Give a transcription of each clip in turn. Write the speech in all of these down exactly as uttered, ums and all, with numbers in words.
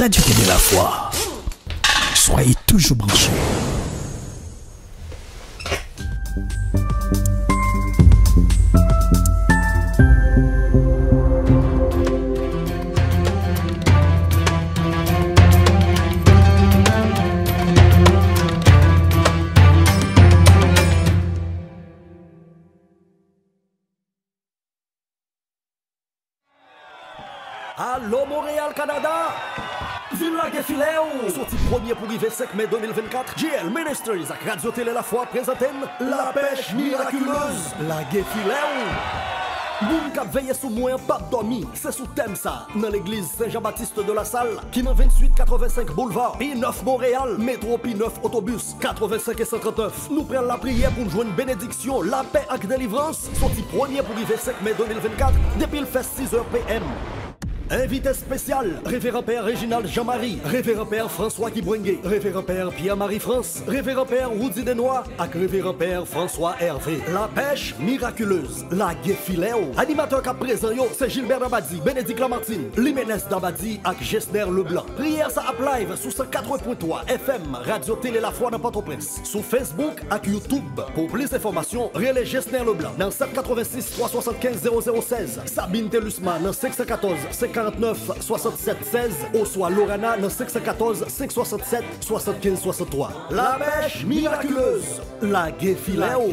Radio Télé La Foi. Soyez toujours branchés. Allô Montréal, Canada! Villa Gefiléo! Sorti premier pour arriver cinq mai deux mille vingt-quatre, J L Ministries avec Radio Télé La Foi présentent La Pêche Miraculeuse, la Gefiléo! Moun kap veille sous moi, pas dormi, c'est sous thème ça, dans l'église Saint-Jean-Baptiste de la Salle, qui dans vingt-huit quatre-vingt-cinq boulevard, P neuf Montréal, métro P neuf autobus, quatre-vingt-cinq et cent trente-neuf. Nous prenons la prière pour nous joindre une bénédiction, la paix et délivrance, sorti premier pour arriver cinq mai deux mille vingt-quatre, depuis le fait six heures P M. Invité spécial, Révérend Père Réginald Jean-Marie, Révérend Père François Kibwengue, Révérend Père Pierre-Marie France, Révérend Père Woody Denois, et Révérend Père François Hervé. La pêche miraculeuse, la Gefiléo. Animateur cap présent yo, c'est Gilbert Dabadi, Bénédicte Lamartine, Liménez Dabadi et Gessner Leblanc. Prière ça up live sous cent quatre point trois F M, Radio Télé La Foi dans Port-au-Prince. Sur Facebook et YouTube. Pour plus d'informations, relais Gessner Leblanc dans sept huit six trois sept cinq zéro zéro un six, Sabine Telusman dans cinq un quatre cinquante-neuf soixante-sept seize ou soit Lorana dans cinq un quatre cinq soixante-sept soixante-quinze soixante-trois. La pêche miraculeuse, la Gefiléo.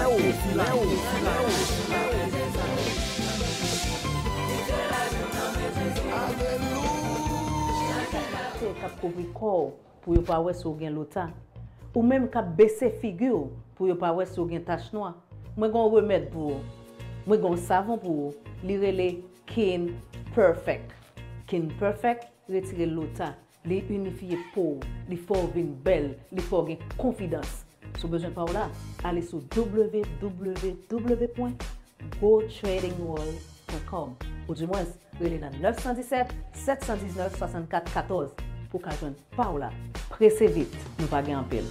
Kap couvrir corps pour yo pas ouais so gen lota ou même kap baisser figure pour yo pas ouais so gen tache noire. Moi gon remède pour moi gon savon pour li relé Kin Perfect. Kin Perfect retire lota, li unifier peau, li faut vin belle, li faut gen confiance. Si besoin par là, allez sur w w w point go trading world point com ou du moins relé dans neuf un sept sept un neuf soixante-quatre quatorze pour qu'à joindre Paola. Pressez vite, nous pas en pile.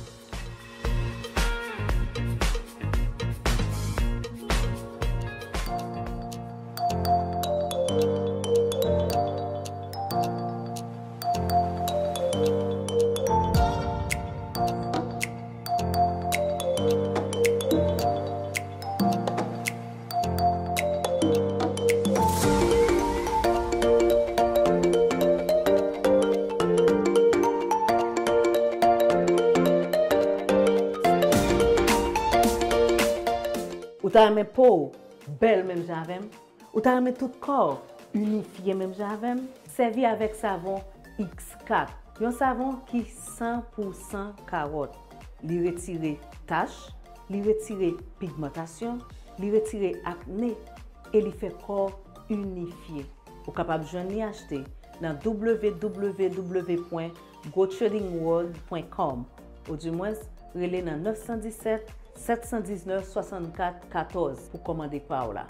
Ou t'as aimé peau, belle même j'avais. Ou t'as aimé tout corps, unifié même j'avais. Servi avec savon X quatre. Un savon qui cent pour cent carotte. Li retire taches, li retire pigmentation, li retire acné et li fait corps unifié. Ou capable de joindre acheter dans w w w point go trading world point com ou du moins relais dans neuf un sept sept un neuf soixante-quatre quatorze pour commander Paola.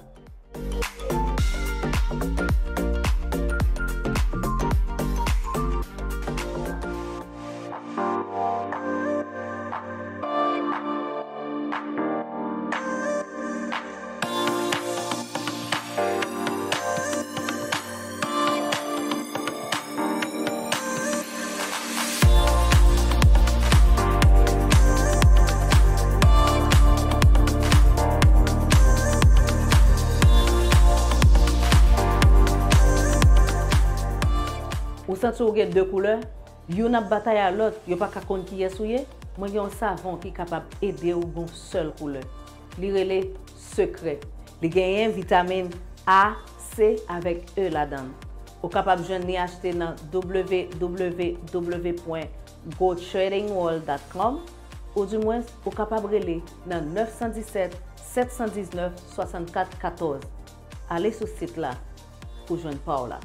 Ou senti ou gen deux couleurs, yon a bataille à l'autre, yon pas ka kon ki yesouye, moi yon savon qui capable aider ou bon seule couleur. Li relé secret. Li gen vitamine A, C avec E là-dedans. Ou capable joindre ni acheter dans w w w point go trading world point com ou du moins ou capable relé dans neuf un sept sept un neuf soixante-quatre quatorze. Allez sur ce site là pour joindre Paola.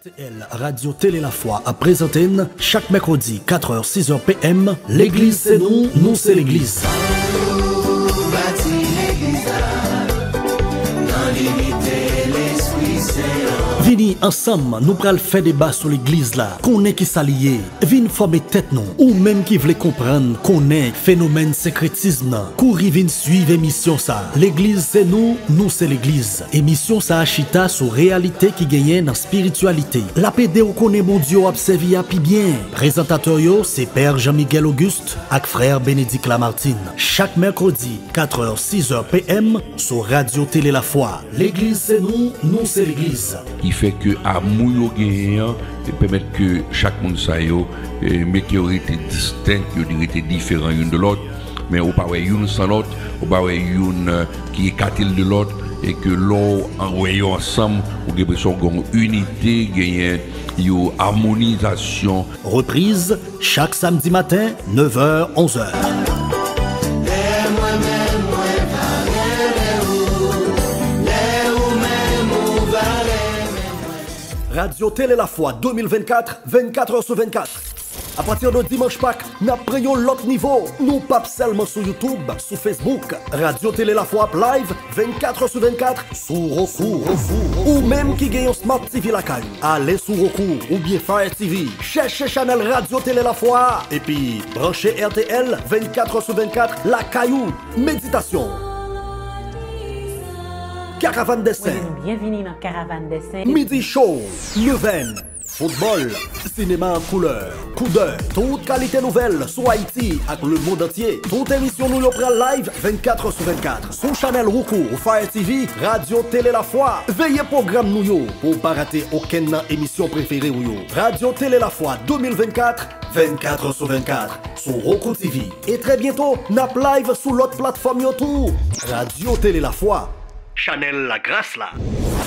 R T L Radio Télé La Foi à présenter chaque mercredi quatre heures six heures P M. L'église c'est nous, nous c'est l'église. Vini ensemble, nous pral faire débat sur l'église là. Qu'on est qui s'allier, vin former tête non. Ou même qui voulait comprendre qu'on est phénomène sécrétisme. Couri vin suivre émission ça. L'église c'est nous, nous c'est l'église. Émission ça achita sur réalité qui gagne dans spiritualité. La P D ou connaît mon Dieu observé à pi bien. Présentateur yo c'est Père Jean-Miguel Auguste avec frère Bénédicte Lamartine. Chaque mercredi quatre heures six heures P M sur Radio Télé La Foi. L'église c'est nous, nous c'est l'église. Qui fait que amour gagnant et permettre que chaque monde ça yo mais qui aurait été distinct, qui aurait été différent l'une de l'autre, mais au pas une sans l'autre, au pas une qui est quartil de l'autre et que l'on en voyant ensemble ou l'impression qu'on unité gagne une harmonisation. Reprise chaque samedi matin neuf heures onze heures. Radio Télé La Foi deux mille vingt-quatre, vingt-quatre heures sur vingt-quatre. À partir de dimanche Pâques, nous prenons l'autre niveau. Nous pas seulement sur YouTube, sur Facebook. Radio Télé La Foi live vingt-quatre heures sur vingt-quatre sur Roku. Ou même qui gagne un Smart T V la caille. Allez sur Roku ou bien Fire T V. Cherchez Channel Radio Télé La Foi. Et puis, branchez R T L vingt-quatre heures sur vingt-quatre, la caillou, méditation. Caravane dessin. Oui, bienvenue dans Caravane dessin. Midi show, Neuvaine, football, cinéma en couleur, coup d'œil, toute qualité nouvelle sur Haïti avec le monde entier. Toute émission nous prend live vingt-quatre heures sur vingt-quatre. Sur Channel Roku ou Fire T V, Radio Télé La Foi. Veillez programme nous yo pour pas rater aucune émission préférée ou yo. Radio Télé La Foi deux mille vingt-quatre, vingt-quatre heures sur vingt-quatre sur Roku T V. Et très bientôt, nap live sur l'autre plateforme yo tout. Radio Télé La Foi. Chanel la grâce là.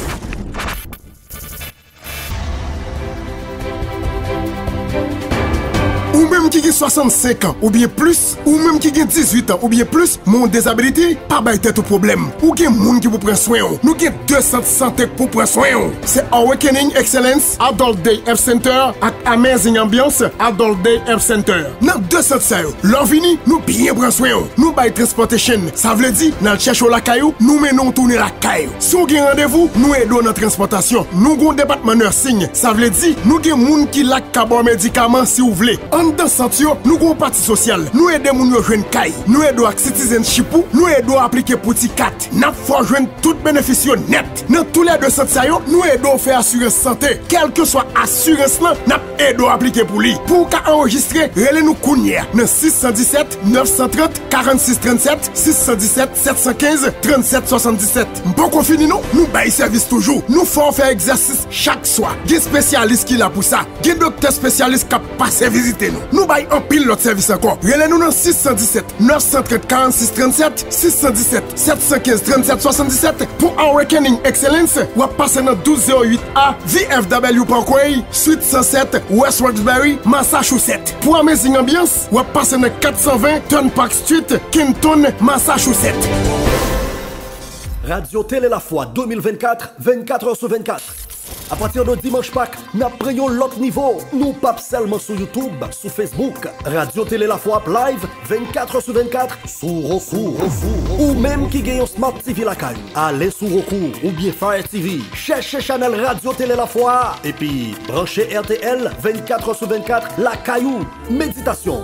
Ou même qui a soixante-cinq ans ou bien plus, ou même qui a dix-huit ans ou bien plus, mon désabilité, pas bail tête au problème. Ou gen moun qui vous prend soin. Nous gen deux centres santé pour prendre soin. C'est Awakening Excellence Adult Day Health Center ak Amazing Ambiance Adult Day Health Center. Dans deux centres ça, l'on vini, nous bien prendre soin. Nous bail transportation. Ça veut dire, dans chercher la caillou, nous menons tourner la caillou. Si on gen rendez-vous, nous aidons dans transportation. Nous gon département nursing. Ça veut dire, nous gen moun qui lak kabon médicament si vous voulez. Dans Santio, nous avons un parti social. Nous aidons moun yo jwenn kay. Nous aidons avec citizenship. Nous aidons à appliquer petit quatre. Nous faut jwenn tout bénéfice net. Dans tous les deux centres, nous aidons à faire assurance santé. Quelle que soit assurance là, nous aidons à appliquer pour lui. Pour qu'à enregistrer, relez nous kounya. Dans six un sept, neuf cent trente, quarante-six trente-sept, six un sept, sept un cinq, trente-sept soixante-dix-sept. Bon qu'on finit nous, nous bail service toujours. Nous faut faire exercice chaque soir. Des spécialistes qui là pour ça. Des docteurs spécialistes qui passent visiter nous. Nous bail en pile l'autre service encore. Relez-nous dans six un sept, neuf cent trente, quarante-six trente-sept, six un sept, sept un cinq, trente-sept soixante-dix-sept. Pour Awakening Excellence, ou à passer dans douze zéro huit A, V F W Parkway, Suite cent sept, West Roxbury, Massachusetts. Pour Amazing Ambiance, ou à passer dans quatre cent vingt, Turnpike Street, Kenton, Massachusetts. Radio Télé La Foi deux mille vingt-quatre, vingt-quatre heures sur vingt-quatre. À partir de dimanche Pâques, nous prenons l'autre niveau. Nous pas seulement sur YouTube, sur Facebook. Radio Télé La Foi live vingt-quatre heures sur vingt-quatre sur Roku. Ou même qui gagne un Smart T V la caille. Allez sur Roku ou bien Fire T V. Cherchez Channel Radio Télé La Foi. Et puis, branchez R T L vingt-quatre heures sur vingt-quatre, la caillou, méditation.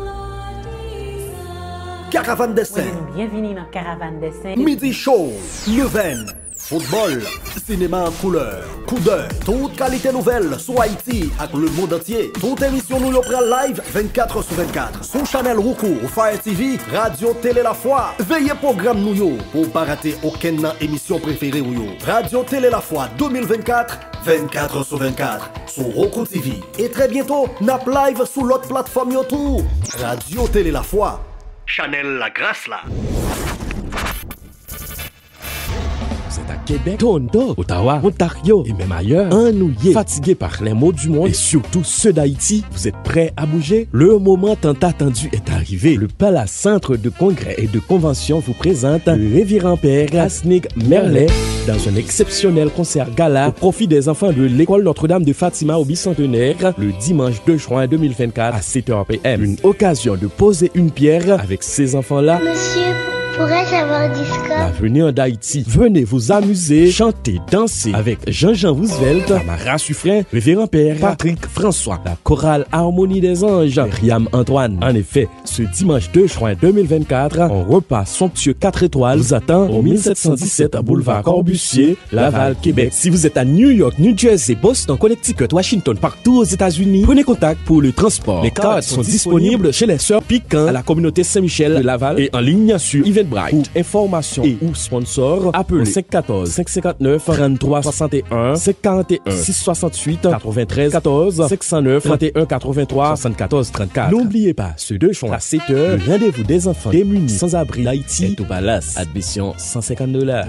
Caravane dessin. Oui, bienvenue dans Caravane dessin. Midi show, Neuvaine, football, cinéma en couleur, coup d'œil, toute qualité nouvelle sur Haïti avec le monde entier. Toute émission nous prend live vingt-quatre heures sur vingt-quatre. Sur Channel Roku ou Fire T V, Radio Télé La Foi. Veillez programme nous yo pour pas rater aucune émission préférée ou yo. Radio Télé La Foi deux mille vingt-quatre, vingt-quatre heures sur vingt-quatre sur Roku T V. Et très bientôt, nap live sur l'autre plateforme yo tout. Radio Télé La Foi. Chanel la grâce là. C'est à Québec, Toronto, Ottawa, Ontario et même ailleurs. Ennuyé, fatigué par les maux du monde et surtout ceux d'Haïti, vous êtes prêts à bouger? Le moment tant attendu est arrivé. Le Palace Centre de Congrès et de Convention vous présente le révérend père Asnig Merlet dans un exceptionnel concert gala au profit des enfants de l'école Notre-Dame de Fatima au bicentenaire le dimanche deux juin deux mille vingt-quatre à sept heures P M. Une occasion de poser une pierre avec ces enfants-là. Monsieur, pourrais-je avoir du score? L'avenir d'Haïti. Venez vous amuser, chanter, danser avec Jean-Jean Roosevelt, Tamara Suffren, révérend père Patrick François, la chorale Harmonie des Anges, Riam Antoine. En effet, ce dimanche deux juin deux mille vingt-quatre, un repas somptueux quatre étoiles vous attend au mille sept cent dix-sept boulevard Corbusier, Laval, Québec. Si vous êtes à New York, New Jersey, Boston, Connecticut, Washington, partout aux États-Unis, prenez contact pour le transport. Les cartes sont disponibles chez les sœurs Piquant à la communauté Saint-Michel de Laval et en ligne sur Eventbrite. Pour information et ou sponsor, appelez cinq un quatre, cinq cinq neuf, trois trois soixante et un, cinq quatre un, six soixante-huit, quatre-vingt-treize quatorze, cinq cent neuf, trente et un quatre-vingt-trois, soixante-quatorze trente-quatre. N'oubliez pas, ce deux juin à sept heures, le rendez-vous des enfants démunis sans abri d'Haïti est au Palace. Admission cent cinquante dollars.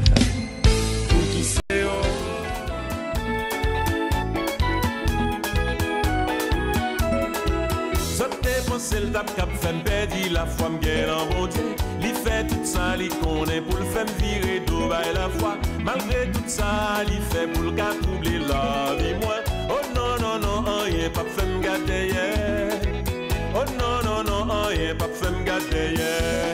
C'est le tap cap fait perdre la foi m'gagne en bon Dieu. Li fait tout ça, li connaît pour le faire virer d'eau by la foi. Malgré tout ça, li fait pour le cas troubler la vie moi. Oh non non non, rien pas fait me gâter hier. Oh non non non, rien pas fait me gâter hier.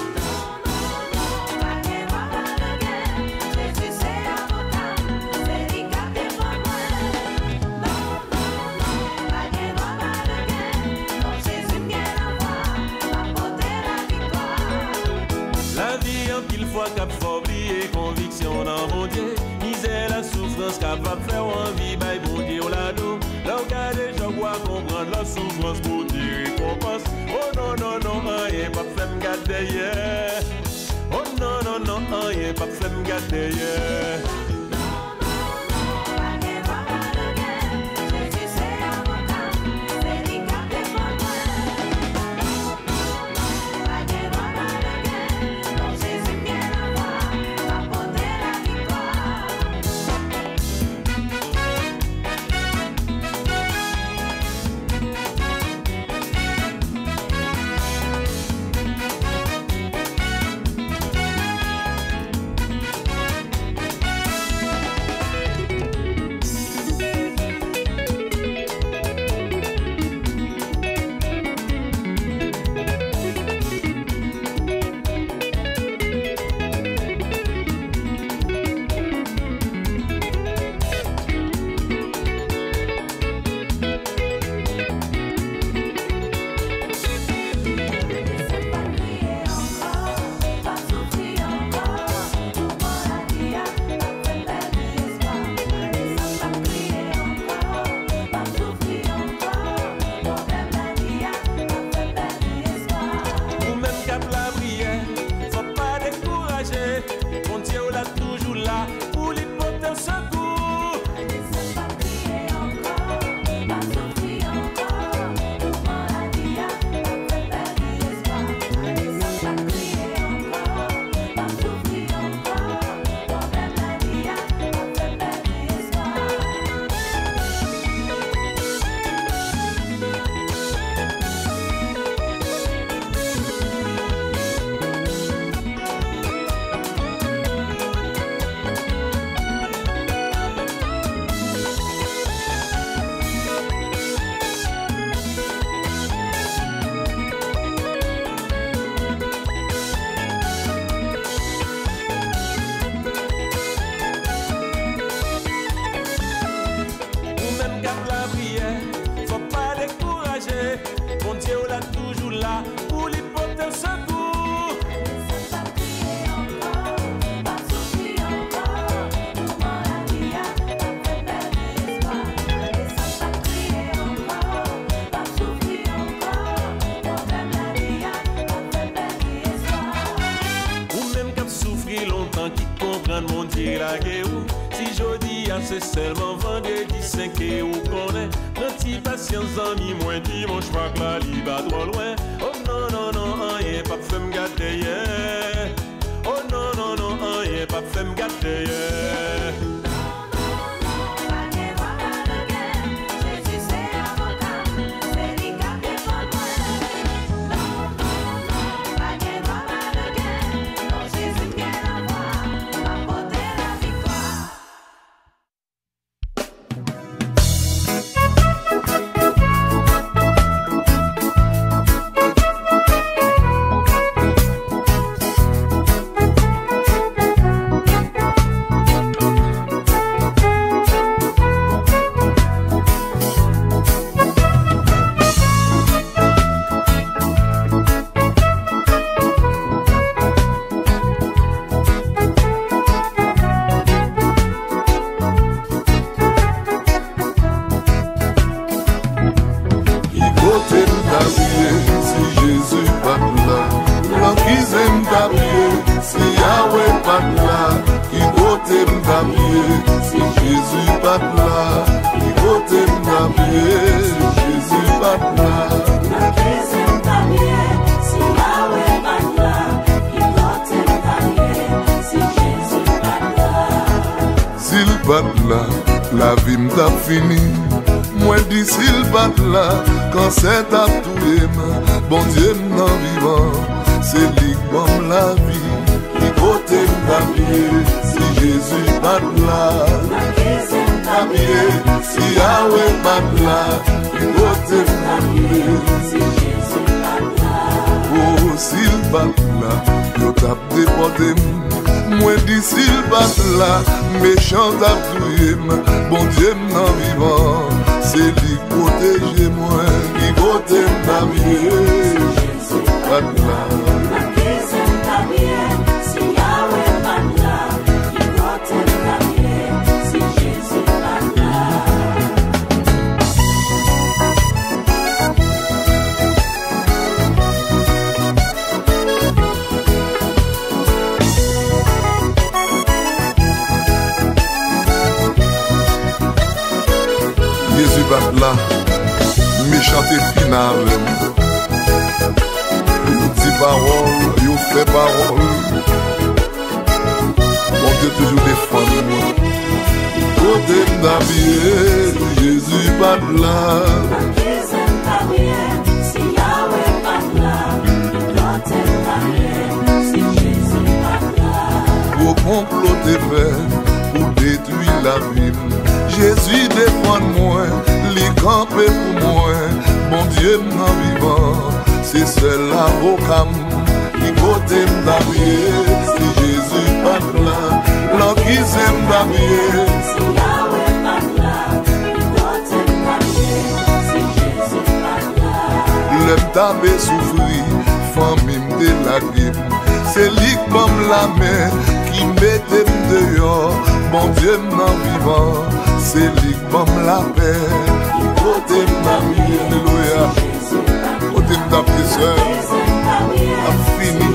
Cap faut oublier conviction dans mon Dieu. Misère la souffrance capable faire envie by bon Dieu la dos. Là regarder je vois comprendre la souffrance pour dire récompense. Oh non non non, rien pas fait me gâter hier. Oh non non non, rien pas fait me gâter hier. Mon Dieu la guerre. Si jodi a c'est seulement vendredi cinq et ou connaît. Notre patience amis moins dimanche pas que la liba trop loin. Oh non non non, rien pas fait me gâter hier. Oh non non non, rien pas fait me gâter hier. zem tablier, si Yahweh pas là, qui côté m'tablier, si Jésus pas là, qui côté m'tablier, si Jésus pas là. Qui zem tablier, si Yahweh pas là, qui côté m'tablier, si Jésus pas là. S'il pas là, la vie m't'a fini. Moi dis s'il pas là, quand c'est à tout bon Dieu m'en vivant, c'est lui qui m'en la vie, qui côté m'tablier, si Jésus pas là, m'tablier, si Yahweh pas là, qui côté m'tablier, si Jésus pas là. Oh, s'il pas là, yo t'a déporté. Moi dis s'il pas là, méchant t'a doué, bon Dieu m'en vivant, c'est lui qui protège moi, qui côté m'tablier. Pas là. Si Yahweh pas là, il côté m'tablier, si Jésus pas là. Jésus pas là, méchant et final. Parole, you fait parole. Mon Dieu toujours défend moi. Côté m'tablier, Jésus pas là. Si Yahweh pas là, côté m'tablier, si Jésus pas là. Pour comploter fait, pour détruire la ville, Jésus défend moi, li campé pour moi. Mon Dieu m'en vivant. C'est seul avocat qui côté m'tablier, si Jésus pas là, l'an qui s'aime m'tablier. Si Yahweh pas là, qui côté m'tablier, si Jésus pas là. L'homme t'avait souffri, famille m'de la gueule, c'est lui qui m'en la main, qui mettait dehors, bon Dieu m'en vivant, c'est lui qui m'en la paix, qui côté m'tablier, alléluia. Côté m'tablier seul, a fini.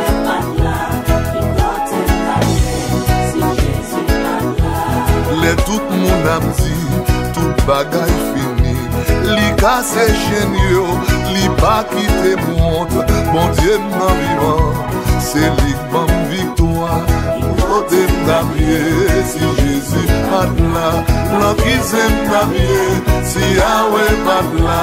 Les tout le monde a dit, tout bagaille fini. Li casse génieux, li pas quitter monte. Bon Dieu m'en vivant, c'est lui qui m'en victoire. Côté m'tablier, si Jésus pas là, l'an qui s'aime m'tablier, si Yahweh pas là.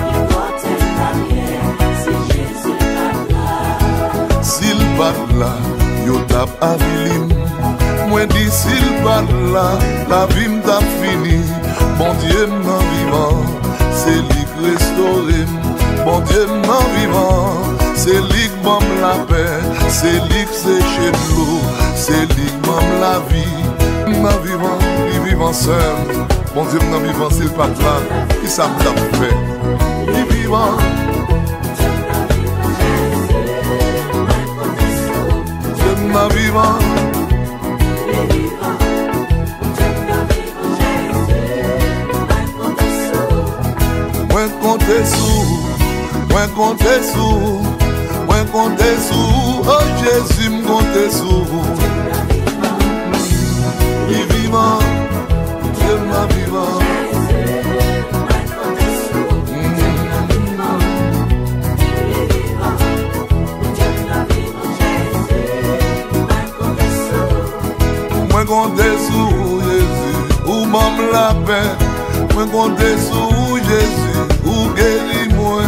S'il pas là, yo tap avilim. Moi dis s'il pas là, la vie m't'a fini. Bon Dieu m'en vivant, c'est lui qui restaure. Bon Dieu m'en vivant, c'est lui qui m'en la paix, c'est lui qui sèche l'eau, c'est lui qui m'en la vie. M'en vivant, il vivant seul. Bon Dieu m'en vivant, s'il pas là, qui ça m'a fait? Il vivant. Ma vivant, moi compter sous, moi compter sous, moi compter sous, oh Jésus me compter sous. Il vivant, Dieu m'a vivant. Moi compter sous Jésus, ou m'en la paix. Moi compter sous Jésus, ou guéris moi.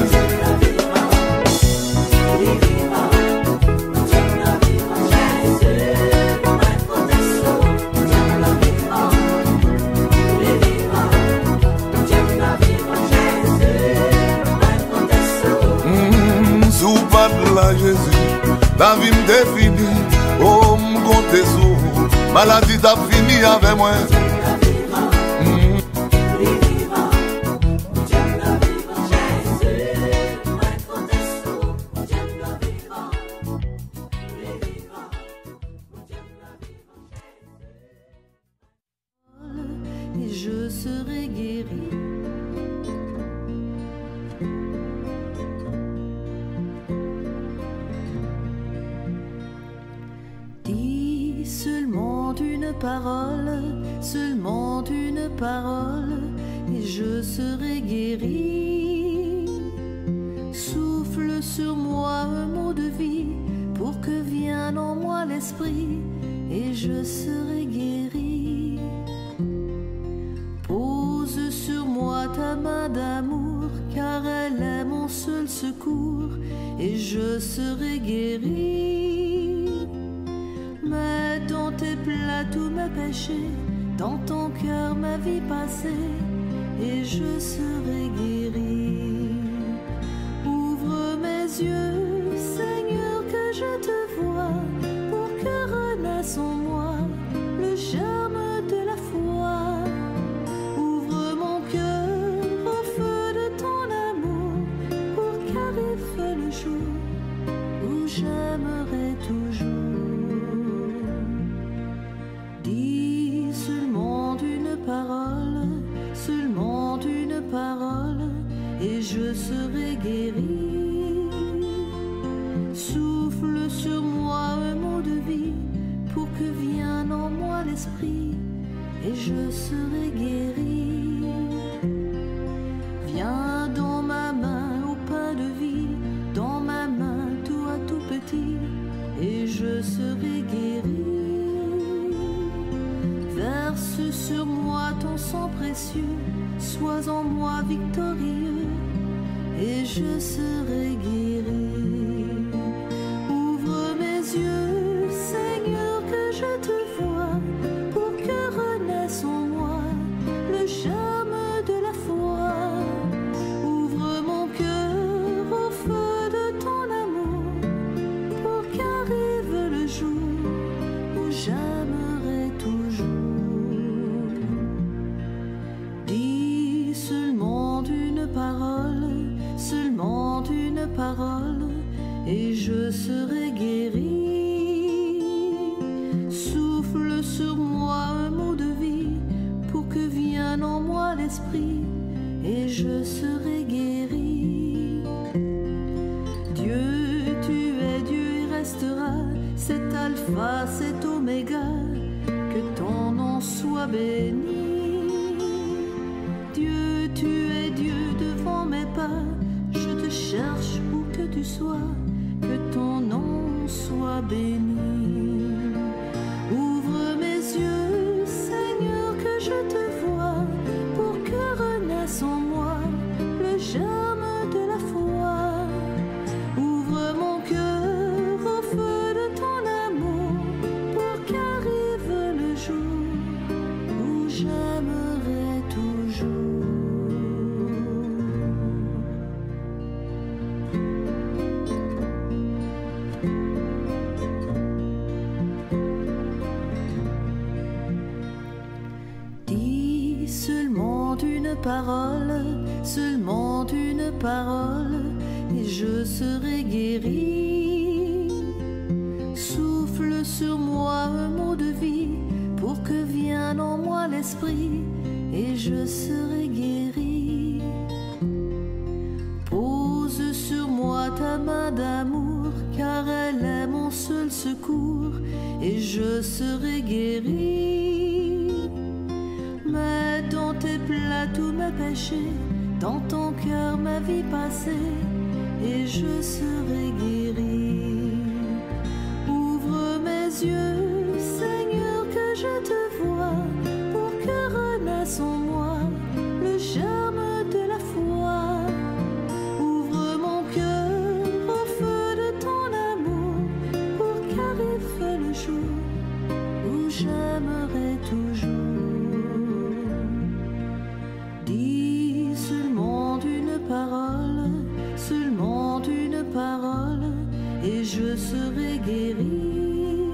Mmh, sous pas de la Jésus, la vie me définit. Oh, m'compter sous. Maladie t'a fini avec moi. Et je serai guéri. parole, seulement une parole, et je serai guéri. Souffle sur moi un mot de vie, pour que vienne en moi l'esprit, et je serai guéri. Pose sur moi ta main d'amour, car elle est mon seul secours, et je serai guéri. Mets dans tes plats tous mes péchés, dans ton cœur ma vie passée, et je serai guéri. Ouvre mes yeux, Seigneur, que je te vois, pour que renaisse en moi le germe de la foi. Ouvre mon cœur au feu de ton amour, pour qu'arrive le jour où j'aimerai toujours. Dis seulement une parole, seulement une parole, et je serai guéri. Souffle sur moi un mot de vie, pour que vienne en moi l'esprit, et je serai guéri. Viens dans ma main au pain de vie, dans ma main tout à tout petit, et je serai guéri. Verse sur moi ton sang précieux, sois en moi victorieux, et je serai guéri. Ouvre mes yeux, Seigneur, que je te vois, pour que renaisse en moi le germe de la foi. Ouvre mon cœur au feu de ton amour, pour qu'arrive le jour où j'aimerai toujours. Dis seulement une parole, seulement une parole, et je serai guéri. Souffle sur moi un mot de vie, pour que vienne en moi l'esprit, et je serai guéri. Dieu, tu es Dieu et restera, c'est Alpha, c'est Oméga, que ton nom soit béni. Dieu, tu es Dieu devant mes pas, je te cherche où que tu sois, que ton nom soit béni. Ouvre mes yeux, Seigneur, que je te vois, pour que renaisse en moi le germe de la foi. Ouvre mon cœur au feu de ton amour, pour qu'arrive le jour où j'aimerai toujours. Seulement une parole, seulement une parole, et je serai guéri. Souffle sur moi un mot de vie, pour que vienne en moi l'esprit, et je serai guéri. Pose sur moi ta main d'amour, car elle est mon seul secours, et je serai guéri. Mets dans tes plats tous mes péchés, dans ton cœur ma vie passée, et je serai guéri. Ouvre mes yeux, Seigneur, que je te vois, pour que renaisse en moi le germe de la foi. Ouvre mon cœur au feu de ton amour, pour qu'arrive le jour où j'aimerai toujours. Dis seulement une parole, seulement une parole, et je serai guéri.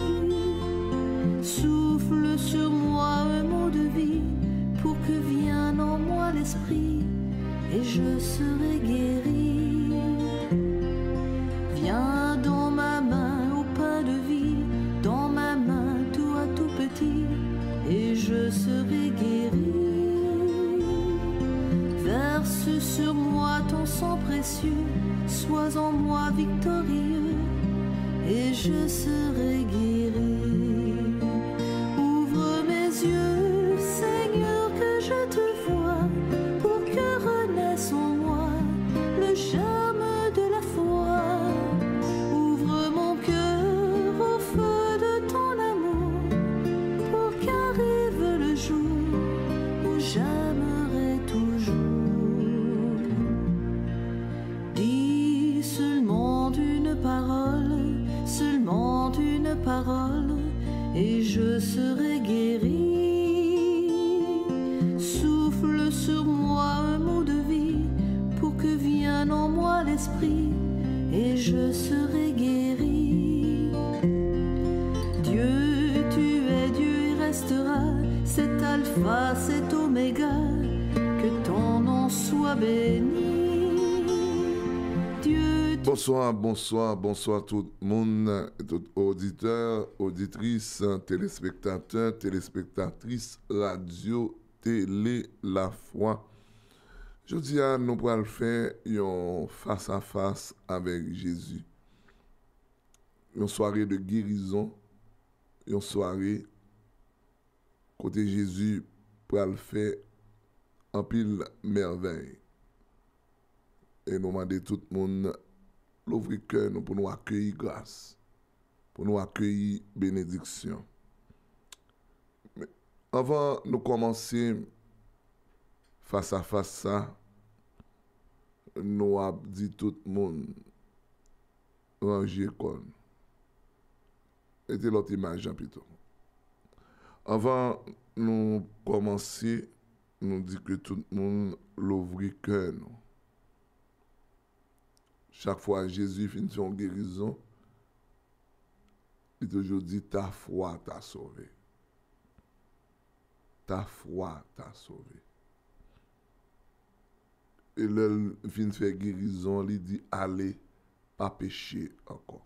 Souffle sur moi un mot de vie, pour que vienne en moi l'esprit, et je serai guéri. Viens dans ma main au pain de vie, dans ma main tout à tout petit, et je serai guéri. Verse sur moi ton sang précieux, sois en moi victorieux, et je serai guéri. Ouvre parole, seulement une parole, et je serai guéri. Souffle sur moi un mot de vie, pour que vienne en moi l'esprit, et je serai guéri. Dieu, tu es Dieu et restera, c'est Alpha, c'est Oméga, que ton nom soit béni. Bonsoir, bonsoir, bonsoir tout le monde, tout auditeurs, auditrices, téléspectateurs, téléspectatrices, radio, télé, la foi. Je dis à nous pour le faire un face à face avec Jésus. Une soirée de guérison, une soirée côté Jésus pour le faire en pile merveille. Et nous demandons tout le monde l'ouvrir cœur pour nous accueillir grâce, pour nous accueillir bénédiction. Mais avant de commencer face à face ça, nous avons dit tout le monde ranger l'école. C'était l'autre image plutôt. Avant de nous commencer, nous dit que tout le monde l'ouvrir cœur nous. Chaque fois Jésus finit son guérison, il toujours dit ta foi t'a sauvé. Ta foi t'a sauvé. Et là, il finit faire guérison, il dit allez, pas pécher encore.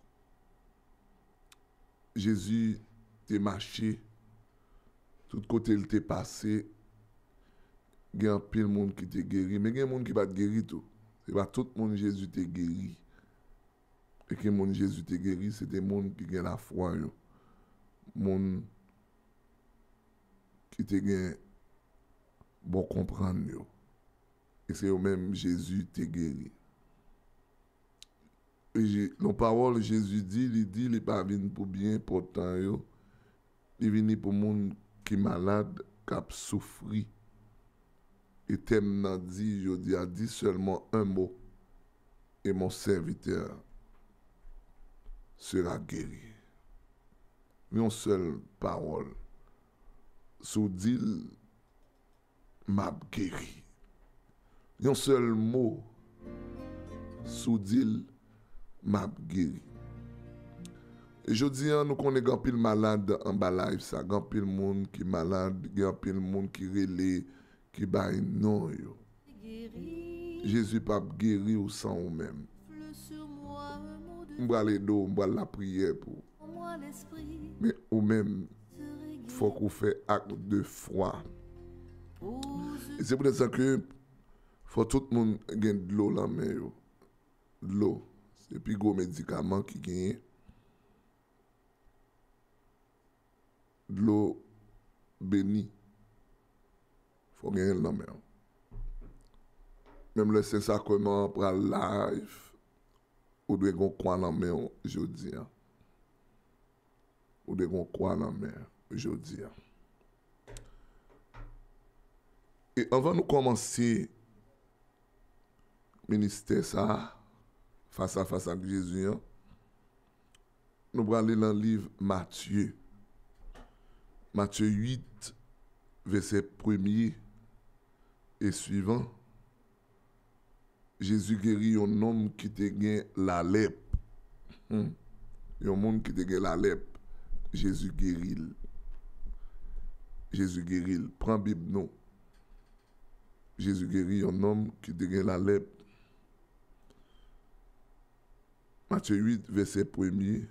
Jésus t'est marché, tout côté il t'est passé, il y a un pile monde qui t'est guéri, mais il y a un monde qui va te guérir tout. C'est pas tout le monde Jésus t'a guéri. Et que le monde Jésus t'a guéri, c'est des gens qui ont la foi. Les gens qui ont bon comprendre. Et c'est eux-mêmes Jésus t'a guéri. Et dans la parole, Jésus dit, il dit, il n'est pas venu pour bien portant. Il est venu pour les gens qui sont malades, qui ont souffert. Et thème n'a dit, je dis, a dit seulement un mot, et mon serviteur sera guéri. Une seule parole, sous dit, m'a guéri. Un seul mot, sous dit, m'a guéri. Et je dis, nous connaissons grand pile malade en bas live, ça, grand pile monde qui est malade, grand pile monde qui relève, qui baille non yo. Jésus pas guéri ou sans ou même. M'bra les dos, m'bra la prière pour. Mais ou même faut qu'on fait acte de foi. Et c'est pour ça que faut tout le monde gagne de l'eau là main yo. De l'eau, c'est plus gros médicament qui gagne. De l'eau bénie. Faut gagner le même. Même le Saint-Sacrement pour la live, ou de gon quoi dans main aujourd'hui. Ou de gon quoi dans main aujourd'hui. Et avant de commencer ministère ça face à face avec Jésus, nous allons aller dans le livre Matthieu. Matthieu huit, verset premier et suivant. Jésus guérit un homme qui te gagne la lèpre. Hmm. Un homme qui te gagne la lèpre. Jésus guérit. Jésus guérit. Prends Bible non. Jésus guérit un homme qui te gagne la lèpre. Matthieu huit, verset premier.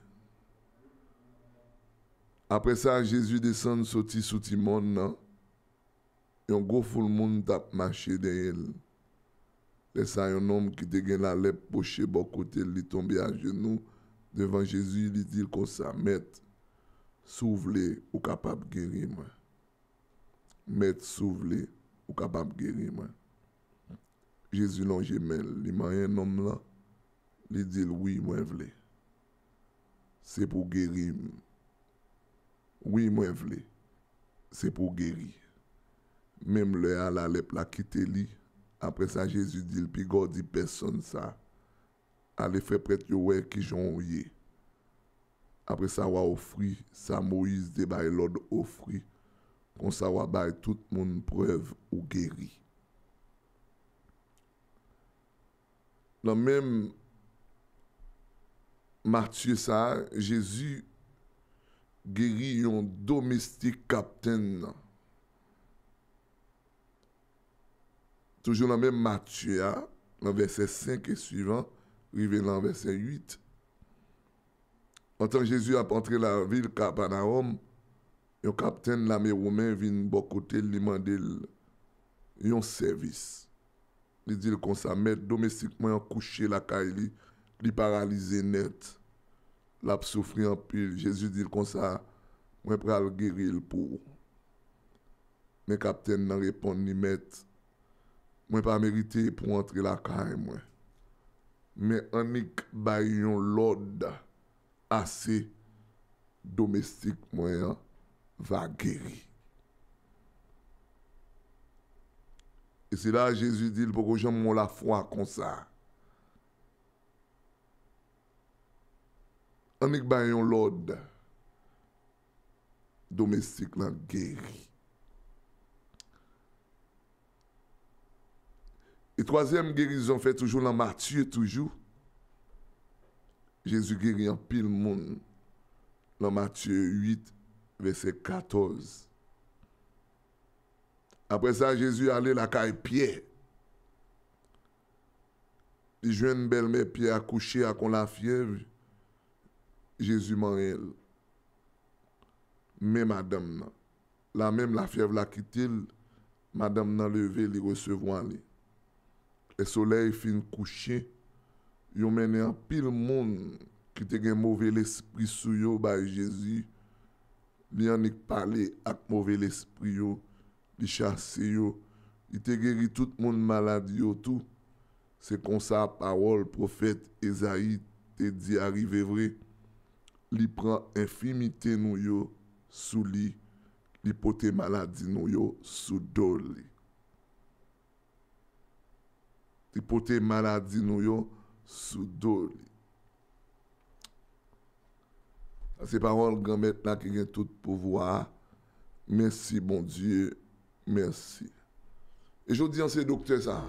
Après ça, Jésus descend, sorti sous Timon. Et un gros foule monde t'a marché derrière. Et ça, un homme qui te gagne la lèpre poché bon côté, il tombé à genoux devant Jésus, il dit comme ça, Maître, s'ouvre ou capable de guérir moi. Maître, s'ouvre ou capable de guérir moi. Jésus longe main, il m'a un homme là, il dit oui, moi vle. C'est pour guérir. Oui, moi vle. C'est pour guérir. Même le à la lèpre la quitte lui. Après ça, Jésus dit, le plus dit personne ça. allez faire prêtre yo ouais qui j'ont yé. Après ça va offrir ça Moïse débaille l'ordre offrir comme ça va bailler tout le monde preuve ou guéri. Dans même Matthieu ça Jésus guérit un domestique capitaine. Toujours dans même Matthieu, dans verset cinq et suivant, arrivé dans verset huit. En tant que Jésus a entré la ville Capernaum, un capitaine l'armée romain vient de côté lui demander un service. Il dit comme ça, mettre domestiquement couché la caille, li paralysé net. L'a souffrir en pile. Jésus dit comme ça, moi pral guérir pour. Mais capitaine n'a répond ni mettre moi pas mérité pour entrer la caille moi. Mais anik bayon l'ordre assez domestique moi va guérir. Et c'est là Jésus dit pour que j'aime la foi comme ça. Anik bayon l'ordre domestique la guéri. Et troisième guérison fait toujours dans Matthieu, toujours. Jésus guérit en pile monde. Dans Matthieu huit, verset quatorze. Après ça, Jésus allait la caille Pierre. Il joue une belle-mère Pierre accouchée à la fièvre. Jésus m'en elle. Mais madame, la même la fièvre la quitté, madame n'a levé, li recevoir li. Le soleil fin couché, yo mené en pile monde qui te gen mauvais l'esprit sou yo ba Jésus. Li en ik parler ak mauvais l'esprit yo, li chasse yo, il te guéri tout monde maladie yo tout. C'est comme ça parole prophète Esaïe te dit arrivé vrai. Li prend infimité nou yo sous li, li pote maladie nou yo sous dos li. Li pote maladie nou yo sous dos li. C'est parole grand maître là qui a tout pouvoir. Merci bon Dieu, merci. Et je dis à ces docteurs ça.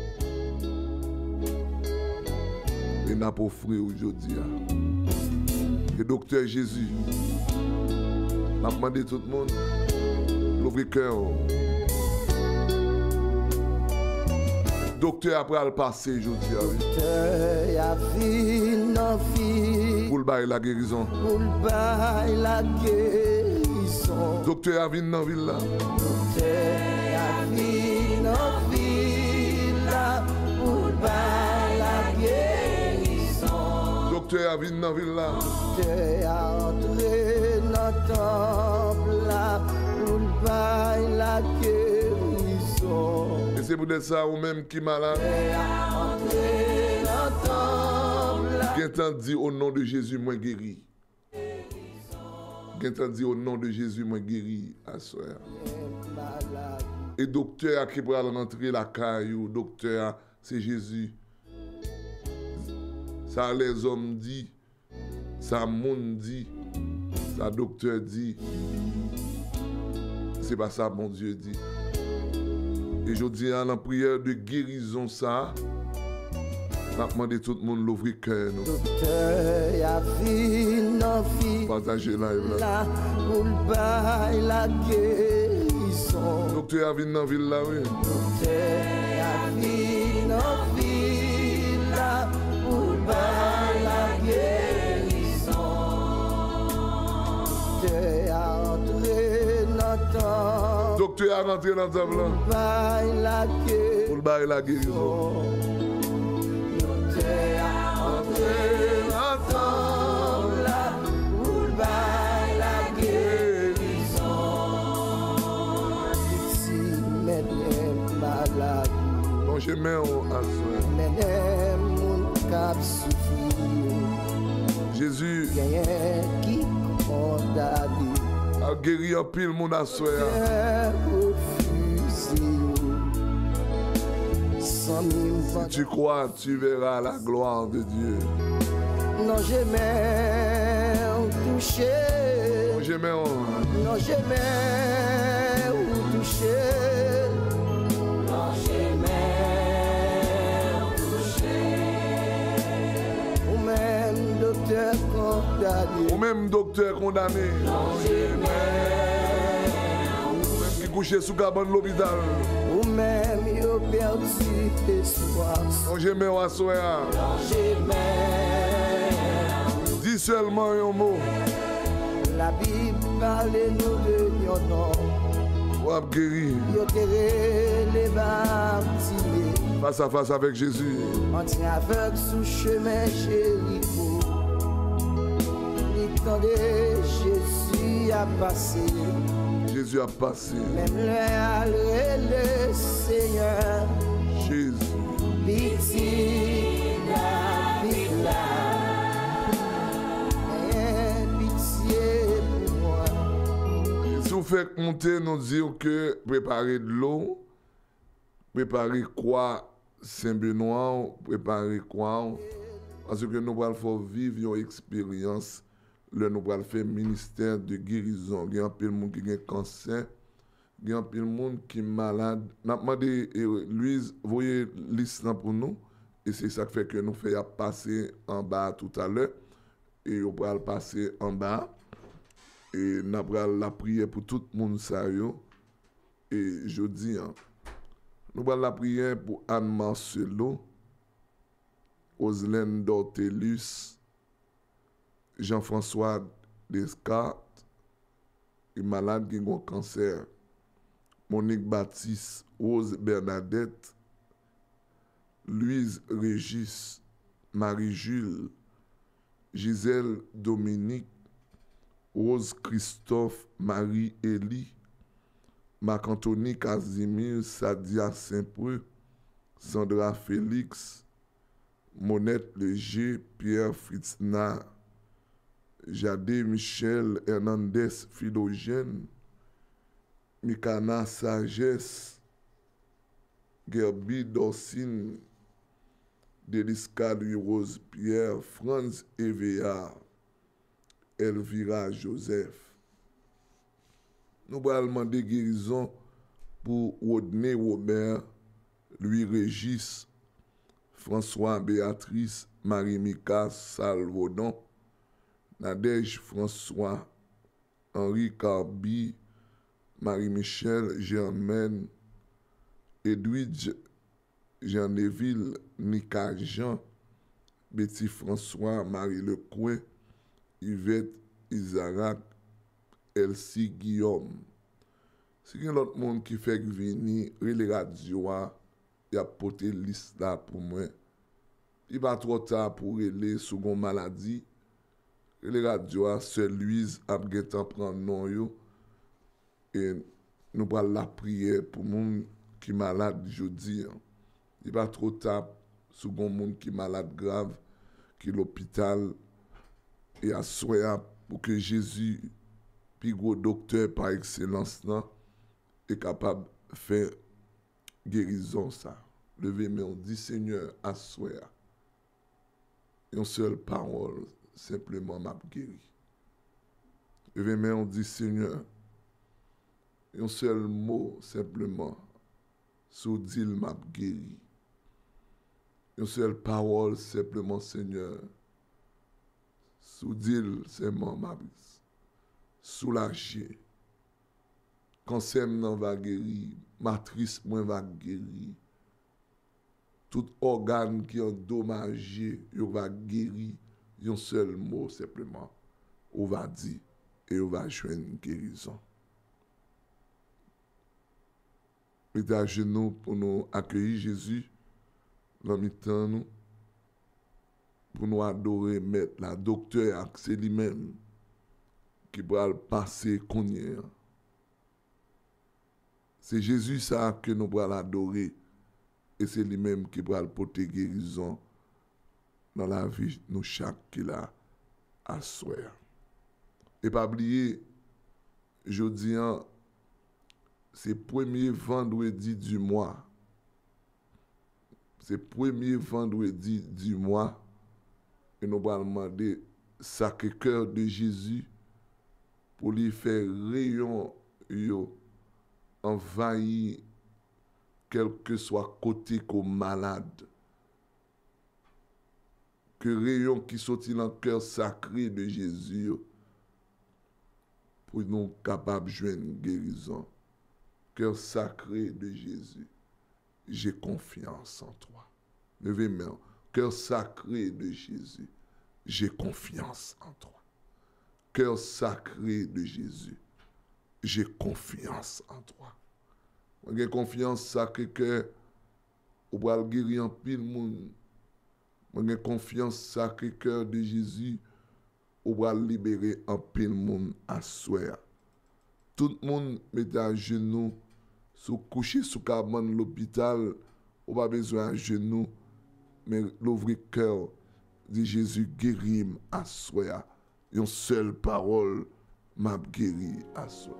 Et n'a pas offert aujourd'hui. Le docteur Jésus m'a demandé tout le monde l'ouvrir cœur. Docteur après le passé aujourd'hui. Docteur a vu nos filles. Pour le bail la guérison. Pour le bail la guérison. Docteur a vu dans ville là. Docteur a vu nos filles là. Pour le bail la guérison. Docteur a vu dans ville là. Docteur a entré dans le temple là. Pour le bail la guérison. Et c'est peut-être ça ou même qui malade. Quelqu'un dit au nom de Jésus, moi guéri. Quelqu'un dit au nom de Jésus, moi guéri à soeur. Et docteur qui va rentrer la caillou, docteur, c'est Jésus. Ça les hommes dit, ça monde dit, ça docteur dit. C'est pas ça mon Dieu dit. Et je dis à la prière de guérison ça, je demande tout le monde l'ouvrir cœur. Docteur a vu nos filles. Partagez live là. Pour le bail la guérison. Docteur a vu dans la ville là, oui. Docteur a vu nos filles là. Pour le bail la guérison. Docteur a entré dans le temple. Docteur a rentré dans le temple. Pour le bail la guérison. Pour le bail la guérison. Docteur a entré dans le temple là. Pour le bail la guérison. Ici, maintenant, malade. Non, je mets à soin. Maintenant, mon cap souffre. Jésus. Qui condamne. A guéri un pile mon assoir. Si Si tu crois, tu verras la gloire de Dieu. Non, j'aimais toucher. Non, j'aimais Non, j'aimais ou toucher. Non, j'aimais toucher. Ou même docteur condamné. Ou même docteur condamné. Non, j'aimais. Ou même qui couchait sous cabane de l'hôpital. Ou même yo perdu espoir. Non, j'aimais ou assoya. Non, j'aimais. Dis seulement un mot. La Bible parle nous de yon nom. Ou ap guéri. Yo terre les baptisés. Face à face avec Jésus. On tient aveugle sous chemin Jéricho. L'étendue Jésus a passé. Jésus a passé. Même le, le Seigneur. Jésus. Pitié, David là. Si vous faites monter, nous dire que préparer de l'eau, préparer quoi Saint-Benoît, préparer quoi, parce que nous allons vivre une expérience, là nous allons faire ministère de guérison. Il y a un peu de monde qui a un cancer, il y a un peu de monde qui est malade. Nous avons demandé, Louise, voyez liste pour nous, et c'est ça qui fait que nous faisons passer en bas tout à l'heure, et on va passer en bas. Et nous allons la prière pour tout le monde. Et je dis, hein, nous allons la prière pour Anne Marcelo, Oslène Dortelus, Jean-François Descartes, qui est malade qui a un cancer, Monique Baptiste, Rose Bernadette, Louise Régis, Marie-Jules, Gisèle Dominique, Rose Christophe, Marie-Élie, Marc-Anthony Casimir, Sadia Saint-Preux, Sandra Félix, Monette Léger, Pierre Fritzna, Jadé Michel Hernandez Philogène, Mikana Sagesse, Gerby Dorsine, Deliska Louis-Rose Pierre, Franz Evéard, Elvira Joseph. Nous allons demander guérison pour Rodney Robert, Louis Régis, François Béatrice, Marie-Mika Salvodon, Nadège François, Henri Carbi, Marie-Michel Germaine, Edwidge Jean-Neville, Nika Jean, Betty François, Marie Lecoin, Yvette Isaac, Elsie Guillaume. Si il y a l'autre monde qui fait venir, les radios, il y a porté liste là pour moi. Il va trop tard pour aller sous une maladie. Les radios, seul Louise a prendre non yo. Et nous allons la prière pour les gens qui sont malades jeudi. Il va trop tard sous un monde qui est malade grave, qui est à l'hôpital. Et à souhait pour que Jésus, puis gros docteur par excellence, est capable de faire guérison ça. Levez mais on dit Seigneur, à souhait. Une seule parole, simplement m'a guéri. Levez mais on dit Seigneur, un seul mot, simplement, sous dit m'a guéri. Une seule parole, simplement Seigneur. Sous dit, c'est mon mabis. Soulagé. Cancer m'en va guérir. Matrice m'en va guérir. Tout organe qui est endommagé, il va guérir. Un seul mot, simplement. On va dire et on va jouer une guérison. Mettez à genoux pour nous accueillir Jésus dans le temps nous. Pour nous adorer, mettre la docteur, c'est lui-même qui va le passer qu'on y est. C'est Jésus ça que nous allons adorer et c'est lui-même qui va le porter guérison dans la vie nous chaque qui l'a à souhait. Et pas oublier, jeudi, c'est le premier vendredi du mois. c'est premier vendredi du mois, et nous allons demander Sacré-Cœur de Jésus pour lui faire rayon yo envahir quel que soit côté comme malade. Que rayon qui sortit dans le cœur sacré de Jésus pour nous capables de joindre une guérison. Cœur sacré de Jésus, j'ai confiance en toi. Levez mes mains. Cœur sacré de Jésus, j'ai confiance en toi. Cœur sacré de Jésus, j'ai confiance en toi. J'ai confiance sacré que on va guérir en pile monde. J'ai confiance sacré cœur de Jésus, on va libérer en pile monde à soi. Tout le monde met à genoux, sous coucher sous cabane l'hôpital, on va besoin à genoux, mais l'ouvrir cœur de Jésus guérit à soi. Une seule parole m'a guéri à soi.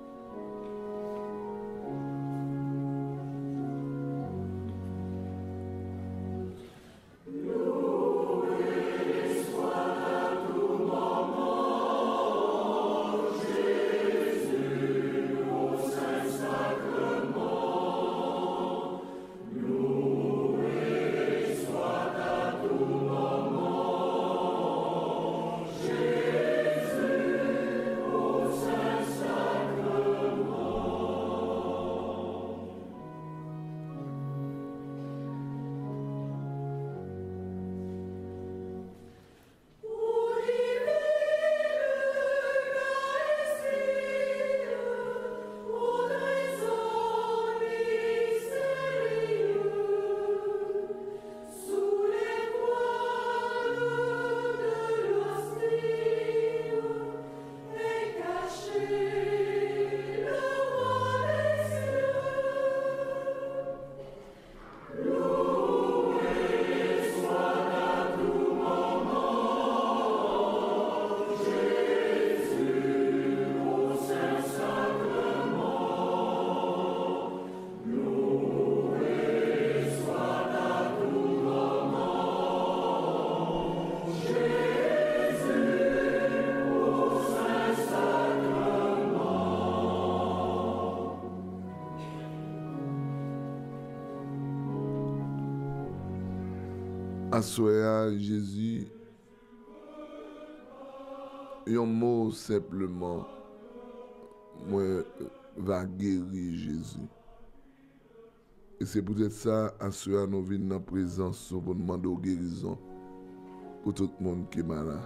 Assoya Jésus, un mot simplement, moi, va guérir Jésus. Et c'est peut-être ça, Assoya nous vient dans la présence pour demander aux guérisons pour tout le monde qui est malade.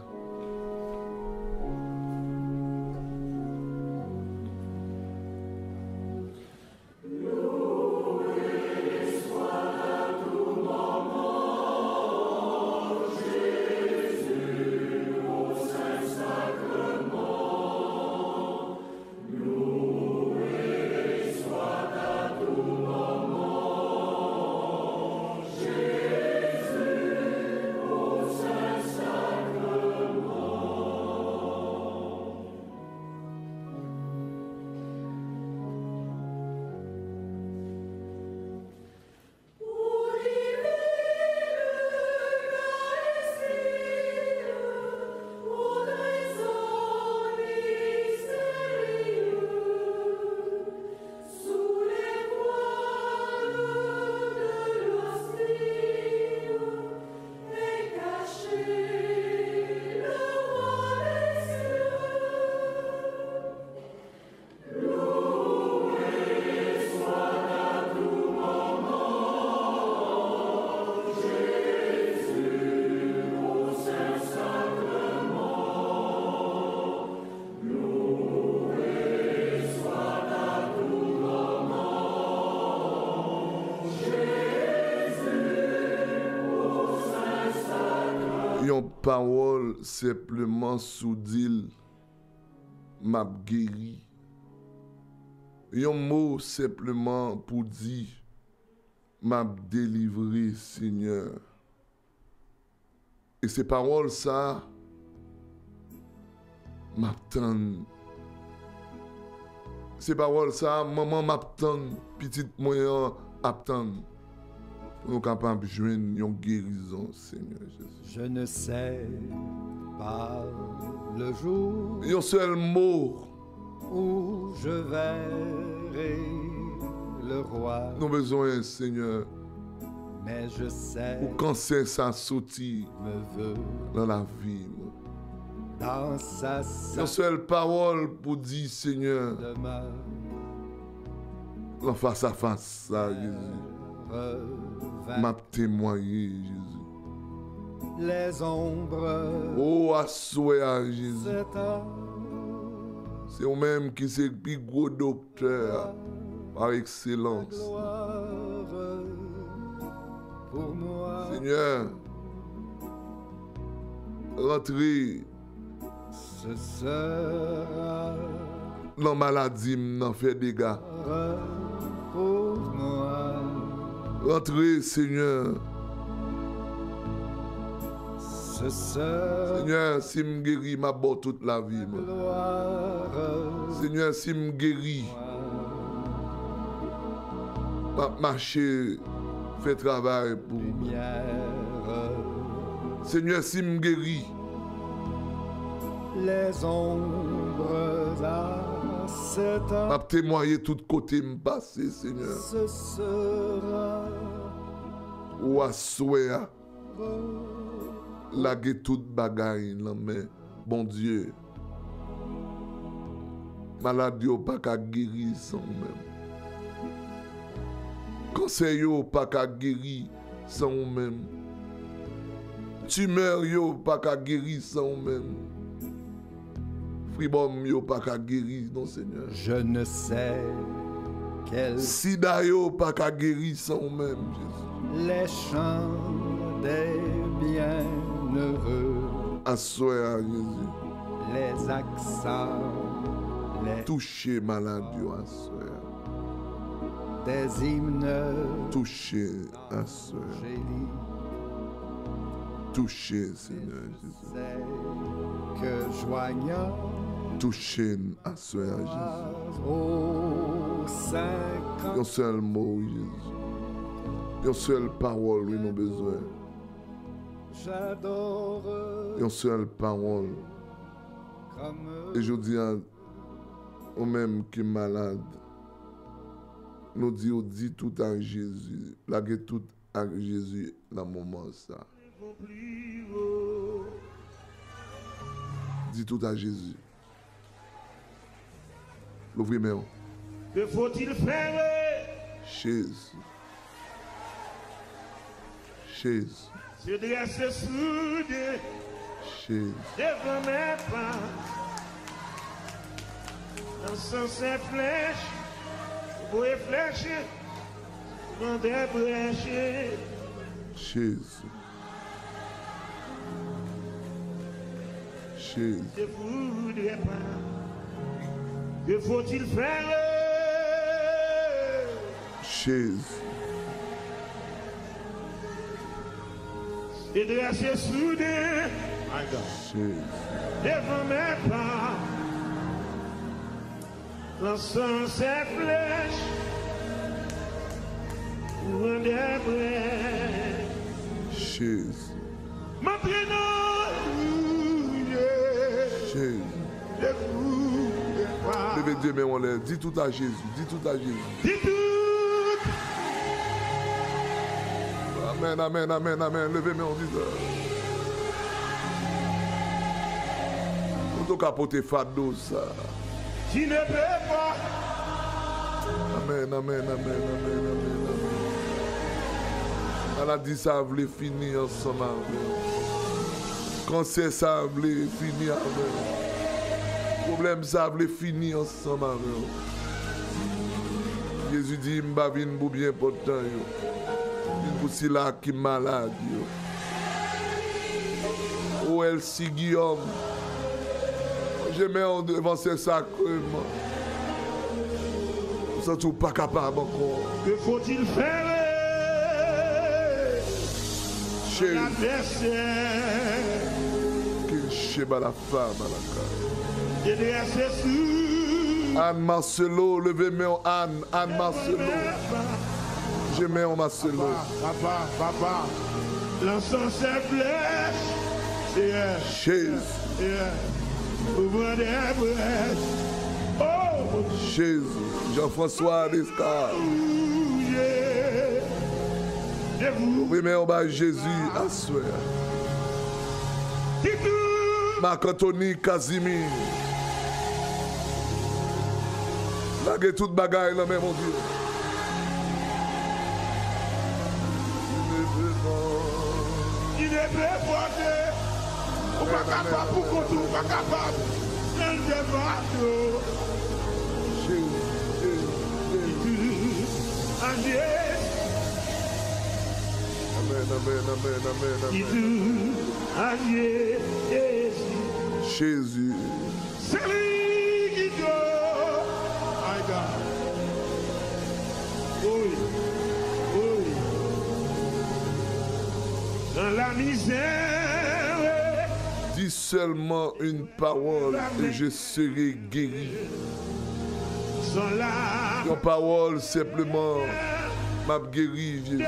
Parole simplement sous dit m'a guéri. Un mot simplement pour dire m'a délivré Seigneur. Et ces paroles ça m'attendent. Ces paroles ça maman m'attend, petite moyen attend. Pour nous capables de joindre une guérison, Seigneur Jésus. Je ne sais pas le jour. Un seul mot où je verrai le roi. Nous avons besoin, Seigneur. Mais je sais. Ou quand c'est ça sorti dans la vie. Dans sa Une seule parole pour dire, Seigneur. En face à face, ça, Jésus. M'a témoigné, Jésus. Les ombres. Oh, à souhait, Jésus. C'est vous-même qui c'est le plus gros docteur par excellence. Pour moi. Seigneur, rentrez. Ce sera. La maladie m'en fait des dégâts. Pour moi. Rentrez, Seigneur. Ce sera. Seigneur, si me guéris, m'a beau toute la vie. Seigneur, si me guéris, m'a marché, fait travail pour moi. Seigneur, si me guéris, les ombres à cet âge. M'a témoigné tout côté me passer, Seigneur. Ce sera. Ou à souhait. Laguer toute bagaille dans main. Bon Dieu. Maladie ou pas qu'à guérir sans même. Conseil ou pas qu'à guérir sans même. Tumeur ou pas qu'à guérir sans même. Fribom yo pas qu'à guérir non Seigneur. Je ne sais quel. Sida yo pas qu'à guérir sans même Jésus. Les chants des bienheureux. Assoyer à Jésus. Les accents. Les toucher maladie assoyer. Des hymnes. Toucher assoyer. Toucher Seigneur Jésus. Que joignant. Toucher assoyer Jésus. Oh, cinq. Un seul mot Jésus. Une seule parole oui nous besoin. J'adore. Une seule parole. Et je dis à au même qui est malade, nous dit, dit tout à Jésus, laguer tout à Jésus dans le moment ça. Dis tout à Jésus. L'ouvrez main. Que faut-il faire? Jésus. Jésus. Se dresser soude. Jésus. Devant mes pas. Dans son ses flèches. Vous pouvez flécher. Dans des brèches. Jésus. Jésus. Ne voudrais pas. Que faut-il faire? Jésus. Se dresser soude. Jésus. Devant mes pas. Lançant ses flèches. Loin des brèches. Jésus. Maintenant, Jésus. Levez Dieu, mais on lève. Dis tout à Jésus. Dis tout à Jésus. Dis tout. Amen, amen, amen, amen. Levez, mais on dit ça. On doit capoter fado ça. Tu ne peux pas. Amen, amen, amen, amen, amen, amen. Elle a dit ça voulait finir ensemble avec. Cancer ça voulait finir avec. Problème ça voulait finir ensemble avec. Jésus dit m'ba vinn pour bien important yo. Vinn pour si là qui malade yo. Oh Elsie Guillaume. Je mets en devant ce sacrement. Nous ne sommes pas capables encore. Que faut-il faire? Chez l'adversaire. Qu'il cheba la femme à la carte. Anne Marcelo, levez-moi Anne, Anne Marcelo. Je mets en ma seule. Papa, papa, l'encens est blesse. Yeah. Jésus. Yeah. Ouvre des brèches. Oh. Jésus. Jean-François Descar. Yeah. Oui, mais on va Jésus à soi. Marc-Anthony Casimir. Lagez toute bagaille là, mais mon Dieu. Il est préporté. On va capable pour qu'on trouve pas capable. Un débat. Amen, amen, amen, amen, amen. Jésus. C'est lui qui doit. My God. Oui. Oui. Dans la misère. Dis seulement une parole et je serai guéri. Sans la. Une parole simplement m'a guéri, Jésus.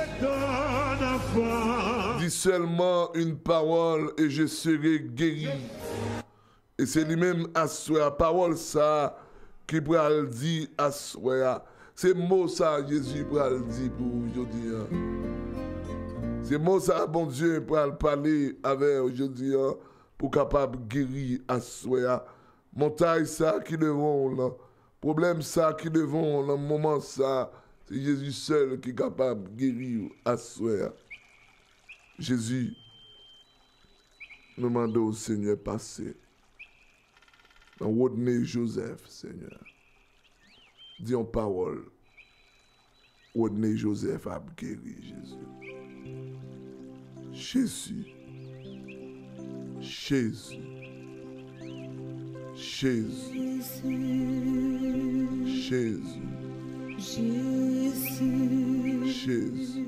Dis seulement une parole et je serai guéri. Et c'est lui-même à soi, parole ça qui pourra le dire à soi. C'est mot ça Jésus pourra le dire pour aujourd'hui. C'est mot ça bon Dieu pourra le parler avec aujourd'hui pour capable guérir à soi. Montagne ça qui devant là. Problème ça qui devant là moment ça. C'est Jésus seul qui est capable de guérir à soi. Jésus, nous demandons au Seigneur passer. Dans Rodney Joseph, Seigneur. Dis en parole. Rodney Joseph a guéri, Jésus. Jésus. Jésus. Jésus. Jésus. Jésus, Jésus,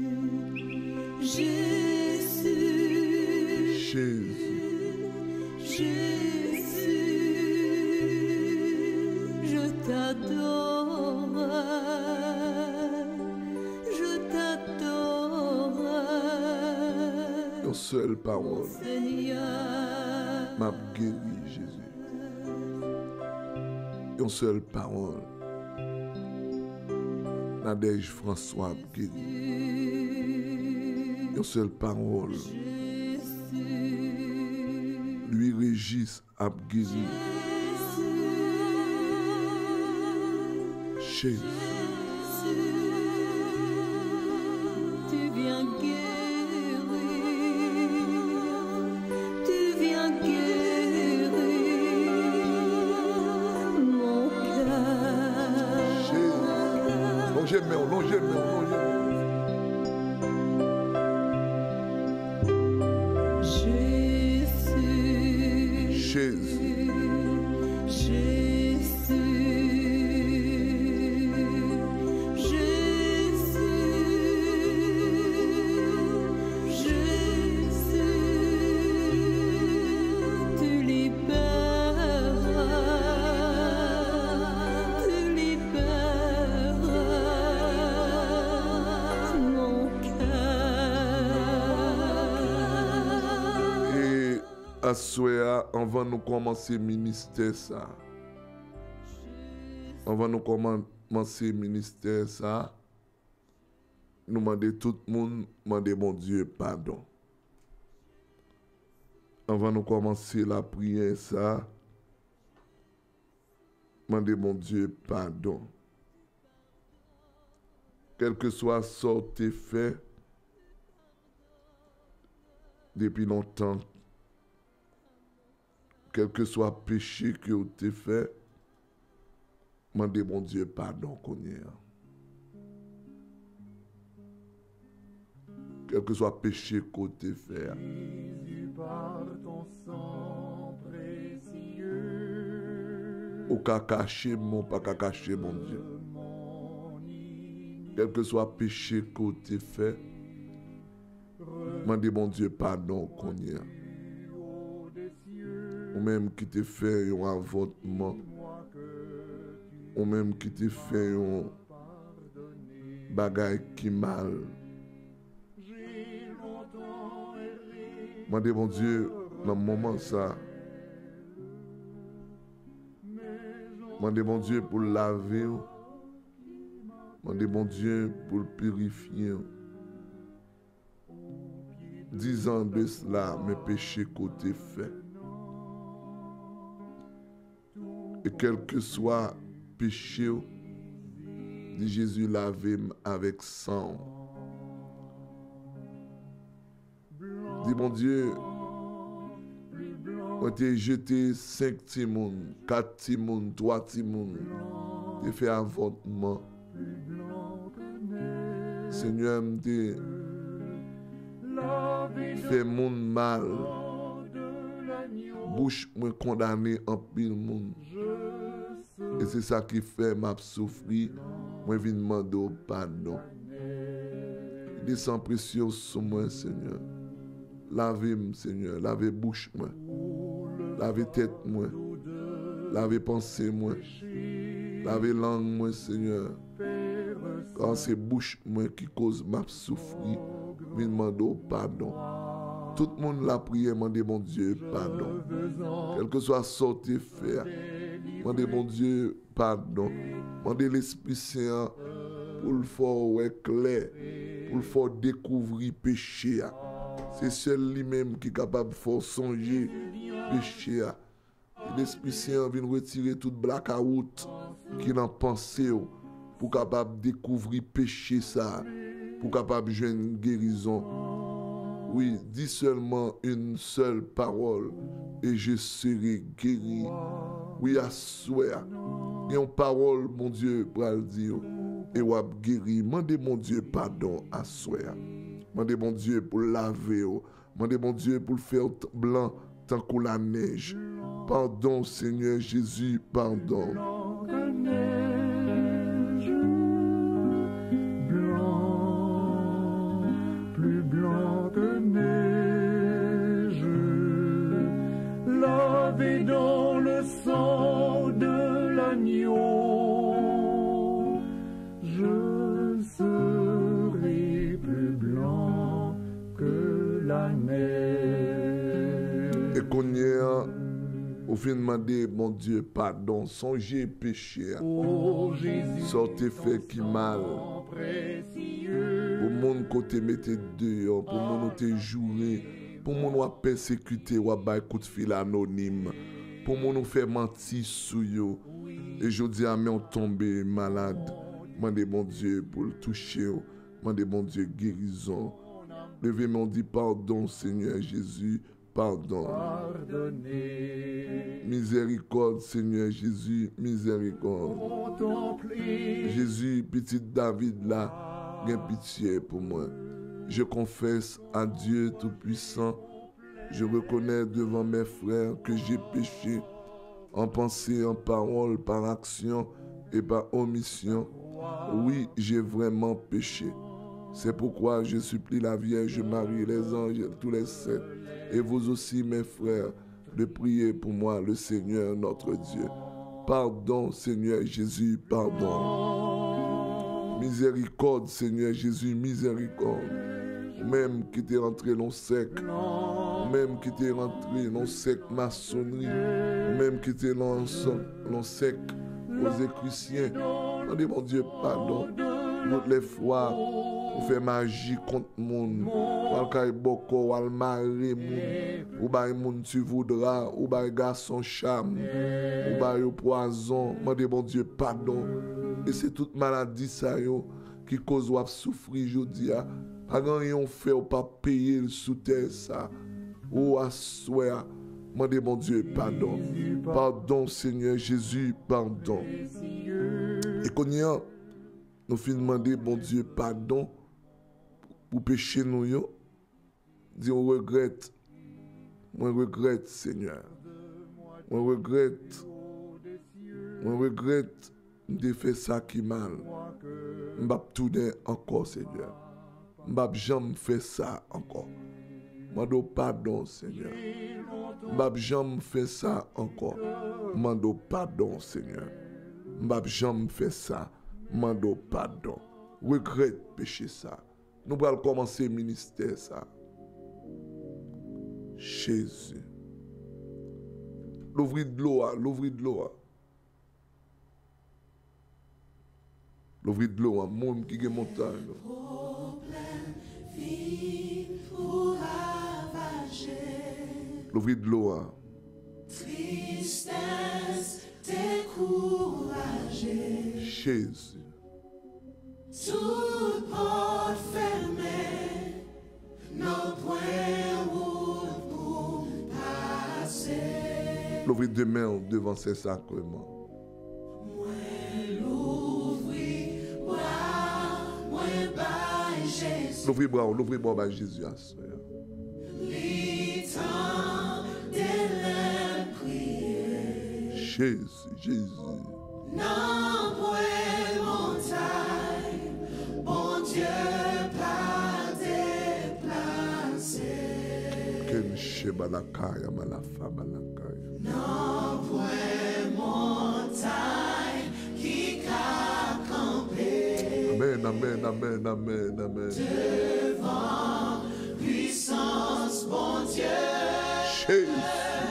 Jésus, Jésus, Jésus, je t'adore, je t'adore. Une seule parole Seigneur, m'a guéri, Jésus. Une seule parole. Nadège François a guéri. Une seule parole. Lui Régis a guéri. Jésus. tu viens guérir, tu viens guérir mon cœur. Non, j'aime, non, j'aime, non, Jésus, Jésus, Jésus, Jésus, Jésus, tu libères, tu libères mon cœur. Et à Soya, on va nous commencer le ministère ça. On va nous commencer le ministère ça. Nous demander tout le monde, demander mon Dieu pardon. On va nous commencer la prière ça. Demander mon Dieu pardon. Quel que soit ce que tu fait depuis longtemps, quel que soit le péché que tu as fait, demandez mon Dieu pardon qu'on y a. Quel que soit le péché que tu as fait. Par ton sang précieux, Ou qu'à cacher mon, pas qu'à cacher mon Dieu. Quel que soit le péché que tu as fait, demandez mon Dieu pardon qu'on y a. Ou même qui te fait un avortement, ou même qui te fait un bagay qui mal. Mandez mon Dieu dans le moment ça. Mandez mon Dieu pour le laver. Mandez mon Dieu pour le purifier. Dix ans de cela, mes péchés côté fait. Et quel que soit péché, dit Jésus, lavez-moi avec sang. Dit mon Dieu, on t'a jeté cinq timons, quatre timons, trois timons, t'as fait avortement. Seigneur, m't'a fait mon mal. Bouche me condamné en pile monde. Et c'est ça qui fait m'a souffrir. Moi viens demander pardon. Descends précieux sur moi, Seigneur. Lavez-moi, Seigneur. Lavez bouche moi. Lavez tête moi. Lavez pensée moi. Lavez langue moi, Seigneur. Quand c'est bouche moi qui cause m'a souffrir, viens demander pardon. Tout le monde l'a prié, demandez mon Dieu pardon. Quel que soit sorti faire, demandez mon Dieu pardon. Demandez l'Esprit Saint pour le faire clair, pour le faire découvrir péché. C'est seul lui-même qui est capable de faire songer péché. L'Esprit Saint vient retirer toute blackout qui n'a pensé pour capable de découvrir péché ça, pour capable de jouer une guérison. Oui, dis seulement une seule parole et je serai guéri. Oui, à souhait. Et une parole, mon Dieu, pour le dire, et ou guéri. Mandez mon Dieu pardon à souhait. Mandez mon Dieu pour laver. Mandez mon Dieu pour le faire blanc tant que la neige. Pardon, Seigneur Jésus, pardon. Plus blanc que neige, lavé dans le sang de l'agneau, je serai plus blanc que la neige. Et qu'on y a, au fin de demander, mon Dieu, pardon, songez péché, oh, sortez fait qui mal. Pour mon côté mettez dehors, pour mon côté joué, pour mon ou persécuté ou bay coup de fil anonyme, pour mon ou faire mentir sous yo. Et je dis à mes tombé malade, mandez mon Dieu pour le toucher, mandez mon Dieu guérison. Levez mon dit pardon Seigneur Jésus, pardon. Pardonnez. Miséricorde Seigneur Jésus, miséricorde. Jésus, petit David là, bien pitié pour moi. Je confesse à Dieu Tout-Puissant, je reconnais devant mes frères que j'ai péché en pensée, en parole, par action et par omission. Oui, j'ai vraiment péché. C'est pourquoi je supplie la Vierge Marie, les anges, tous les saints, et vous aussi mes frères, de prier pour moi le Seigneur notre Dieu. Pardon Seigneur Jésus, pardon. Miséricorde Seigneur Jésus, miséricorde. Même qui t'est rentré dans le sec, même qui t'est rentré dans le sec maçonnerie, même qui t'est dans le sec aux écriciens. Demandez mon Dieu pardon. Toutes les fois, on fait magie contre le monde. On fait beaucoup, on marrer monde. Ou bay monde tu voudras, ou bay garçon charme, ou bay poison. Demandez mon Dieu pardon. Et c'est toute maladie ça yo qui cause ou souffrir jodi a. Pas rien fait ou pas payer le sous terre ça. Ou à souhait. Demandez mon Dieu pardon. Pardon Seigneur Jésus, pardon. Et qu'on y a, nous finissons demander bon Dieu pardon pour pécher nous yo. Dis on regrette. Moi regrette Seigneur. Moi regrette. Moi regrette de faire ça qui mal. M'bap tout encore Seigneur. M'bap jamais fait ça encore. Mando pardon Seigneur. M'bap jamais fait ça encore. Mando pardon Seigneur. M'bap jamais fait ça. Mando pardon. regrette péché ça. Nous allons commencer le ministère ça. Jésus. L'ouvrir de l'eau, l'ouvrir de l'eau. L'ouvrir de l'eau, un monde qui est montagne. L'ouvrir de l'eau. Tristesse découragée. Jésus. Toute porte fermée, nos points pour passer. L'ouvrir de main devant ces sacrements. Moi l'ouvrir bras, moi by Jésus. L'ouvrir bras, l'ouvrir bras by Jésus. Jésus, Jésus. Non, point montagne, bon Dieu pas déplacé. Ken shebalakaya malafa balakaya. Non, point montagne qui qu'a campé. Amen, amen, amen, amen, amen. Devant puissance, bon Dieu. Jésus.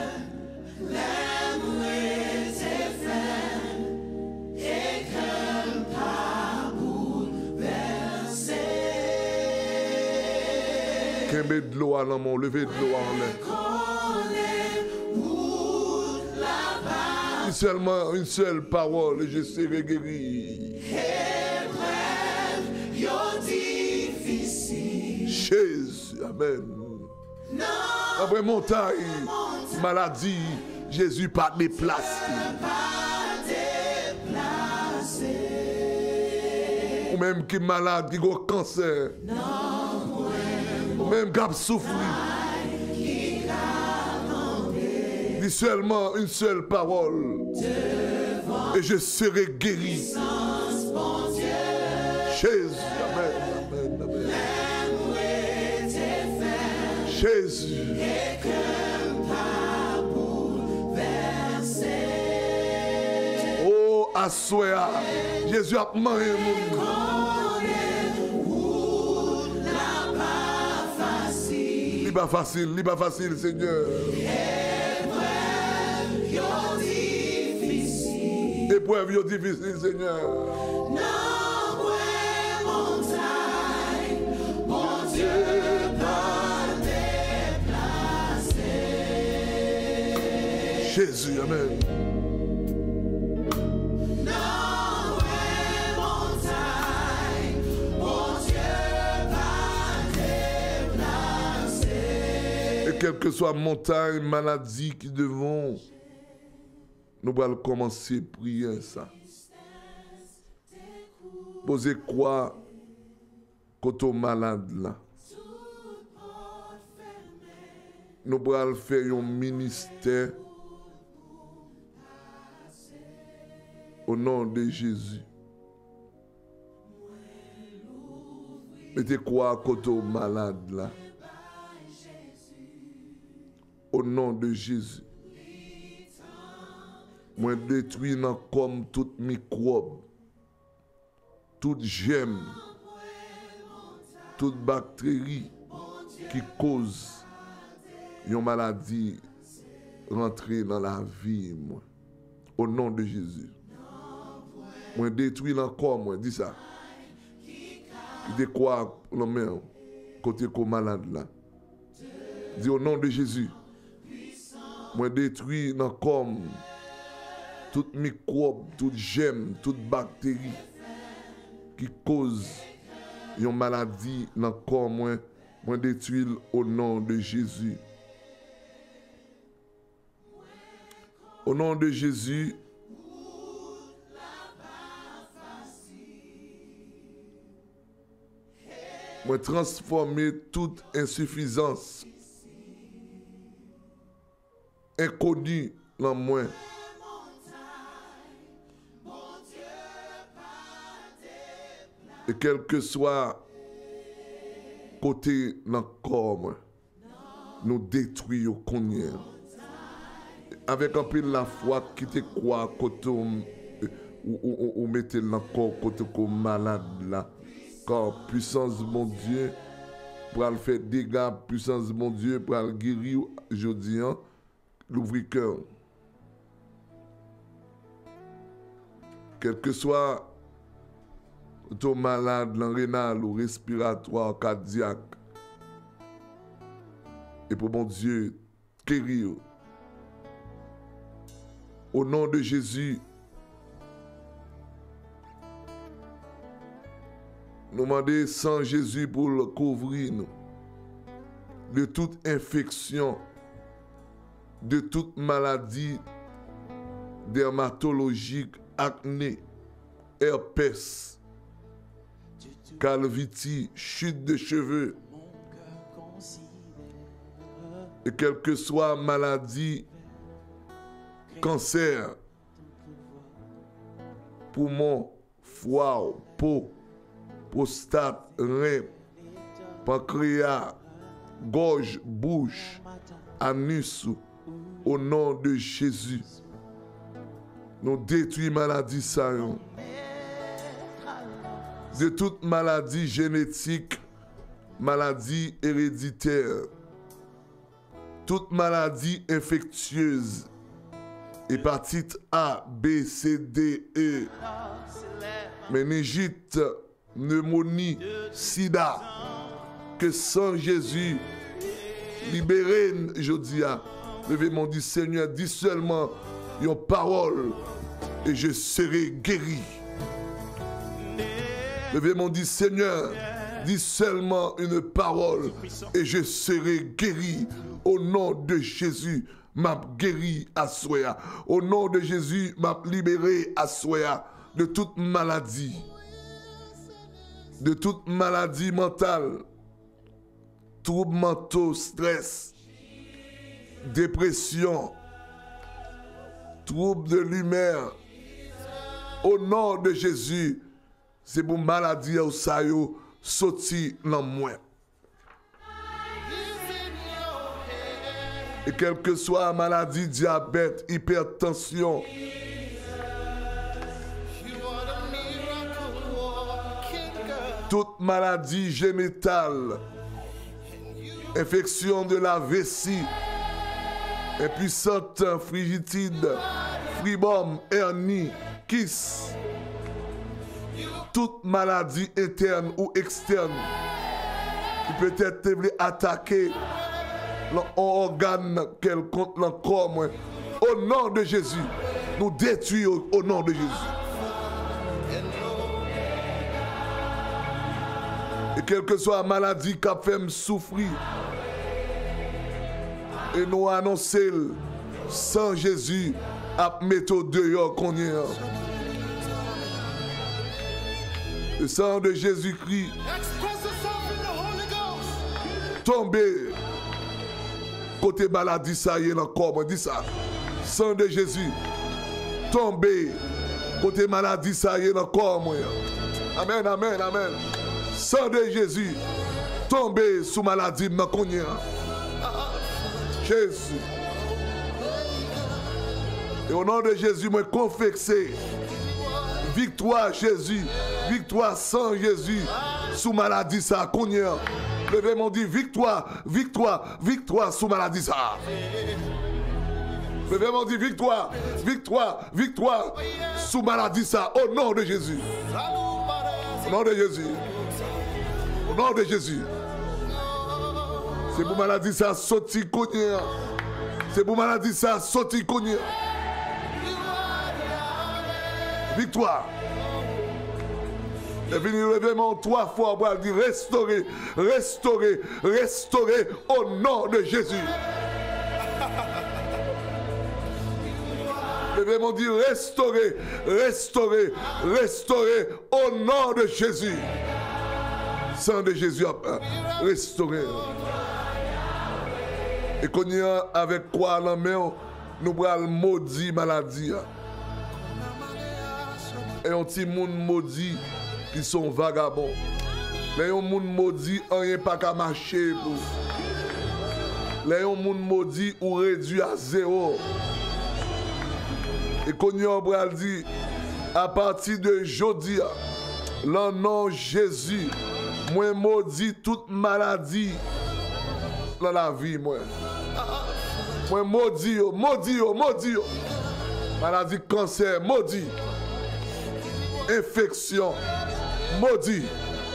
Kembe de l'eau à l'homme, lever de l'eau en l'air. Une seulement, une seule parole et je serai guéri. Jésus, amen. Après montagne, maladie, Jésus pas déplacé. Ou même qui est malade, qui a un cancer. Ou même qui a souffert. Dis seulement une seule parole. Et je serai guéri. Jésus, amen, amen, amen. Jésus. Oh, assoya. Jésus a mangé mon Liba facile, liba facile, Seigneur. Épreuve yo difficile, Seigneur. Bon Dieu pas déplacé. Jésus, amen. Quelle que soit montagne, maladie qui devons, nous allons commencer à prier ça. Posez quoi quand on malade là? Nous allons faire un ministère au nom de Jésus. Mettez quoi quand on malade là? Au nom de Jésus. Moi détruis dans comme toute microbe, toute gemme, toute bactérie qui cause une maladie rentrer dans la vie. Moi. Au nom de Jésus. Moi détruis dans corps, moi, dis ça. Dis quoi, l'homme, côté comme malade là. Dis au nom de Jésus. Moi détruis dans comme toute microbe, toute gemme, toute bactérie qui cause une maladie dans le corps, moi, moi détruis au nom de Jésus. Au nom de Jésus, moi transformer toute insuffisance inconnu dans moi. Et quel que soit côté dans le corps, moi, nous détruisons qu'on y est. Avec un peu la foi qui te croit côté ou, ou, ou, ou mettez dans le corps côté comme malade là. Car puissance de mon Dieu pour le faire dégâts, puissance de mon Dieu pour le guérir aujourd'hui, l'ouvrir cœur. Quel que soit ton malade, rénal ou respiratoire, cardiaque, et pour mon Dieu, guérir. Au nom de Jésus, nous demandons sans Jésus pour le couvrir nous de toute infection, de toute maladie dermatologique, acné, herpès, calvitie, chute de cheveux, et quelle que soit maladie, cancer, poumon, foie, peau, prostate, rein, pancréas, gorge, bouche, anus, au nom de Jésus. Nous détruisons maladie ça. De toute maladie génétique, maladie héréditaire, toute maladie infectieuse, hépatite A, B, C, D, E, méningite, pneumonie, sida, que sans Jésus, libérez aujourd'hui. Levez mon dit Seigneur, dis seulement une parole et je serai guéri. Levez mon dit Seigneur, dis seulement une parole et je serai guéri. Au nom de Jésus, m'a guéri à Soya. Au nom de Jésus, m'a libéré à Soya de toute maladie. De toute maladie mentale, troubles mentaux, stress, dépression, troubles de l'humeur. Au nom de Jésus, c'est pour maladie ou ça yo sorti dans moi. Et quelle que soit la maladie, diabète, hypertension, toute maladie génitale, infection de la vessie, impuissante frigidité, fribome, hernie, kiss, toute maladie interne ou externe qui peut être attaquée l'organe quelconque dans le corps, au nom de Jésus, nous détruisons au nom de Jésus. Et quelle que soit la maladie qui a fait me souffrir, et nous annonçons sans Jésus, à mettre dehors qu'on y est. Le sang de Jésus-Christ tombé côté maladie, ça y est encore, moi dis ça. Sang de Jésus tombé côté maladie, ça y est encore, moi. Amen, amen, amen. Sang de Jésus tombé sous maladie, ma connais. Jésus. Et au nom de Jésus, moi confessé. Victoire Jésus, victoire sans Jésus, sous maladie ça connais. Levez mon dit victoire, victoire, victoire sous maladie ça. Levez mon dit victoire, victoire, victoire sous maladie ça. Au nom de Jésus. Au nom de Jésus. Au nom de Jésus. C'est pour maladie ça sorti connais. C'est pour maladie ça sorti connais. Victoire. Et puis nous levons trois fois pour dire restaurer, restaurer, restaurer au nom de Jésus. Levez-moi dire restaurer, restaurer, restaurer au nom de Jésus. Sang de Jésus a restauré. Et qu'on y a avec quoi la main, nous prenons maudit maladie. Et un petit monde maudit qui sont vagabonds. Les gens maudit, rien pas qu'à marcher pour. Les gens maudit ou réduit à zéro. Et qu'on y a dit, à partir de jeudi, Le nom Jésus, moi maudit toute maladie dans la vie, moi. Moi maudit, yo, maudit, yo, maudit. Yo. Maladie cancer, maudit. Infection, maudit.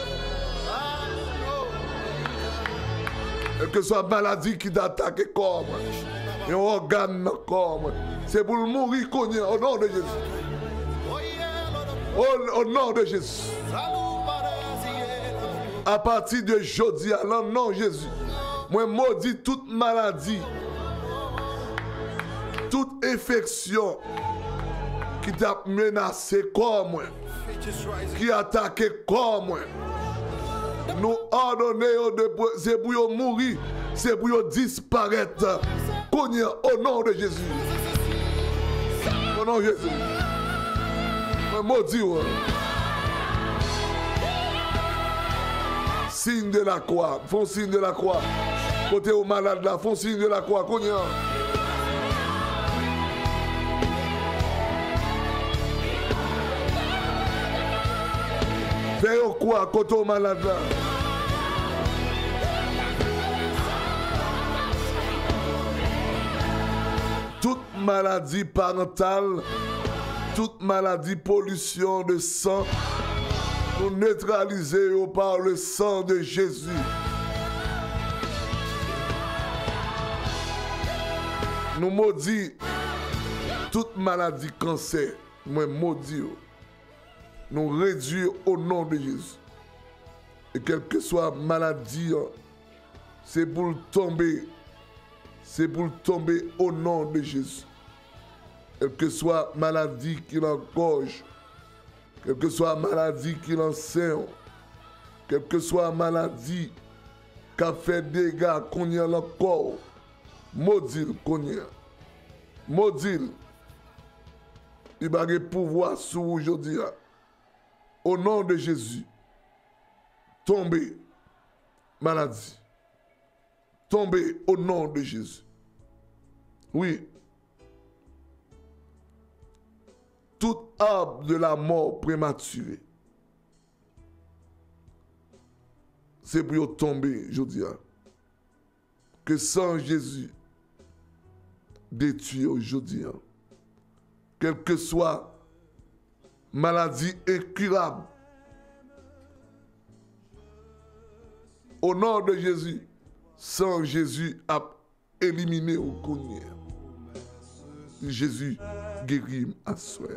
Quelle que soit maladie qui t'attaque le corps, et un organe dans le corps, c'est pour le mourir cogné au nom de Jésus. Au, au nom de Jésus. À partir de jeudi, à le nom de Jésus, moi maudis toute maladie, toute infection qui t'a menacé corps, moi, qui attaque le corps, moi. Nous ordonnons de c'est pour mourir, c'est pour disparaître. Cogné au nom de Jésus. Au nom de Jésus. Maudit. Signe de la croix. Font signe de la croix. Côté au malade là, font signe de la croix. Cogné. Fais au quoi côté au malade là. Toute maladie parentale, toute maladie pollution de sang, nous neutraliser par le sang de Jésus. Nous maudit toute maladie cancer, moi maudit. Nous réduire au nom de Jésus. Et quelle que soit maladie, c'est pour tomber. C'est pour tomber au nom de Jésus. Quelle que soit maladie qui l'engorge, quelle que soit maladie qui l'enseigne, quelle que soit maladie qui a fait des dégâts qu'on y a le corps, maudit qu'on y a. Maudit. Il va avoir pouvoir sur aujourd'hui. Au nom de Jésus, tombez, maladie. Tombez au nom de Jésus. Oui. Tout arbre de la mort prématurée, c'est pour tomber, je dis. Que sans Jésus, détruit aujourd'hui. Quelle que soit maladie incurable, au nom de Jésus, sans Jésus a éliminé au cogné. Jésus guérit à soi.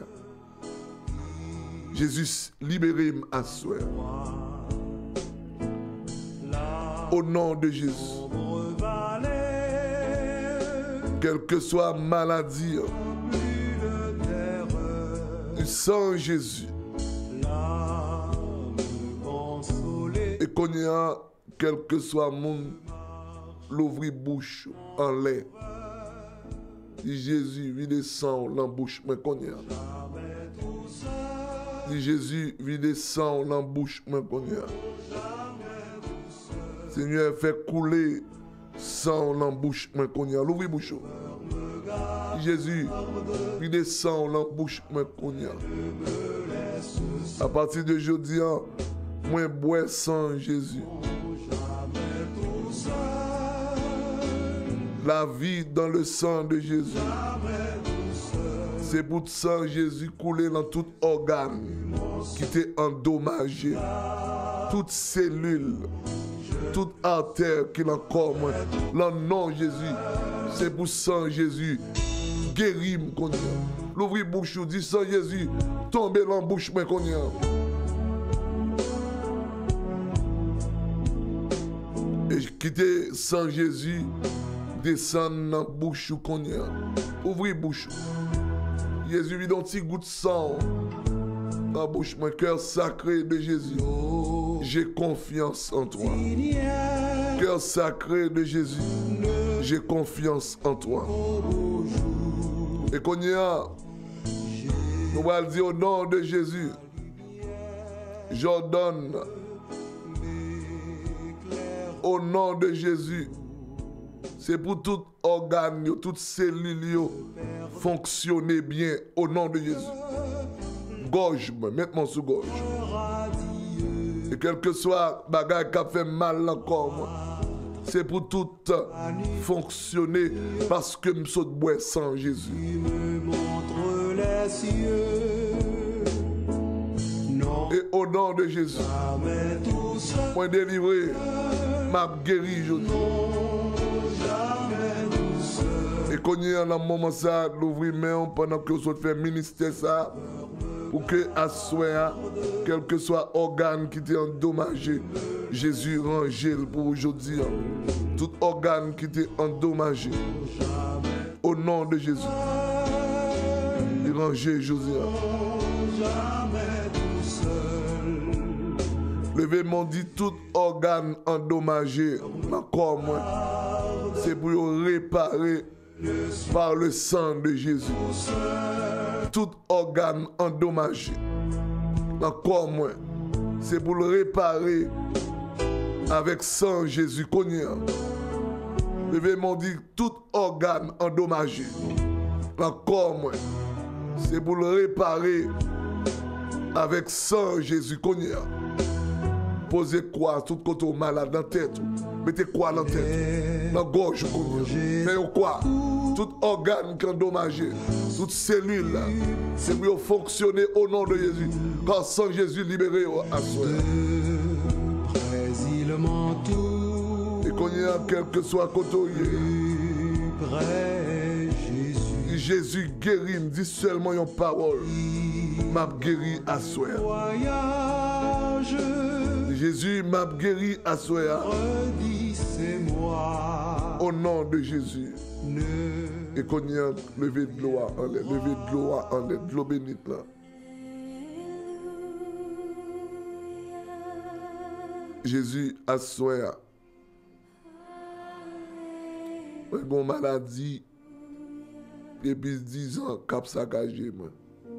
Jésus libéré à soi. Au nom de Jésus. Quelle que soit maladie, sans Jésus. Et qu'on y a, quel que soit mon l'ouvrir bouche en lait. Si Jésus vit descend l'embouche, mais qu'on y a. Si Jésus vit descend l'embouche, mais qu'on y a. Seigneur, fait couler sang l'embouche, mais qu'on y a. L'ouvrir bouche. Si Jésus vit descend l'embouche, mais qu'on y a. À partir de jeudi, moi bois sang Jésus. La vie dans le sang de Jésus. C'est pour sang Jésus couler dans tout organe qui était endommagé. Toute cellule, toute artère qui est encore moins. Le nom de Jésus, c'est pour sang Jésus. Guérir qu'on y a. L'ouvrir bouche, dit sang Jésus, tomber dans la bouche mais qu'on y a. Et quitter sang Jésus. Descendre dans la bouche qu'on y a. Ouvrez bouche. Jésus vit dans petit goût de sang. Dans la bouche, mon cœur sacré de Jésus. J'ai confiance en toi. Cœur sacré de Jésus. J'ai confiance en toi. Et qu'on y a, nous allons dire au nom de Jésus. J'ordonne au nom de Jésus. C'est pour tout organe, toute cellule fonctionner bien au nom de Jésus. Gorge, mettez-moi sous gorge. quel que soit bagage qui a fait mal encore, c'est pour tout fonctionner parce que je saute bois sans Jésus. Montre les cieux. Non. Et au nom de Jésus, moi délivré, m'a guéri aujourd'hui. Et qu'on y a dans le moment ça, l'ouvrir main pendant que vous faites ministère ça, pour que à soi, quel que soit organe qui était endommagé, Jésus range pour aujourd'hui. Tout organe qui était endommagé, au nom de Jésus, il range Jésus. Levez-moi dit tout organe endommagé, encore moins, c'est pour réparer par le sang de Jésus. Tout organe endommagé, encore moins, c'est pour le réparer avec sang Jésus. Levez-moi dit tout organe endommagé, encore moins, c'est pour le réparer avec sang Jésus. Posez quoi tout côté malade dans la tête. Mettez quoi dans la tête, dans la gorge. Mais quoi? Tout organe qui est endommagé, toute cellule, c'est pour fonctionner au nom de Jésus. Quand sans Jésus libéré à soi. Et qu'on y a quel que soit côté. Jésus. Jésus guérit, me dit seulement une parole. M'a guéri à soi. Jésus m'a guéri à soi. Au nom de Jésus. Et qu'on y a levé de l'eau en l'air, levé de l'eau en l'air, de l'eau bénite là. Jésus a soi. Une maladie depuis dix ans cap saccagé moi.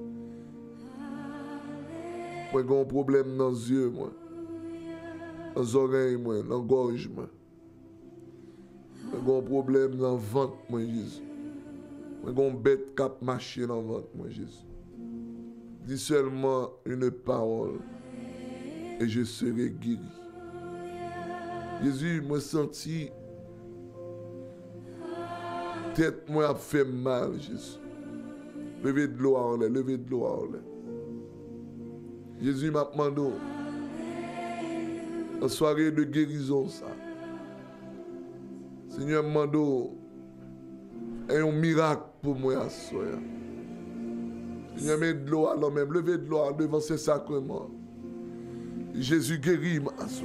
Moi j'ai un problème dans les yeux moi. Dans les oreilles moi, dans la gorge moi. J'ai un problème dans le ventre moi Jésus. Moi j'ai une bête cap marcher dans le ventre moi Jésus. Dis seulement une parole et je serai guéri. Jésus m'a senti tête moi a fait mal Jésus. Levez de l'eau en l'air, levez de l'eau en l'air. Jésus m'a demandé en soirée de guérison ça. Seigneur m'a demandé un miracle pour moi à soir. Seigneur mets de l'eau à l'homme, levez de l'eau devant ces sacrements. Jésus guérit à soir.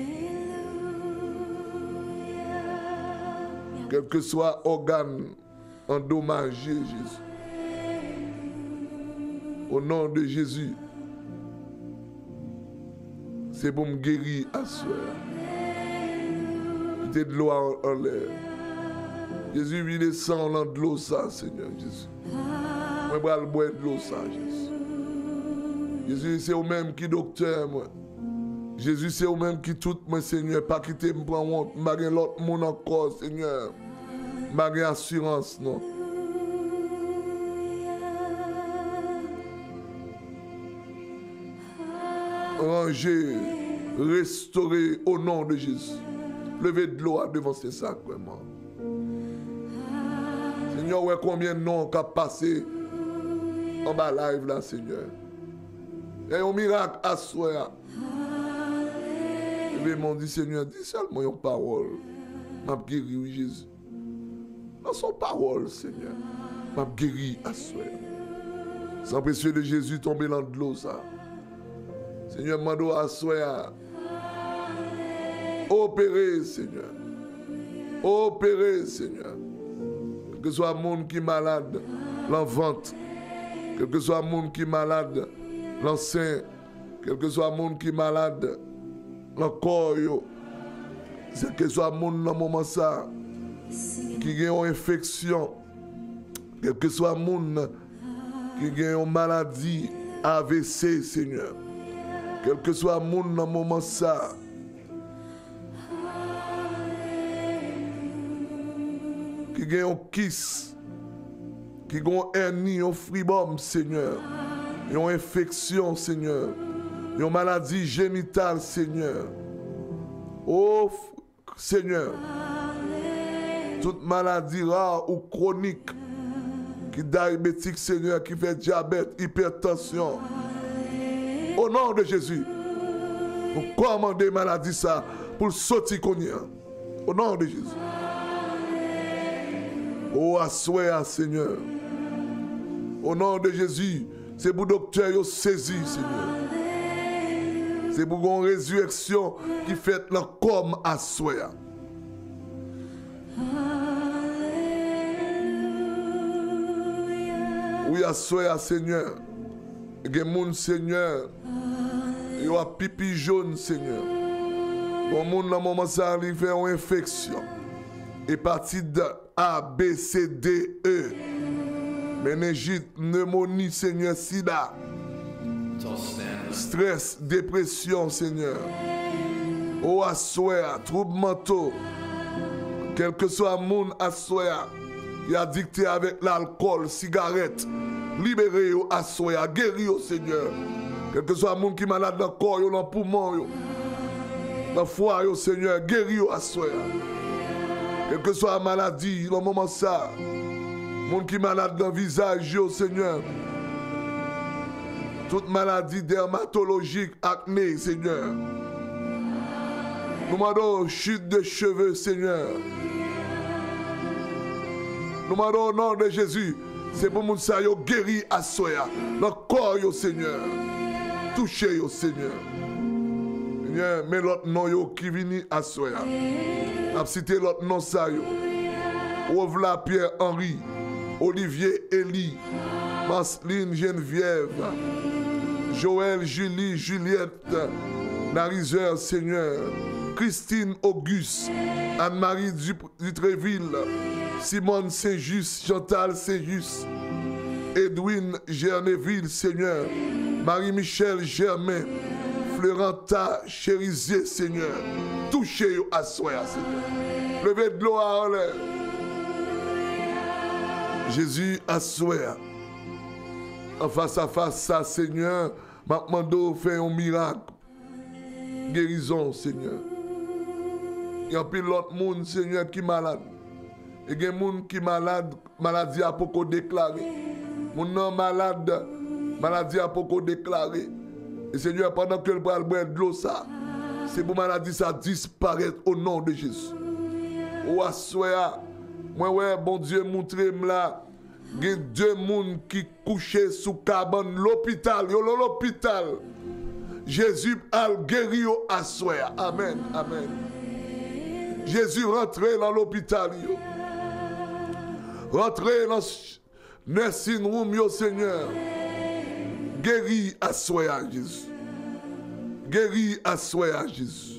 Quel que soit organe endommagé, Jésus. Au nom de Jésus, c'est pour me guérir à soi. Mettez de l'eau en l'air. Jésus, il est sans de l'eau, ça, Seigneur Jésus. Moi, je vais boire de l'eau, ça, Jésus. Jésus, c'est au-même qui docteur, moi. Jésus, c'est au-même qui tout, mon Seigneur. Pas quitter, me prendre honte. Je n'ai pas l'autre monde encore, Seigneur. Je n'ai pas assurance, non. Ranger, restaurer au nom de Jésus. Levez de l'eau devant ces sacrements. Seigneur, ouais, combien de noms qu'a passé en bas live là, Seigneur. Il y a un miracle à soi. Et m'ont dit, Seigneur, dis seulement une parole. M'a guéri, oui, Jésus. Dans son parole, Seigneur. M'a guéri à soi. Sans précieux de Jésus tomber dans de l'eau, ça. Seigneur, mando à soi. Opérez, Seigneur. Opérez, Seigneur. Quel que soit le monde qui est malade, l'envente. Quel que soit le monde qui est malade, l'enceint. Quel que soit le monde qui est malade, l'encorps. Quel que soit le monde dans le moment ça, qui a une infection. Quel que soit le monde qui a une maladie A V C, Seigneur. Quel que soit le monde dans le moment ça, qui a un kiss, qui a un hernie, un fribum, Seigneur, une infection, Seigneur. Une maladie génitale, Seigneur. Oh, Seigneur. Toute maladie rare ou chronique, qui est diabétique, Seigneur, qui fait diabète, hypertension. Au nom de Jésus, nous commandons maladie ça pour sortir qu'on y a. Au nom de Jésus. Oh, assoya, Seigneur. Au nom de Jésus, c'est pour le docteur qui saisi, Seigneur. C'est pour une résurrection qui fait le comme assoya. Oui, assoya, Seigneur. Il y a des gens, Seigneur. Il y a pipi jaune, Seigneur. Bon monde dans moment ça il fait une infection. Hépatite A, B, C, D, E. Méningite, pneumonie, Seigneur, sida. Stress, dépression, Seigneur. Oh, assoya, troubles mentaux. Quel que soit le monde, assoya. Il est addicté avec l'alcool, cigarette. Libérez-vous, assoya, guéris-vous, Seigneur. Quel que soit le monde qui est malade dans le corps, dans le poumon, dans le foie, Seigneur, guéris-vous, assoya. Quelle que soit la maladie, dans le moment ça, le monde qui est malade dans le visage, Seigneur. Toute maladie dermatologique, acné, Seigneur. Nous demandons chute de cheveux, Seigneur. Nous demandons au nom de Jésus, c'est pour nous ça, guéri à soya. Le corps, yo, Seigneur. Touchez, yo, Seigneur. Seigneur, mais l'autre nom yo, qui vient à soya. A cité l'autre nom ça, yo. Ovla Pierre Henri, Olivier Elie, Marceline Geneviève, Joël Julie Juliette, Nariseur Seigneur, Christine Auguste, Anne-Marie Dutréville, Simone Saint-Just, Chantal Saint-Just, Edwin Gerneville, Seigneur, Marie-Michel Germain, Florenta Chérizier, Seigneur, touchez à soi, Seigneur. Levez de l'eau à l'air. Jésus à soi. En face à face, ça, Seigneur, Macmando fait un miracle. Guérison, Seigneur. Il y a plus l'autre monde, Seigneur, qui est malade. Il y a des gens qui sont malades, maladie a beaucoup déclaré. Mon nom malade, maladie a beaucoup déclaré. Et Seigneur, pendant que le bras boit de l'eau, ça, c'est pour maladie ça disparaître au nom de Jésus. Ou à soya, moi, ouais, bon Dieu, montrez-moi là. Il y a deux personnes qui couchent sous cabane l'hôpital. Yo l'hôpital. Jésus a guéri à soya. Amen. Amen. Jésus rentrez dans l'hôpital. Rentrez dans le nursing room, yo, Seigneur. Guéri à soya, Jésus. Guéri à soya, Jésus.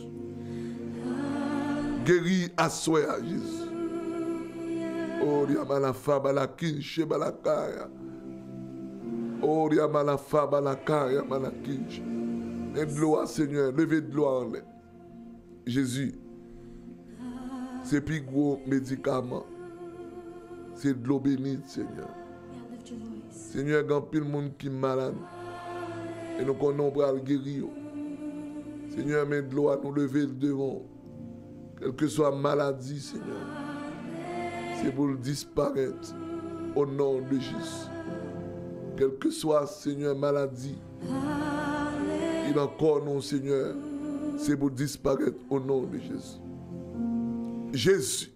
Guéri à soya, Jésus. Oh, Riamala Fabala Kinche Balakaya. Oh, Riamala Fabala Kaya Malakinche. Et de l'eau, Seigneur, levez de l'eau en l'air. Jésus, c'est plus gros médicament. C'est de l'eau bénite, Seigneur. Seigneur, il y a plus de monde qui est malade. Et nous connaissons pas le guérir. Seigneur, mets de l'eau à nous lever devant. Quelle que soit la maladie, Seigneur. C'est pour disparaître au nom de Jésus. Quelle que soit, Seigneur, maladie, il a encore non, Seigneur, c'est pour disparaître au nom de Jésus. Jésus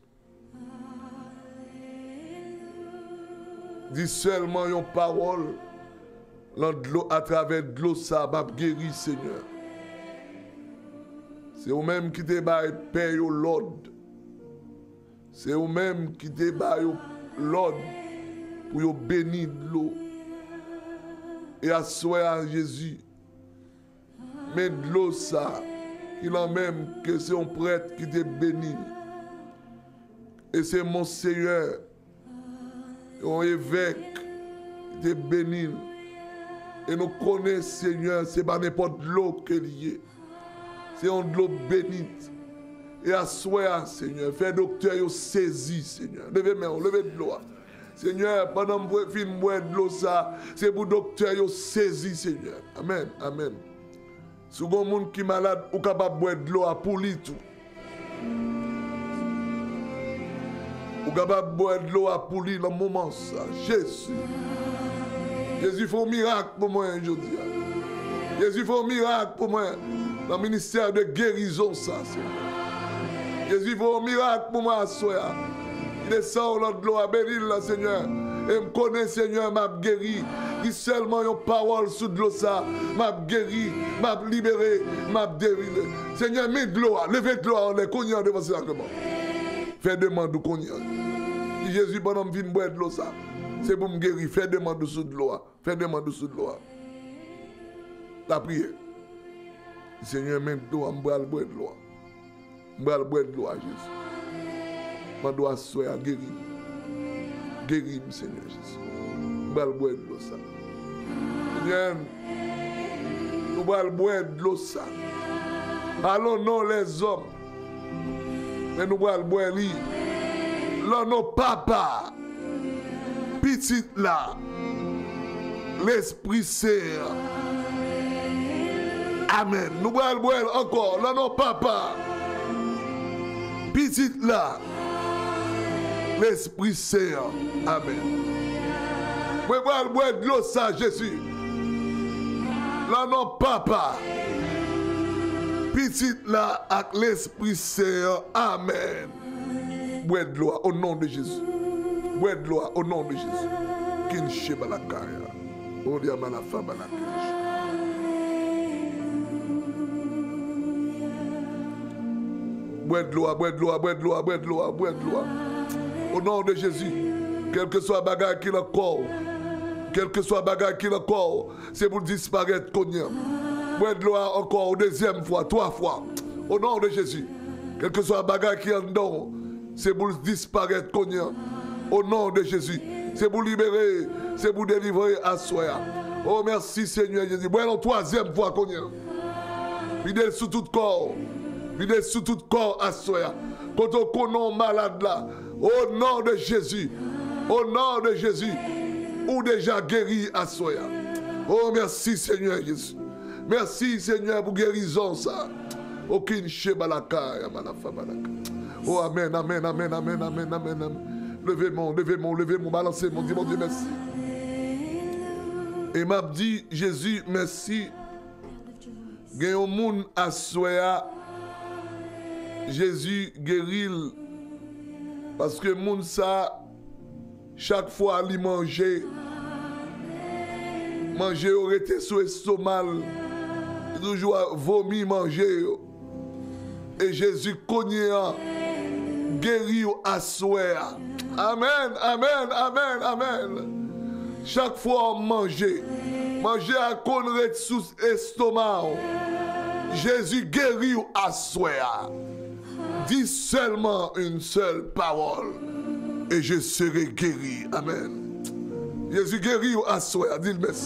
dit seulement une parole à travers de l'eau, ça va guérir, Seigneur. C'est vous-même qui te baille paix au Lord. C'est vous-même qui te baille l'ordre pour bénir l'eau. Et à soi Jésus, mais de l'eau ça, il en même que c'est un prêtre qui te bénit. Et c'est mon Seigneur, un évêque qui te bénit. Et nous connaissons, Seigneur, c'est pas n'importe l'eau qu'il y a. C'est une l'eau bénite. Et à soi, Seigneur, fais docteur yo saisi, Seigneur. Levez main, levez de l'eau. Seigneur, pendant que je bois de l'eau, ça, c'est pour docteur yo saisi, Seigneur. Amen, amen. Si vous avez un monde qui est malade, vous êtes capable de boire de l'eau pour lui tout. Vous êtes capable de boire de l'eau pour lui dans le moment ça. Jésus. Jésus fait un miracle pour moi aujourd'hui. Jésus fait un miracle pour moi dans le ministère de guérison ça. Jésus fait un miracle pour moi à soi. Il descend l'autre de l'eau à bénir là Seigneur. Et me connaît Seigneur m'a guéri. Il seulement une parole sous de l'eau ça m'a guéri, m'a libéré, m'a délivré. Seigneur mets de l'eau, levez de l'eau en les cognants devant ce sacrement. Fais demande au cognant. Jésus pendant que je viens boire de l'eau ça. C'est pour me guérir, fais demande sous de l'eau. Fais demande sous de l'eau. La prière. Seigneur mets de l'eau, je vais boire de l'eau. Je vais boire de l'eau à Jésus. Je dois soyez guéri. Guéris, Seigneur Jésus. Je vais boire de l'eau ça. Seigneur, nous allons boire de l'eau ça. Allons non les hommes. Mais nous allons boire l'eau. Là, nos papas. Petit là. L'Esprit Saint. Amen. Nous allons boire encore. Là, nos papas. Petit là. L'Esprit Saint. Amen. Nous allons boire de l'eau ça, Jésus. Là, non, papa. Petit là, avec l'Esprit Saint. Amen. Boire de l'eau au nom de Jésus. Boire de l'eau au nom de Jésus. Kinche balakaya. Odia malafa balakaya. Boire de l'eau, boire de l'eau, boire de l'eau, boire de l'eau, boire de l'eau. Au nom de Jésus. Quel que soit bagarre qui le corps. Quel que soit bagarre qui le corps, c'est pour disparaître cognac. Boire de l'eau encore, deuxième fois, trois fois. Au nom de Jésus. Quel que soit bagarre qui en donne, c'est pour disparaître cognac. Au nom de Jésus. C'est pour libérer, c'est pour délivrer à soi. Oh merci Seigneur Jésus. Boire la troisième fois cognac. Fidèle sous tout corps. Fidèle sous tout corps à soi. Quand on connaît malade là. Au nom de Jésus. Au nom de Jésus. Ou déjà guéri à soi. Oh merci Seigneur Jésus. Merci Seigneur pour guérison ça. Aucune chebalaka. Oh amen, amen, amen, amen, amen, amen, amen. Levez-moi, levez-moi, levez-moi, balancez-moi, dis mon Dieu merci. Et m'a dit Jésus merci. Gagne un monde à soi. Jésus guérit. Parce que monde ça. Chaque fois qu'il mangeait, manger aurait été sous l'estomac, il toujours vomi manger. Et Jésus cognait, guéri à souhait. Amen, amen, amen, amen. Chaque fois on mangeait, manger à connerie sous l'estomac. Jésus guérit à souhait. Dis seulement une seule parole. Et je serai guéri. Amen. Jésus guérit à soi. Dis merci.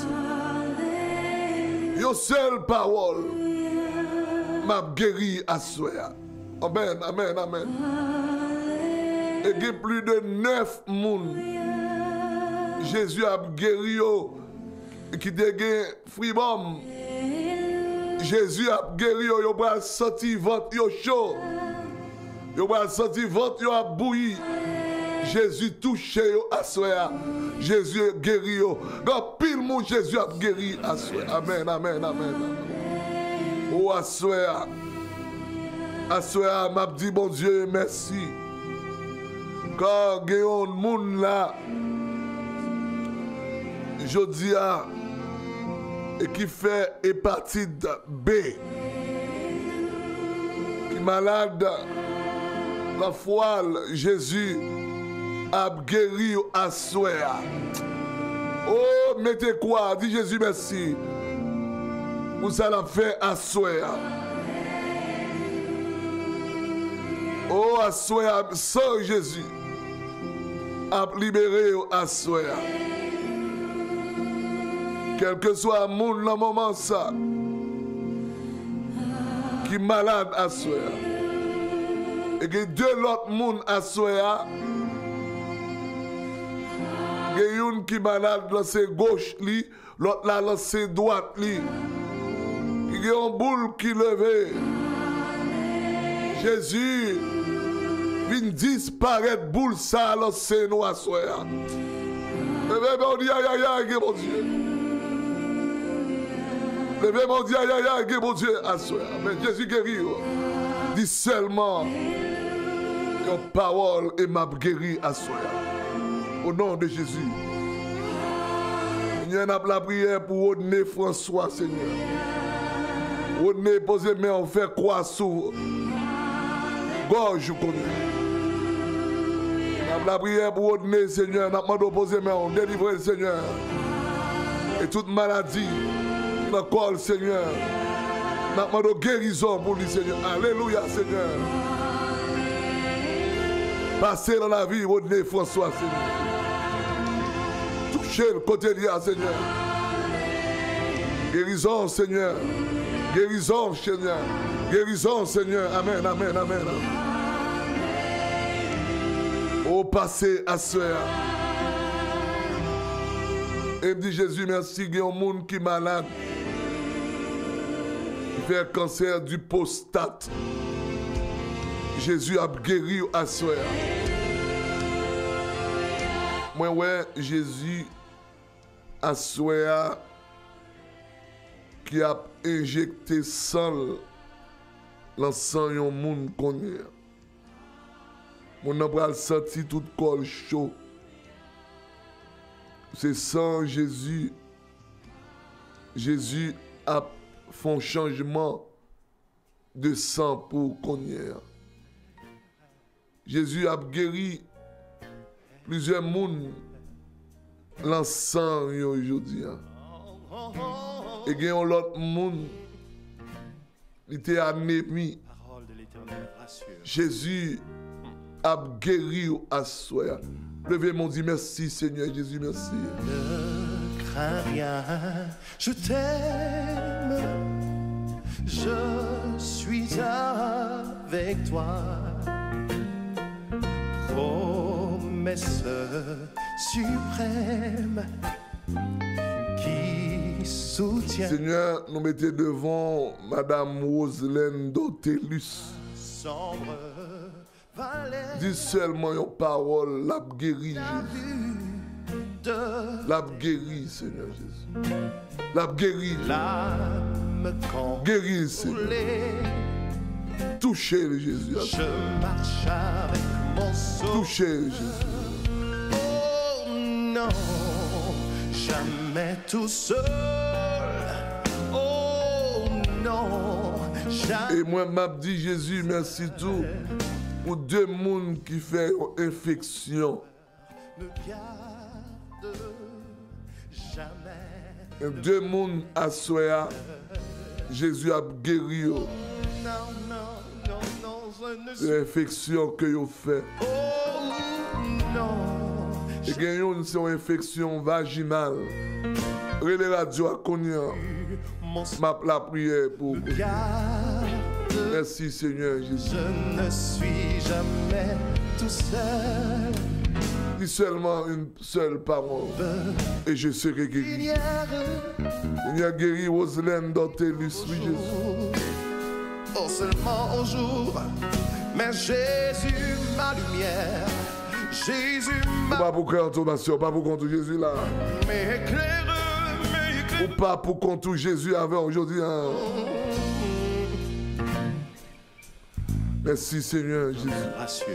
Une seule parole m'a guéri à soi. Amen, amen, amen. Et il y a plus de neuf personnes. Jésus a guéri qui dégaine fribom. Jésus a guéri yo va sortir ventre yo chaud. Yo va sortir ventre yo a bouilli. Jésus touché à soi. Jésus guéri. Quand pile mon Jésus a guéri à soi. Amen, amen, amen. Oh à soi. À soi m'a dit bon Dieu merci. Quand gayon moun là je dis à et qui fait hépatite B qui malade la foile Jésus a guéri à soi. Oh, mettez quoi? Dis Jésus merci. Vous allez faire à soi. Oh, à soi, sans Jésus. A libéré à soi. Quel que soit le monde dans le moment ça. Qui est malade à soi. Et que deux autres monde à soi. Il y a une qui est malade dans ses gauche, l'autre là dans ses droite. Il y a une boule qui levait, Jésus vient disparaître, boule ça, alors c'est nous à soir. Levez mon Dieu, aïe aïe aïe, mon Dieu. Levez mon Dieu, aïe aïe aïe, mon Dieu, à soir. Mais Jésus guérit. Dis seulement une parole et m'a guéri à soir. Au nom de Jésus. Il y a la prière pour Rodney François, Seigneur. Rodney, posez main, on fait croix sous gorge, je connais. La prière pour Rodney, Seigneur. N'a pas posé main, on délivre le Seigneur. Et toute maladie, dans le corps, Seigneur. N'a pas de guérison pour lui, Seigneur. Alléluia, Seigneur. Passez dans la vie, Rodney François, Seigneur. Touchez le côté de là, Seigneur. Guérison, Seigneur. Guérison, Seigneur. Guérison, Seigneur. Amen, amen, amen. Au passé à soeur. Et dit Jésus, merci, il y a un monde qui est malade. Il fait un cancer du prostate. Jésus a guéri à soeur. Moi, ouais, Jésus à soeur qui a injecté sang l'encens d'un monde connu. Mon a senti tout le corps chaud. C'est sans Jésus. Jésus a fait un changement de sang pour connaître. Jésus a guéri plusieurs monde l'encens aujourd'hui. Et il y a l'autre monde qui était anémie. Jésus a guéri à soi. Levez mon Dieu, merci Seigneur Jésus, merci. Ne crains rien, je t'aime, je suis avec toi. Promesse suprême qui soutient. Seigneur, nous mettons devant Madame Roselaine d'Ortélus. Sombre. Dis seulement une parole, l'a guéri Jésus. L'a guéri Seigneur Jésus. L'a guéri. Guéri Seigneur. Touchez le Jésus. Je marche avec mon sauveur. Touchez le Jésus. Oh non, jamais tout seul. Oh non, jamais. Et moi m'a dit Jésus, merci tout. Pour deux personnes qui font une infection. Et deux personnes à soi, Jésus a guéri l'infection que vous faites. Et il y a une infection vaginale. Les radios à Cognac. Ma la prière pour vous. Merci Seigneur Jésus. Je ne suis jamais tout seul. Dis seulement une seule parole et je serai guéri. Il y a guéri Roselaine d'Ortélus, oui Jésus. Oh seulement un jour, mais Jésus ma lumière, Jésus ma... Pas pour contre ma soeur, pas pour contre Jésus là. Mais éclaire, mais éclaire. Ou pas pour contre Jésus avec aujourd'hui. Hein. Merci Seigneur Jésus. Rassure.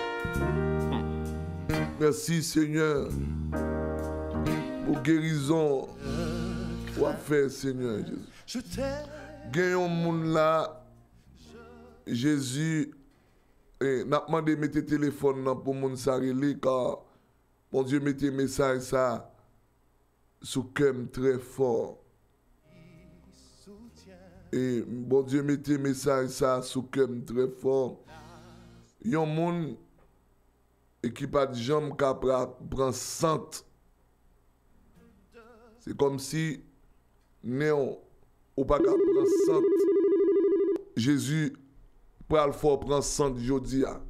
Merci Seigneur pour guérison. Pour faire Seigneur Jésus. Je t'aime. Gagnons monde là. Jésus. Et n'a demandé de mettre téléphone pour mon sarili car mon Dieu mettez message ça sous cœur très fort. Et bon Dieu mettez message ça sous cœur très fort. Yon moun et qui pas de jambe qui prend cent. C'est comme si néon ou pas prend cent. Jésus pral fort prend cent jodi a.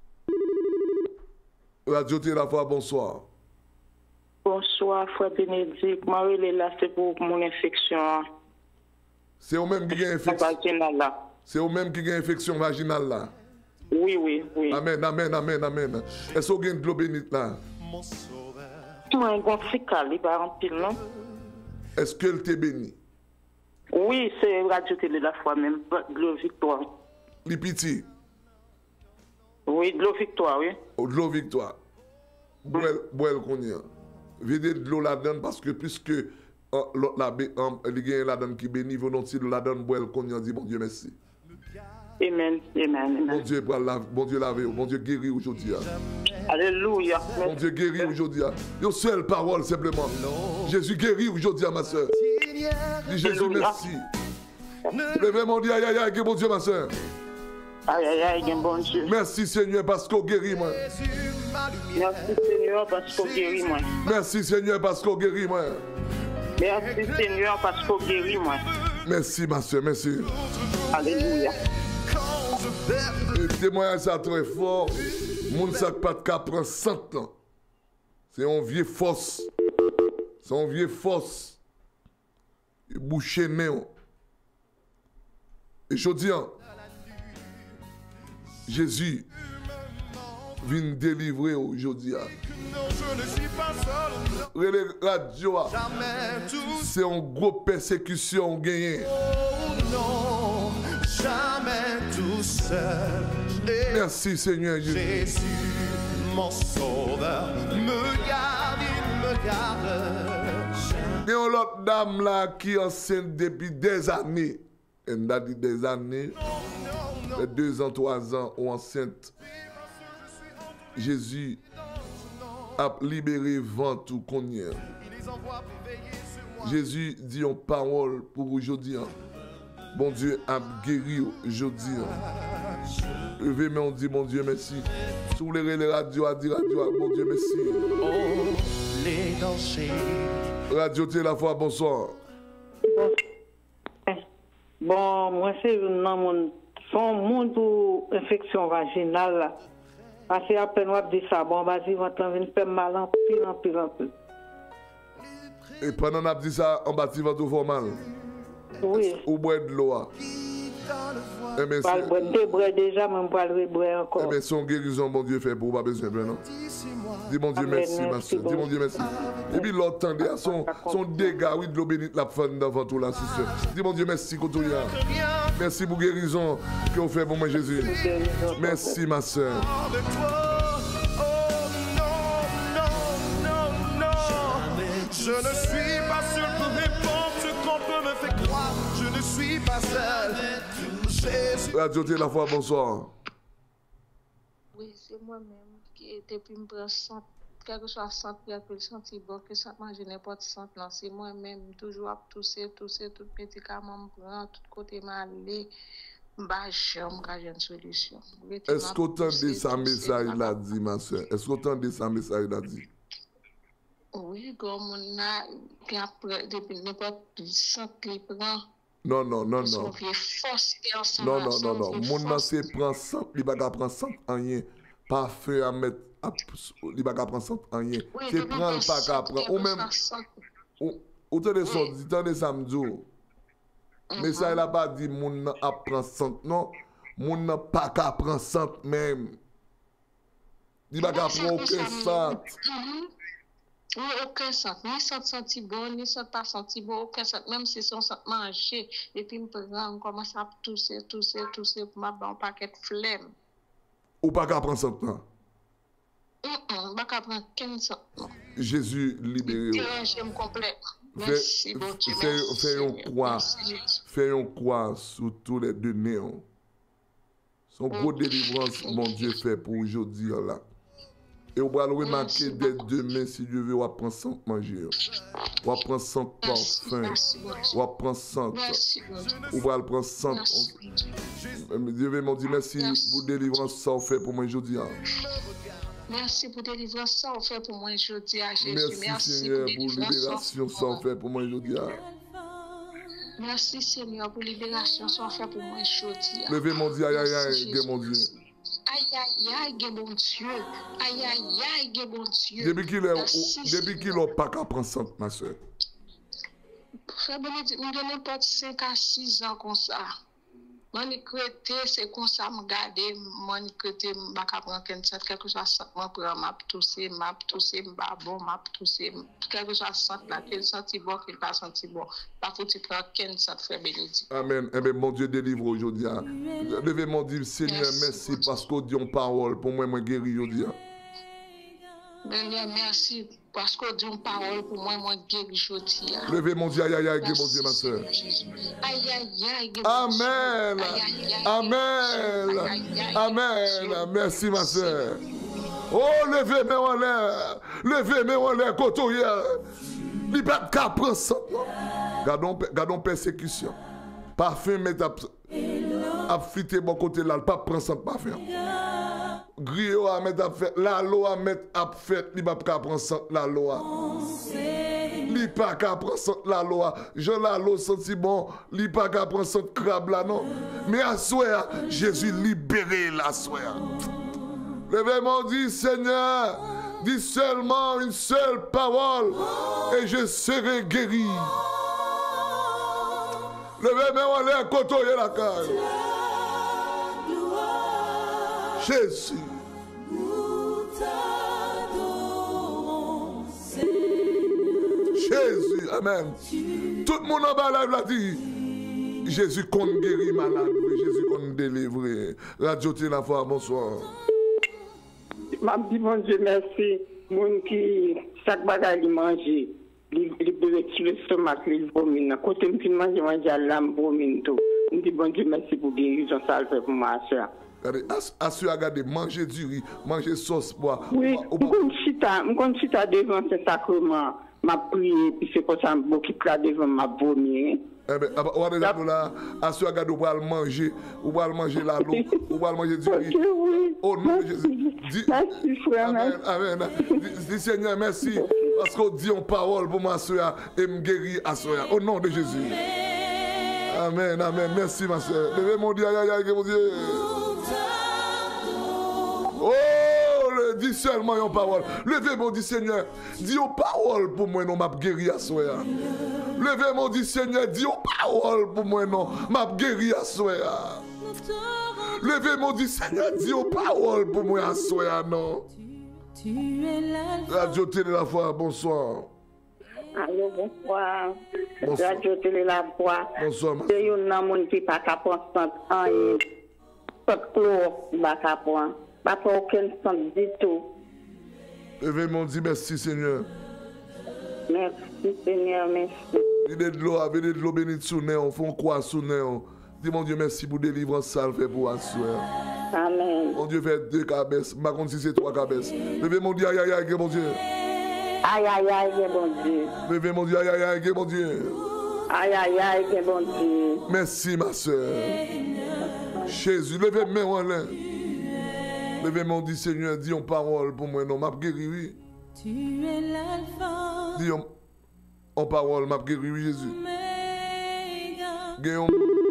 Radio Télé la foi, bonsoir. Bonsoir, frère Bénédicte. Moi, là, c'est pour mon infection. C'est au même qui a infection. C'est au même qui a infection vaginale là. Oui, oui, oui. Amen, amen, amen, amen. Est-ce que vous avez de l'eau bénite là? Moi, un grand frical, il va remplir, non? Est-ce qu'elle t'est bénie? Oui, c'est Radio Télé la fois même, de l'eau Victoire. Les petits? Oui, de l'eau Victoire, oui. Oh, de l'eau Victoire. Boel, boel qu'on y a. Videz de l'eau là-dedans parce que puisque uh, la, um, les gens là-dedans qui bénit, volontiers de là-dedans, boel qu'on y a dit, bon Dieu merci. Amen, amen, amen. Bon Dieu, bon Dieu laver, bon Dieu guérir aujourd'hui. Alléluia. Bon Dieu guérir aujourd'hui. Une seule parole simplement. Jésus guérit aujourd'hui, ma soeur. Dis Jésus merci. Levez mon Dieu, aïe aïe aïe, bon Dieu, ma soeur. Aïe aïe aïe, bon Dieu. Merci Seigneur parce qu'on guérit moi. Merci Seigneur parce qu'on guérit moi. Merci Seigneur parce qu'on guérit moi. Merci Seigneur parce qu'on guérit moi. Merci ma soeur, merci. Alléluia. Le témoignage ça très fort. Moun sak pas de cas prend cent ans. C'est un vieux force. C'est un vieux force. Il bouche néon. Et je dis, Jésus vient délivrer aujourd'hui. Les radios, c'est une grosse persécution gagnée. Non, jamais tout seul. Merci Seigneur Jésus. Jésus, mon sauveur, me garde, il me garde. Il y a une autre dame là qui est enceinte depuis des années. Elle a dit des années, les deux ans, trois ans, ou enceinte. Jésus a libéré vent tout qu'on y est. Jésus dit une parole pour aujourd'hui. Bon Dieu a guéri aujourd'hui. Levez, mais on dit, mon Dieu, merci. Soulevez les radios, a dit radio, bon Dieu, merci. Oh, les dansers. Radio Télé la foi, bonsoir. Bon, moi, c'est un monde pour infection vaginale. Là. Parce que après, on dit ça, bon, vas-y, on va venir faire mal en pile, en pile, en pile. Et pendant qu'on a dit ça, on bâtit votre formal. Oui. Ou boire de l'eau. Eh bien, pas le boire déjà, même pas le boire encore. Eh bien, son guérison, bon Dieu, fait pour pas besoin de non? Dis mon Dieu merci, ma soeur. Dis mon Dieu merci. Et puis l'autre tendez à son, son dégât, oui, de l'eau bénite, la fin devant tout là, c'est sûr. Dis mon Dieu merci, Kotoya. Merci pour guérison que vous faites pour moi, Jésus. Merci, ma soeur. Je ne suis pas seul pour répondre ce qu'on peut me faire croire. Je ne suis pas seul. Jésus. Radio Télé la foi, bonsoir. Oui, c'est moi-même qui, depuis me prendre cent, quelque soit cent, quelque senti bon, que ça mange n'importe cent, non, c'est moi-même, toujours à tousser, tousser, tout médicament me prend, tout côté m'aller, bah, j'aime quand j'ai une solution. Est-ce qu'autant de ça message l'a dit, ma soeur? Est-ce qu'autant de ça message l'a dit? Oui, comme on a, puis après, depuis n'importe cent qui prend. Non, non, non, non. Non, non, non, non. Mon nan se prend cent, il va prendre cent en rien. Pas feu à mettre, il va prendre cent en rien. C'est prendre pas qu'à prendre. Ou même, ou t'en de son, dit t'en de samedi. Mais ça, il a pas dit mon nan a prend cent, non. Mon nan pas qu'à prendre cent même. Il va prendre aucun cent. Oui, aucun sens. Ni sent senti bon, ni sent pas senti bon, aucun sens. Même si son sent manger, et puis on commence à tousser, tousser, tousser, pour ma bon paquet de flemme. Ou pas qu'à prendre cent ans? Non, pas qu'à prendre quinze cents. Jésus libéré. J'aime complet. Merci, bon Dieu. Fais un croix. Fais un croix sur tous les deux néons. Son gros délivrance, mon Dieu, fait pour aujourd'hui là. Et on va le remarquer dès demain, si Dieu veut, on va prendre cent manger. On va prendre cent parfums. On va prendre cent. On va le prendre cent. Dieu veut m'en dire merci pour délivrance, ça on fait pour moi aujourd'hui. Merci pour délivrance, ça on fait pour moi aujourd'hui. Merci Seigneur pour libération, ça on fait pour moi aujourd'hui. Merci Seigneur pour libération, ça on fait pour moi aujourd'hui. Levez mon Dieu, aïe aïe aïe, mon Dieu. Aïe aïe aïe, bon Dieu. Aïe aïe aïe, bon Dieu. Depuis qu'il est, depuis qu'il n'a pas qu'à prendre cent, ma soeur. Frère Bénédicte, je n'ai pas cinq à six ans comme ça. Mani crété, c'est comme ça, me garder, mani crété, m'a prendre quelque chose à cent, pour m'a tousser, m'a tousser, m'a bon, m'a tousser, quelque chose à cent là, qu'il senti bon, qu'il pas senti bon. Pas faut tu prendre quinze cent, frère Bénédicte. Amen. Eh bien, mon Dieu délivre aujourd'hui. Levez mon Dieu, Seigneur, merci parce qu'on dit en parole, pour moi, moi guéri aujourd'hui. Merci parce qu'on dit une parole pour moi, moi guéri aujourd'hui. Levez mon Dieu, aïe aïe aïe, mon Dieu, ma soeur. Aïe aïe aïe. Amen. Amen. Amen. Merci ma soeur. Oh, levez mes en l'air. Levez mes en l'air, côté. Il n'y a pas de cas prendre ça. Gardons, gardons persécution. Parfum, mais à fliter bon côté là, pas prendre ça parfum. Griot à mettre à fait, la loi à mettre à fait, il va pas prendre ça la loi. Il pas qu'à prendre ça la loi. Je la loi senti bon, il pas qu'à prendre ça crabe là non. Mais à soir, Jésus libéré la soir. Levez-moi dit Seigneur, dis seulement une seule parole et je serai guéri. Levez-moi les côtoyer la cage. Jésus. Jésus, amen. Tout le monde en bas là l'a dit. Jésus compte guérir malade, Jésus compte délivrer. Radio la foi, bonsoir. M'a dit bon Dieu merci. Moun qui chaque bagage manger, il peut sur le stomac, il vomit. Côté me fin manger manger l'âme vomit tout. Me dit bon Dieu merci pour guérison ça le fait pour ma soeur. Regardez, assurez à garder, manger du riz, manger sauce bois. Oui, je compte chita devant ce sacrement, m'a prié, puis c'est comme ça, qui plat devant ma vomir. Eh bien, on va là, assurez à garder, on va manger, on va manger la l'eau, on va manger du riz. Au nom de Jésus. Merci, frère. Amen, amen. Dis Seigneur, merci, parce qu'on dit en parole pour ma soeur et me guérir à soeur. Au nom de Jésus. Amen, amen. Merci, ma soeur. Levez mon Dieu, aïe, aïe, mon Dieu. Oh, dis seulement une parole. Levez mon dit Seigneur, dis une parole pour moi, non, m'a guéri à soi. Levez mon dit Seigneur, dis une parole pour moi, non, m'a guéri à soi. Levez mon dit Seigneur, dis une parole pour moi à soi, non. Radio Télé La Foi, bonsoir. Allô, bonsoir. Bonsoir. Radio Télé La Foi. Bonsoir, ma soeur. Il y a un monde qui n'est pas capable de pas de chlore, pas capable. Pas aucun sens du tout. Levez mon dit merci Seigneur. Merci Seigneur, merci. Venez de l'eau, venez de l'eau bénite sous néon, font quoi sous néon. Dis mon Dieu merci pour délivrance ça fait pour assurer. Amen. Mon Dieu fait deux cabesses, ma contre si c'est trois cabesses. Levez mon Dieu, aïe aïe aïe, mon Dieu. Aïe aïe aïe, mon Dieu. Levez mon Dieu, aïe aïe aïe, mon Dieu. Aïe aïe aïe, mon Dieu. Merci ma soeur. Jésus, levez mes mains en l'air. Levez mon dit Seigneur, dis en parole pour moi, non, m'a guéri, oui. Tu es l'alpha. Dis en, en parole, m'a guéri, oui, Jésus. Guéon.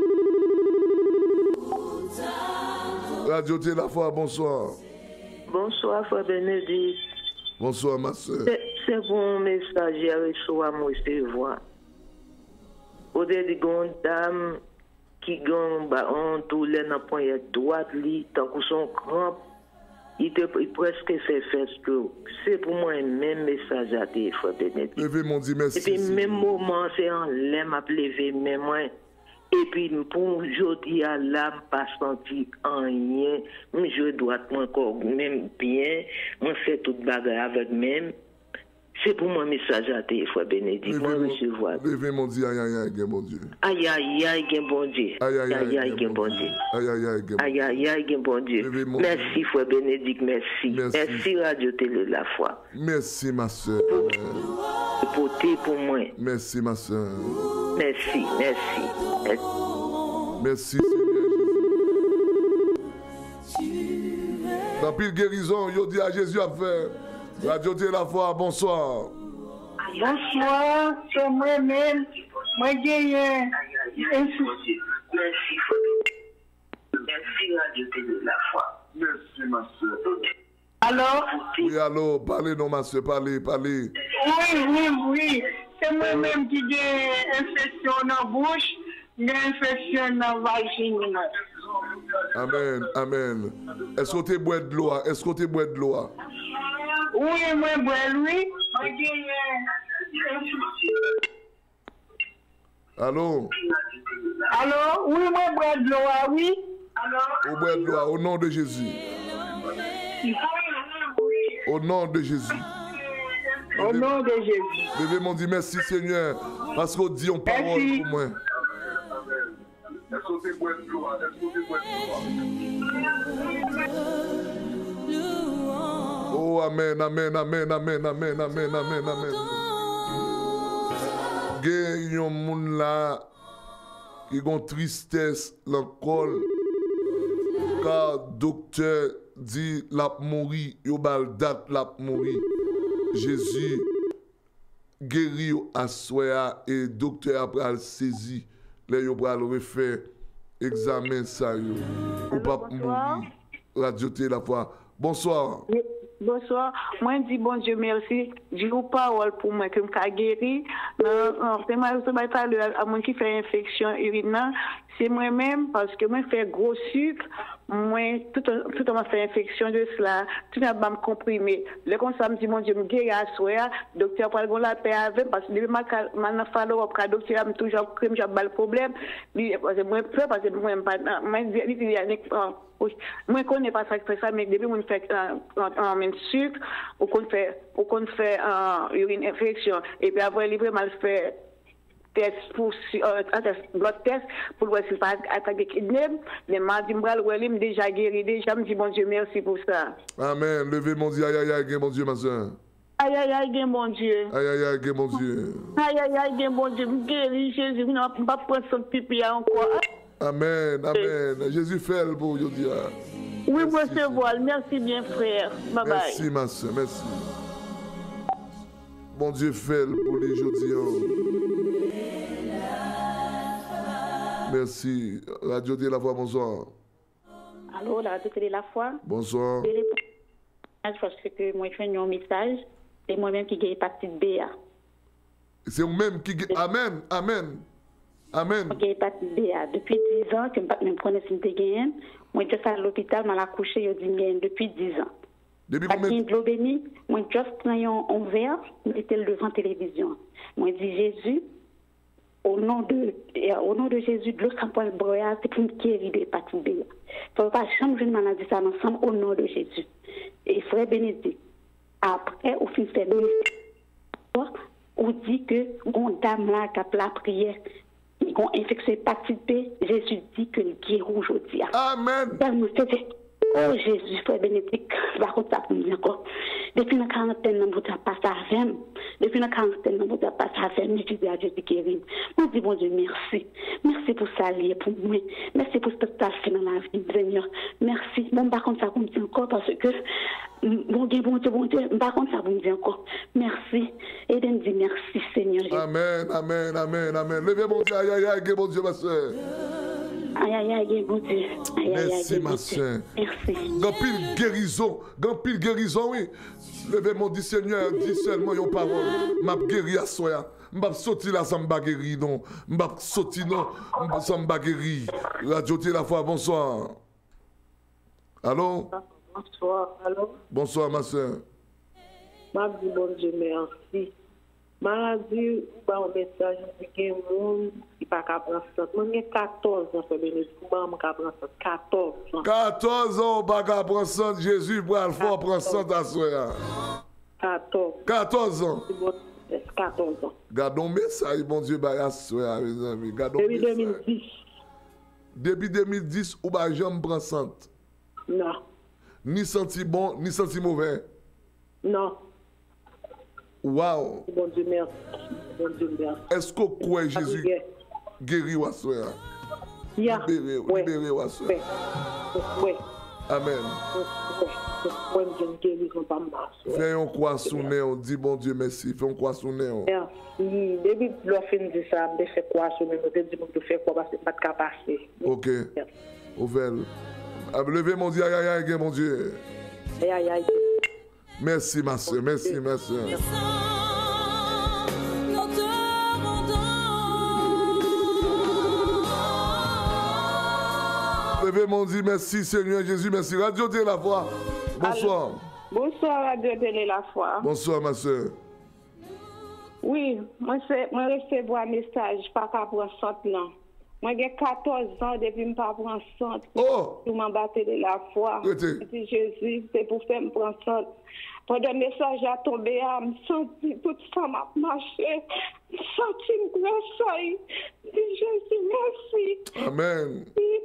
Radio Télé La Foi, bonsoir. Bonsoir, Frère Bénédicte. Bonsoir, ma soeur. C'est bon message, j'ai reçu à moi, je vois. Au début, il y a une dame qui a un douleur dans le point droite, tant que son crampe. Il te presque fait faire que c'est pour moi un même message à des fois Bénédicte. Levez mon dit merci. Et puis même moment c'est en l'aime à lever mais moi et puis pour aujourd'hui à l'âme pas senti rien, mais je dois encore même bien, moi fait toute bagarre avec même. C'est pour moi un message à tes fois Bénédicte. Moi recevoir. Levez mon dit aïe aïe aïe bon Dieu. Aïe aïe aïe bon Dieu. Aïe aïe aïe aïe bon Dieu. Aïe aïe aïe aïe aïe aïe bon Dieu. Merci frère Bénédicte, merci. Merci Radio Télé La Foi. Merci ma soeur. Pour t'es pour moi. Merci ma soeur. Merci, merci. Merci Seigneur Jésus. Dans pile guérison, yo dit à Jésus à faire. Radio Télé La Foi, bonsoir. Bonsoir, c'est moi-même. Moi, j'ai Merci, Merci, Radio Télé La Foi. Merci, ma soeur. Alors? Oui, allô, parlez, non, ma soeur, parlez, parlez. Oui, oui, oui. C'est c'est moi-même qui ai infection dans la bouche, j'ai infection dans la vagine. Amen, amen. Est-ce que tu bois de l'eau? Est-ce que tu bois de l'eau? Oui, moi, bois oui. Allô? Allô? Oui, moi, bois de l'eau, oui. Au bois de l'eau, au nom de Jésus. Au nom de Jésus. Au nom de Jésus. Bébé m'ont dit merci Seigneur, parce qu'on dit en parole pour moi. Est-ce que tu bois de l'eau? Est-ce que tu bois de l'eau? Oh, amen, amen, amen, amen, amen, amen, amen, amen. Il y a un monde là qui a une tristesse dans le col. Car le docteur dit la mourir, il y a une date la mourir. Jésus guérit à soi et le docteur après le saisi. Là, il va le refaire examen ça. Ou pas mourir. Radio la fois. Bonsoir. Oui. Bonsoir. Moi, je dis bon Dieu merci. Je dis parole pour moi que je suis guéri. C'est moi qui parle à moi qui fait infection urinaire. C'est moi-même parce que moi, je fais gros sucre. Moi, tout le monde fait infection de cela. Tout le monde va me comprimer. Le conseil me dit, mon Dieu, je me guéris à soi. Le docteur parle de la paix avec parce que depuis ma follow up, le docteur a toujours cru que j'ai le problème. Parce que moi, je parce que moi, je ne connais pas ça qui fait ça, mais depuis que je fais un sucre, ou qu'on fait, ou qu'on fait une infection, et puis après, il mal fait test pour un test blood test pour voir s'il pas attaquer kidney, mais mardi m'bral ouais il déjà guéri déjà me dit bon Dieu merci pour ça. Amen. Levez mon Dieu, aïe aïe aïe, mon Dieu ma soeur. Aïe aïe aïe, mon Dieu. Aïe aïe aïe, mon Dieu. Aïe aïe aïe, mon Dieu, guéri Jésus, non pas prendre son pipi encore. Amen, amen. Jésus fait le beau aujourd'hui. Oui, monsieur Voile, merci bien frère. Bye bye. Merci ma soeur, merci. Bon Dieu fait le pour les aujourd'hui. Merci. Radio de la Voix, bonsoir. Allô, la Radio de la Voix. Bonsoir. Parce que moi, je fais un message. C'est moi-même qui gagne hépatite B. C'est vous-même qui gagne. Amen, amen. Amen. Je gagne hépatite B. Depuis dix ans, que je ne connais pas si je gagne. Moi, je suis à l'hôpital, je suis accouché, je dis depuis dix ans. Depuis combien de temps? Moi, je suis en verre, j'étais devant la télévision. Moi, je dis Jésus. Au nom de, au nom de Jésus, de l'eau sans poil broyage, c'est pour me guérir de l'hépatite B. Il ne faut pas changer une maladie ça ensemble au nom de Jésus. Et frère Bénédicte, après, au fin de faire on dit que une dame là qui a la prière, qui a infecté l'hépatite B, Jésus dit que le guérit aujourd'hui. Amen. Oh Jésus, frère Bénédicte, par contre, ça pour me dire encore. Depuis la quarantaine, nous avons passé à vingt. Depuis la quarantaine, nous avons passé à vingt. Je dis à Dieu de guérir. Moi, je dis, bon Dieu, merci. Merci pour ça, lié pour moi. Merci pour ce que tu as fait dans la vie, Seigneur. Merci. Bon, par contre, ça pour me dire encore parce que, bon Dieu, bon Dieu, bon Dieu, par contre, ça pour me dire encore. Merci. Et de me dire merci, Seigneur. Amen, amen, amen, amen. Levez mon Dieu, aïe, aïe, aïe, bon Dieu, ma soeur. Aïe, aïe, aïe, mon Dieu. Aïe, aïe, merci, aïe, ma soeur. Merci. Grand pile guérison, grand pile guérison, oui. Levez mon dit Seigneur, dis seulement yon parole. M'a guéri à soi. M'a sorti là, ça m'a guéri, non. M'a sorti, non, ça m'a guéri. Radio T la foi, bonsoir. Allô? Bonsoir, allô? Bonsoir, ma soeur. M'a dit bon Dieu, merci. M'a dit, ou un message, il y a un monde qui n'a pas prendre ça. Moi, j'ai quatorze ans, c'est bien, je ne peux pas prendre ça. quatorze ans. quatorze ans, pas qu'à prendre ça. Jésus, pour le fort, prendre ça, ta soeur. quatorze. quatorze ans. quatorze ans. Gardons message, bon Dieu, bah, à soeur, mes amis. Depuis deux mille dix. Depuis deux mille dix, ou bah, j'aime prendre ça. Non. Ni senti bon, ni senti mauvais. Non. Wow. Bon Dieu merci. Bon Dieu merci. Est-ce que quoi Jésus guérit ou soeur? Yeah. Libéré, ouais. libéré ou soeur. Oui. Amen. Oui. Fais un croix sous nez, on dit bon Dieu merci. Fais un croix sous nez. Merci. Depuis que l'on fin de ça, je fais quoi sous nez, je dis que je fais quoi parce que je ne peux pas passer. Ok. Ouvert. Levez mon Dieu, aïe aïe aïe, mon Dieu. Aïe aïe aïe. Merci ma soeur, merci ma soeur. levez mon Dieu, merci Seigneur Jésus, merci. Radio Télé La Foi, bonsoir. Allô. Bonsoir Radio Télé La Foi. Bonsoir ma soeur. Oui, moi moi recevoir un message pas qu'à prendre centre là. Moi j'ai quatorze ans depuis me pas prendre centre. Oh. Pour m'embattre de La Foi. C'est Jésus, c'est pour faire me prendre centre. Pendant le message a tombé, à me sentir tout ça m'a marché. Senti me grâce. Jésus, merci. Amen.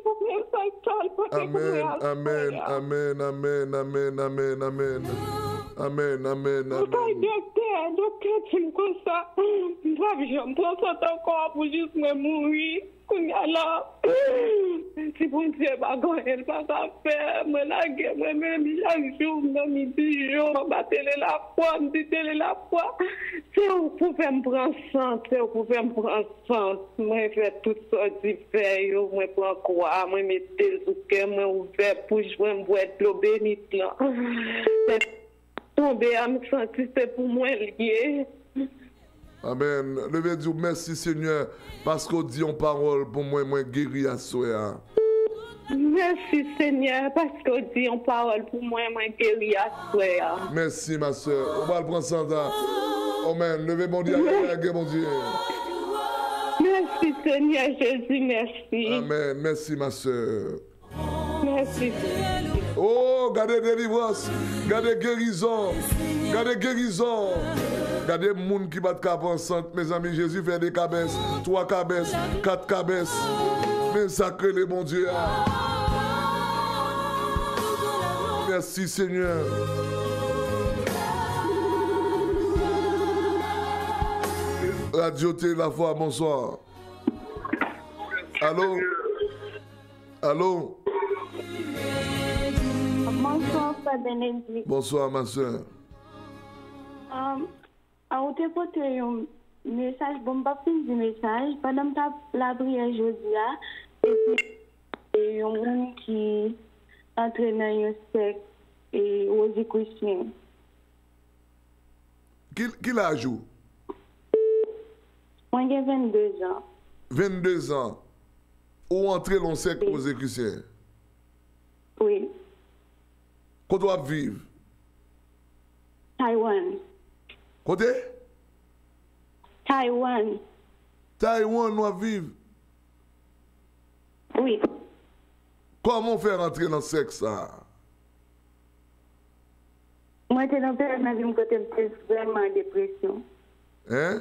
Amen, amen, amen, amen, amen, amen, amen. Amen, amen, amen. Docteur, docteur, tu me comme ça. Je me prends ça encore pour juste me mourir. Là, si bon Dieu pas elle pas faire, me laguer moi-même chaque jour, dans midi, je battre la foi, me dit la foi. C'est où pouvez me prendre sang, c'est où pouvez me prendre sang. Moi faire toutes sortes de faire, moi prends quoi, moi mettre sous cœur, moi ouvert pour jouer me boire de l'eau bénite là. Tomber à me sentir c'est pour moi lié. Amen. Levez Dieu, merci Seigneur, parce qu'on dit en parole pour moi, moi guéri à soi. Merci Seigneur, parce qu'on dit en parole pour moi, moi guéri à soi. Merci ma soeur. On va le prendre sans temps. Amen. Levez mon Dieu, mon Dieu. Merci Seigneur Jésus, merci. Amen. Merci ma soeur. Merci. Oh, gardez délivrance, gardez guérison, gardez guérison. Regardez les gens qui battent cap enceinte, mes amis, Jésus fait des cabesses, trois cabesses, quatre cabesses. Mais sacré les bon Dieu. Merci Seigneur. Radio Télé La Foi, bonsoir. Allô? Allô? Bonsoir, Frère Bénédicte. Bonsoir, ma soeur. Um, on te porte un message, bon, pas fin du message, pendant que la prière aujourd'hui, et puis, il y a un monde qui entraîne un secte et aux écoutiens. Qui l'a joué? Moi, j'ai vingt-deux ans. vingt-deux ans. Où entrer dans le secte aux écoutiens? Oui. Qu'on doit vivre? Taïwan. Côté? Taïwan. Taïwan doit vivre? Oui. Comment faire entrer dans le sexe ça? Moi, j'étais dans le période de ma vie, j'étais vraiment en dépression. Hein?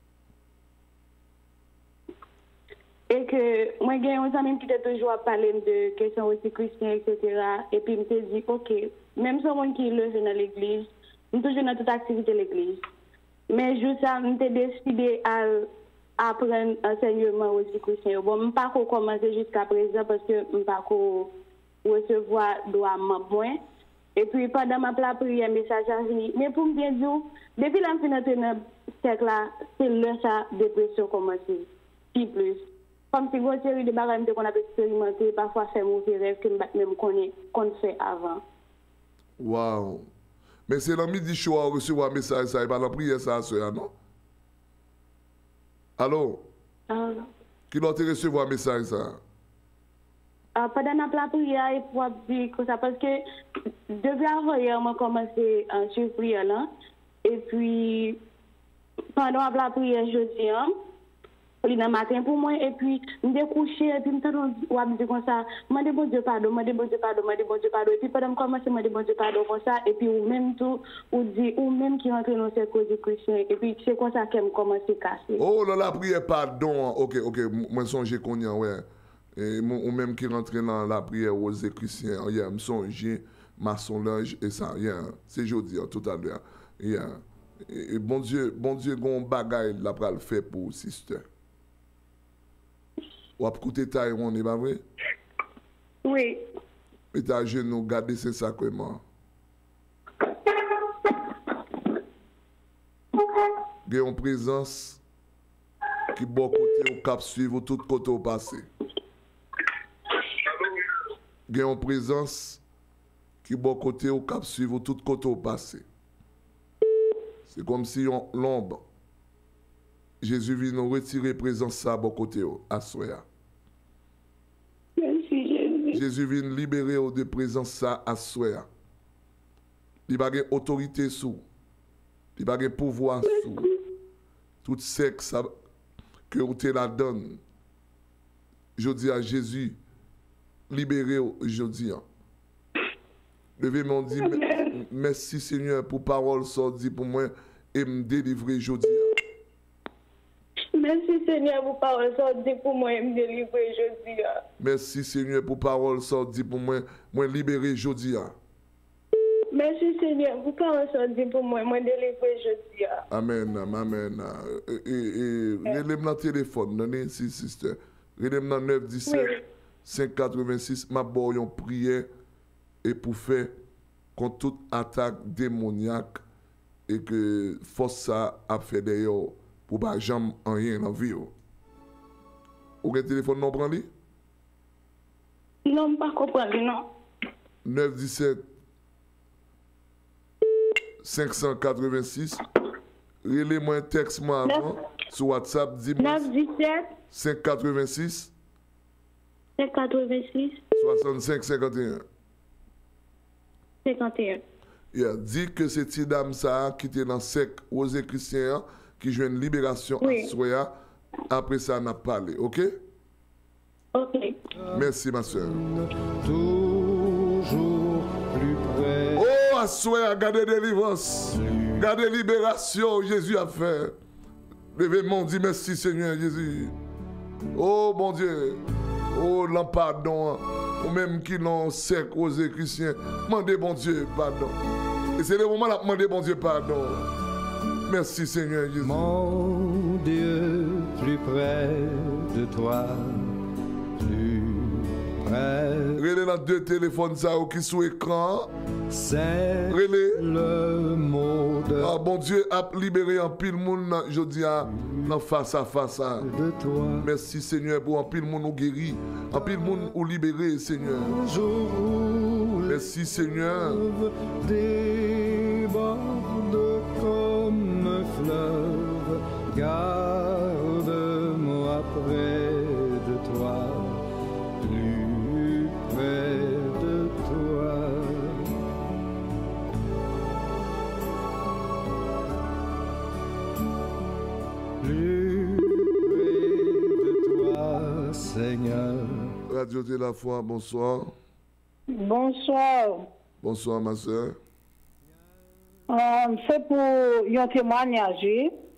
Et que moi, j'ai un ami qui était toujours à parler de questions aussi chrétiennes, et cetera. Et puis, je me suis dit, OK, même si on qui est levé dans l'église, je suis toujours dans toute activité de l'église. Mais juste ça, je suis décidé à apprendre enseignement aussi chrétien. Bon, je ne peux pas commencer jusqu'à présent parce que je ne peux pas recevoir droit moins. Et puis, pendant ma prière, message a fini. Mais pour me dire, depuis la fin de ce siècle là, c'est là sa dépression commence. Puis plus. Comme si une série de barèmes qu'on a expérimenté, parfois faire mauvais rêve que même qu'on fait avant. Wow. Mais c'est dans midi chaud à recevoir un message, ça, et pas la prière, ça, ça, non? Allô? Ah. Qui doit te recevoir un message, ça? Uh, pendant la prière, il faut dire que ça, parce que depuis avant hier, on a commencé à suivre la prière là. Et puis, pendant la prière, je dis, hein, il le matin pour moi, et puis, je me coucher, et puis, je me dis comme ça, je me dis bon Dieu pardon, je me dis bon Dieu pardon, je me dis bon Dieu pardon. Et puis, pendant que je commence, je me dis bon Dieu pardon comme ça, et puis, ou même tout, ou dit, ou même qui rentre dans cette cause de chrétien, et puis, c'est comme ça que je commence à casser. Oh là, la prière pardon, ok, ok, moi, songe qu'on y a, ouais. Et ou même qui rentre dans la prière aux chrétiens, yeah, me songe, maçonnage, et ça, yeah, c'est jeudi, tout à l'heure. Yeah. Et, et bon Dieu, bon Dieu, gon bagaille là pour le faire pour sister. Ou à côté Taïwan, n'est pas vrai? Oui. Et ta genou, garder ses sacrements. Il y a une présence qui bon côté au cap suivre tout côté au passé. Il y a une présence qui bon côté au cap suivre tout côté au passé. C'est comme si l'ombre Jésus vient nous retirer présence ça bon côté à soya. Merci Jésus. Jésus vient libérer au de présence ça à soi. Il n'a pas autorité sous. Il n'a pas pouvoir sous. Tout sexe que vous te la donne. Je dis à Jésus, libérez aujourd'hui. Levez mon dit, merci Seigneur pour parole sortie pour moi et me délivrer aujourd'hui. Merci Seigneur pour parole sortie pour moi et me délivrer aujourd'hui. Merci Seigneur pour parole sortie pour moi, moi libérer aujourd'hui. Merci Seigneur pour parole sortie pour moi, moi délivrer aujourd'hui. Amen, amen. Et, et, et relève le téléphone, non, si sister. Relève le neuf un sept cinq huit six, ma bonne une prière et pour faire contre toute attaque démoniaque et que force ça a fait d'ailleurs pour pas jamais rien dans la vie. Ou quel téléphone non prend li? Non, pas comprendre, non. neuf un sept cinq huit six. Relève-moi un texte moi avant sur WhatsApp. neuf un sept cinq huit six. cinq huit six. soixante-cinq cinquante et un. cinquante et un. Yeah. Dis que c'est cette dame ça qui était dans le sec aux chrétiens qui joue une libération oui. à Soya. Après ça, on a parlé. OK? OK. Merci, ma soeur. Toujours plus près. Oh, à Soya, gardez délivrance. Gardez libération. Jésus a fait. Levez-moi, dit merci, Seigneur Jésus. Oh, mon Dieu. Oh, l'en pardon. Ou même qui l'ont sec aux chrétiens. Demandez, bon Dieu, pardon. Et c'est le moment là, demandez, bon Dieu, pardon. Merci Seigneur Jésus. Mon Dieu, plus près de toi, plus près. Relais dans deux téléphones ça qui sont écran. C'est le mot de ah, bon Dieu a libéré un pile monde je dis à face à face à. de toi. Merci Seigneur pour un pile monde ou guéri, un pile monde ou libéré Seigneur. Merci Seigneur. Déborde comme un fleuve, garde-moi près de toi, plus près de toi. Plus près de toi, Seigneur. Radio de la foi, bonsoir. Bonsoir. Bonsoir ma soeur. Um, c'est pour un témoignage.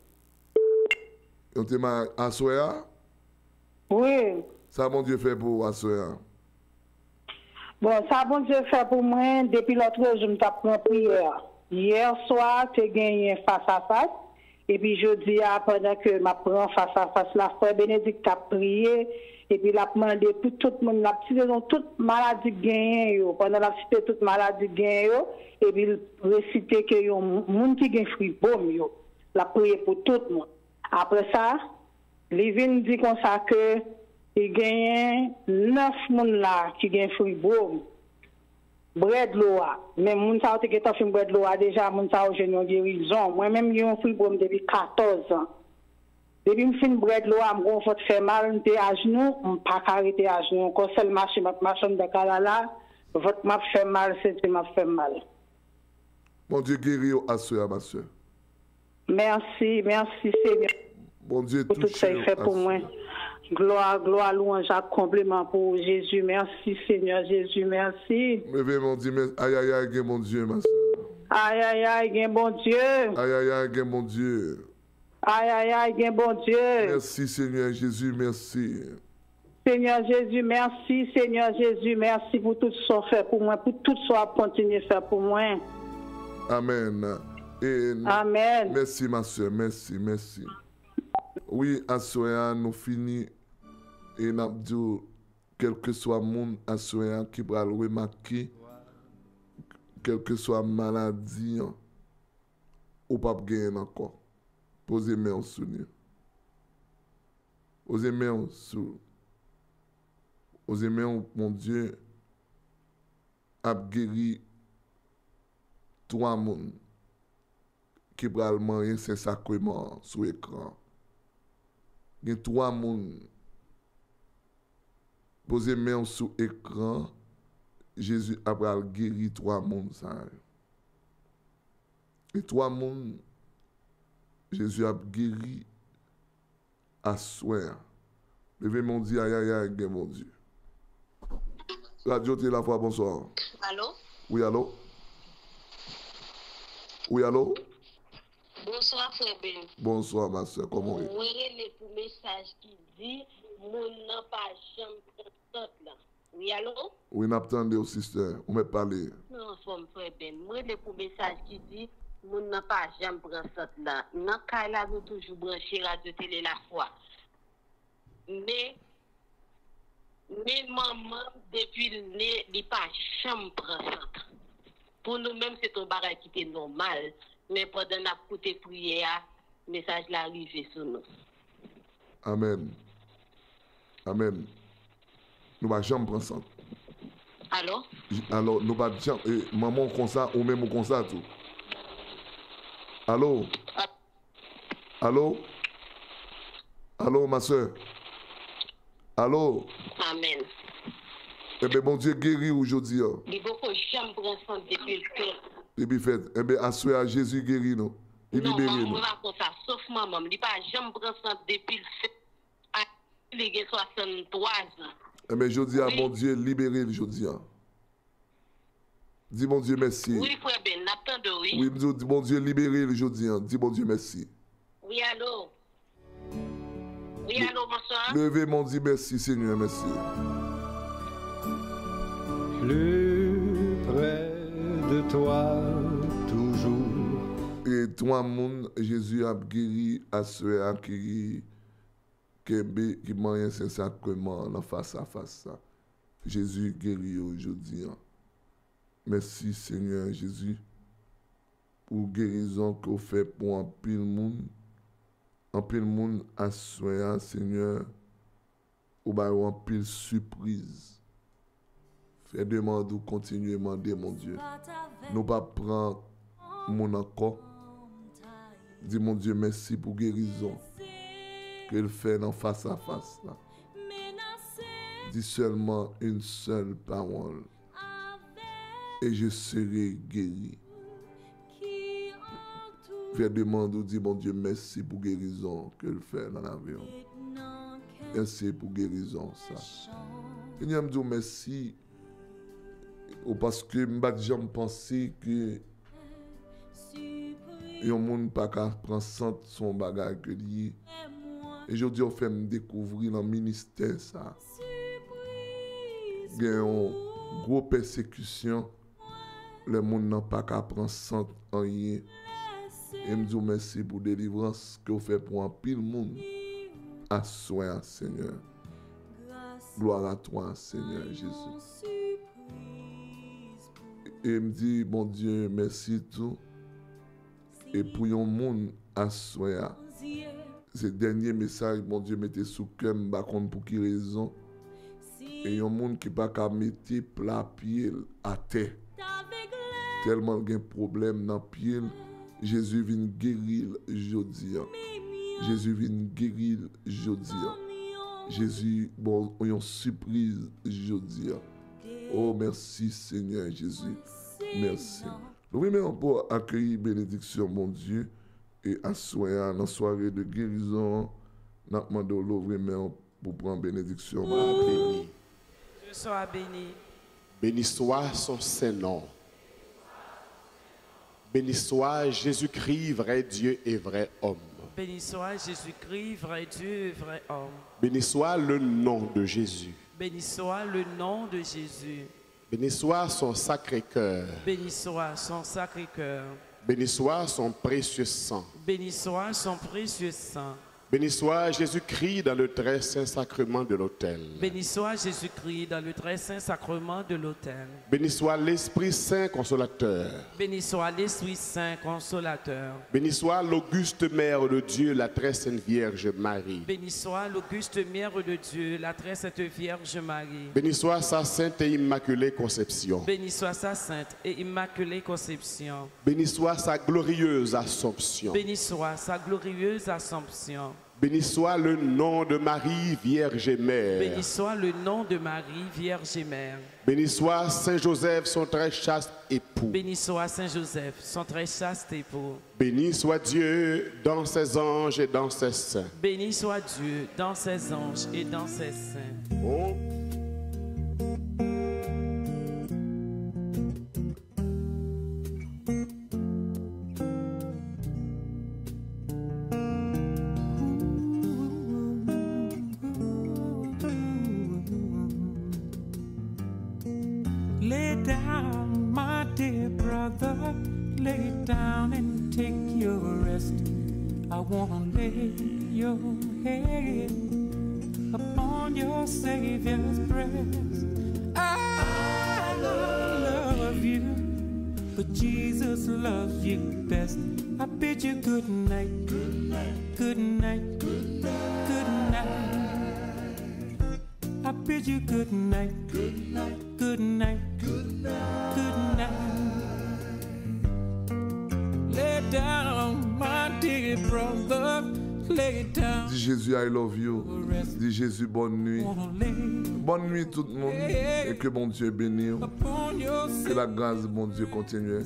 Un témoignage à Soya? Oui. Ça, mon Dieu, fait pour à Soya. Bon, ça, bon Dieu, fait pour moi, depuis l'autre jour, je me tape en prière. Hier soir, tu as gagné face à face. Et puis, je dis, pendant que je prends face à face, la frère Bénédicte a prié. Et puis, il a demandé pour tout le monde, il a cité toute maladie gagnée, pendant la cité toute maladie gagnée, et puis il récité que y a un monde qui gagne fruit bon, il a prié pour tout le monde. Après ça, il vient dire comme ça que il gagne neuf personnes là qui gagne fruit bon. Bread loa, mais moun sa qui est fait bread loa déjà, moun sa j'ai une guérison. Moi-même, j'ai un fruit bon depuis quatorze ans. Depuis que je finis bread là, je me fais mal à genoux, je ne peux pas arrêter à genoux. Quand c'est le marché, je marche de Kalala, votre m'a fait mal, c'est m'a fait mal. Bon Dieu, guéris à soeur, ma soeur. Merci, merci Seigneur. Bon Dieu, pour tout ça, il fait pour moi. Gloire, gloire, louange, compliment pour Jésus. Merci Seigneur Jésus, merci. Mais mon Dieu, aïe aïe aïe, mon Dieu, ma soeur. Aïe aïe aïe, mon Dieu. Aïe aïe aïe, mon Dieu. Aïe, aïe, aïe, bon Dieu. Merci, Seigneur Jésus, merci. Seigneur Jésus, merci, Seigneur Jésus, merci pour tout ce que fait pour moi, pour tout ce que continuer à faire pour moi. Amen. Et Amen. Merci, ma soeur, merci, merci. Oui, à Soya, nous finissons et nous disons, quel que soit le monde à Soya qui va le remarquer, quelle que soit la maladie, ou pas gagner encore. Posez main sur nous. Posez main sur. Posez main, mon Dieu, a guéri trois personnes qui prennent manger ces sacrements sur l'écran. Il y a trois personnes Posez main sur l'écran. Jésus a guéri trois mondes. Et trois mondes, Jésus a guéri à soir. Levez mon Dieu, aïe aïe aïe, mon Dieu. Radio Télé la foi, bonsoir. Allô? Oui, allô? Oui, allô? Bonsoir, frère Ben. Bonsoir, ma soeur, comment est-ce? Oui, le message qui dit, mon n'a pas jamais là. Oui, allô? Oui, n'attendez au sister, on m'a parlé. Non, frère Ben. Moi, le message qui dit, mon n'a pas jamais pris ça là. Dans le cas là, nous toujours branché Radio Télé la foi. Mais, mais maman, depuis le nez, il n'a pas jamais pris ça. Pour nous-mêmes, c'est un bagage qui était normal. Mais pendant qu'on a écouté prière, le message l'a arrivé sur nous. Amen. Amen. Nous ne pouvons jamais prendre ça. Allô? Alors, nous ne pouvons jamais. Eh, maman, comme ça, ou même comme ça, tout. Allô? Allô? Allô, ma soeur? Allô? Amen. Eh bien, mon Dieu guérit aujourd'hui. Il faut que jamais prendre ça depuis le fait. Depuis fait. Eh bien, assuré à Jésus guérit nous. Il libère nous. Non, maman, pas comme ça. Sauf maman. Il ne pas jamais prendre ça depuis le fait. Il a soixante-trois ans. Eh bien, je dis à mon Dieu, libérez le jeudi. Dis mon Dieu merci. Oui, frère Ben, n'attendez, oui. Oui, dis mon Dieu, libérez le jeudi. Dis mon Dieu merci. Oui, allô? Oui, allô, bonsoir. Levez mon Dieu merci, Seigneur, merci. Plus près de toi, toujours. Et toi, mon Jésus a guéri à ceux à qui qui moyen c'est sacrement en face à face. Jésus guérit aujourd'hui. Merci Seigneur Jésus pour guérison que vous faites pour un pile monde. Un pile monde à soin, Seigneur, ou bien un pile surprise. Fais demande ou continuer à demander, mon Dieu. Nous pas prendre mon encore. Dis mon Dieu merci pour guérison qu'il fait en face à face. Là. Dis seulement une seule parole et je serai guéri. Fais demande ou dis mon Dieu merci pour guérison qu'il fait dans l'avion. Merci pour guérison ça. Seigneur me dit merci parce que je me pensais que il y a un monde pas qu'à prendre son bagage que lié. Et je dis, on fait me découvrir dans le ministère ça. Il y a une grosse persécution. Le monde n'a pas qu'à prendre sang en rien. Et je me dis merci pour la délivrance que vous faites pour un pile monde. À soi, Seigneur. Gloire à toi, Seigneur Jésus. Et je me dis, bon Dieu, merci tout. Et pour un monde à soi. Ce dernier message, mon Dieu, mettez sous cœur, je ne sais pas pour quelle raison. Et il y a un monde qui ne peut pas mettre plat pied à terre. Tellement il y a un problème dans le pied, Jésus vient guérir aujourd'hui. Jésus vient guérir aujourd'hui. Jésus, bon, il y a une surprise aujourd'hui. Oh, merci Seigneur Jésus. Merci. Nous remercions pour accueillir bénédiction, mon Dieu. Et à soir, dans la soirée de guérison, nous demandons l'ouvrir pour prendre bénédiction. Béni. Je sois béni. Béni soit son Saint-Nom. Béni soit Jésus-Christ, vrai Dieu et vrai homme. Béni soit Jésus-Christ, vrai Dieu et vrai homme. Béni soit le nom de Jésus. Béni soit le nom de Jésus. Béni soit son sacré cœur. Béni soit son sacré cœur. Béni soit son précieux sang. Béni soit son précieux sang. Béni soit Jésus-Christ dans le très saint sacrement de l'autel. Béni soit Jésus-Christ dans le très saint sacrement de l'autel. Béni soit l'Esprit Saint consolateur. Béni soit l'Esprit Saint consolateur. Béni soit l'auguste Mère de Dieu, la très sainte Vierge Marie. Béni soit l'auguste Mère de Dieu, la très sainte Vierge Marie. Béni soit sa sainte et immaculée conception. Béni soit sa sainte et immaculée conception. Béni soit sa glorieuse Assomption. Béni soit sa glorieuse Assomption. Béni soit le nom de Marie, Vierge et Mère. Béni soit le nom de Marie, Vierge et Mère. Béni soit Saint Joseph, son très chaste époux. Béni soit Saint Joseph, son très chaste époux. Béni soit Dieu dans ses anges et dans ses saints. Béni soit Dieu dans ses anges et dans ses saints. Oh. Lay down, my dear brother, lay down and take your rest. I wanna lay your head upon your Savior's breast. I love you, but Jesus loves you best. I bid you good night, good night, good night, good night, good night. I bid you good night, good night, good night, good night, good night. Lay down, my dear brother, lay down. Dis Jésus, I love you. Dis Jésus, bonne nuit. Bonne nuit tout le monde. Et que bon Dieu bénisse. Que la grâce de mon Dieu continue.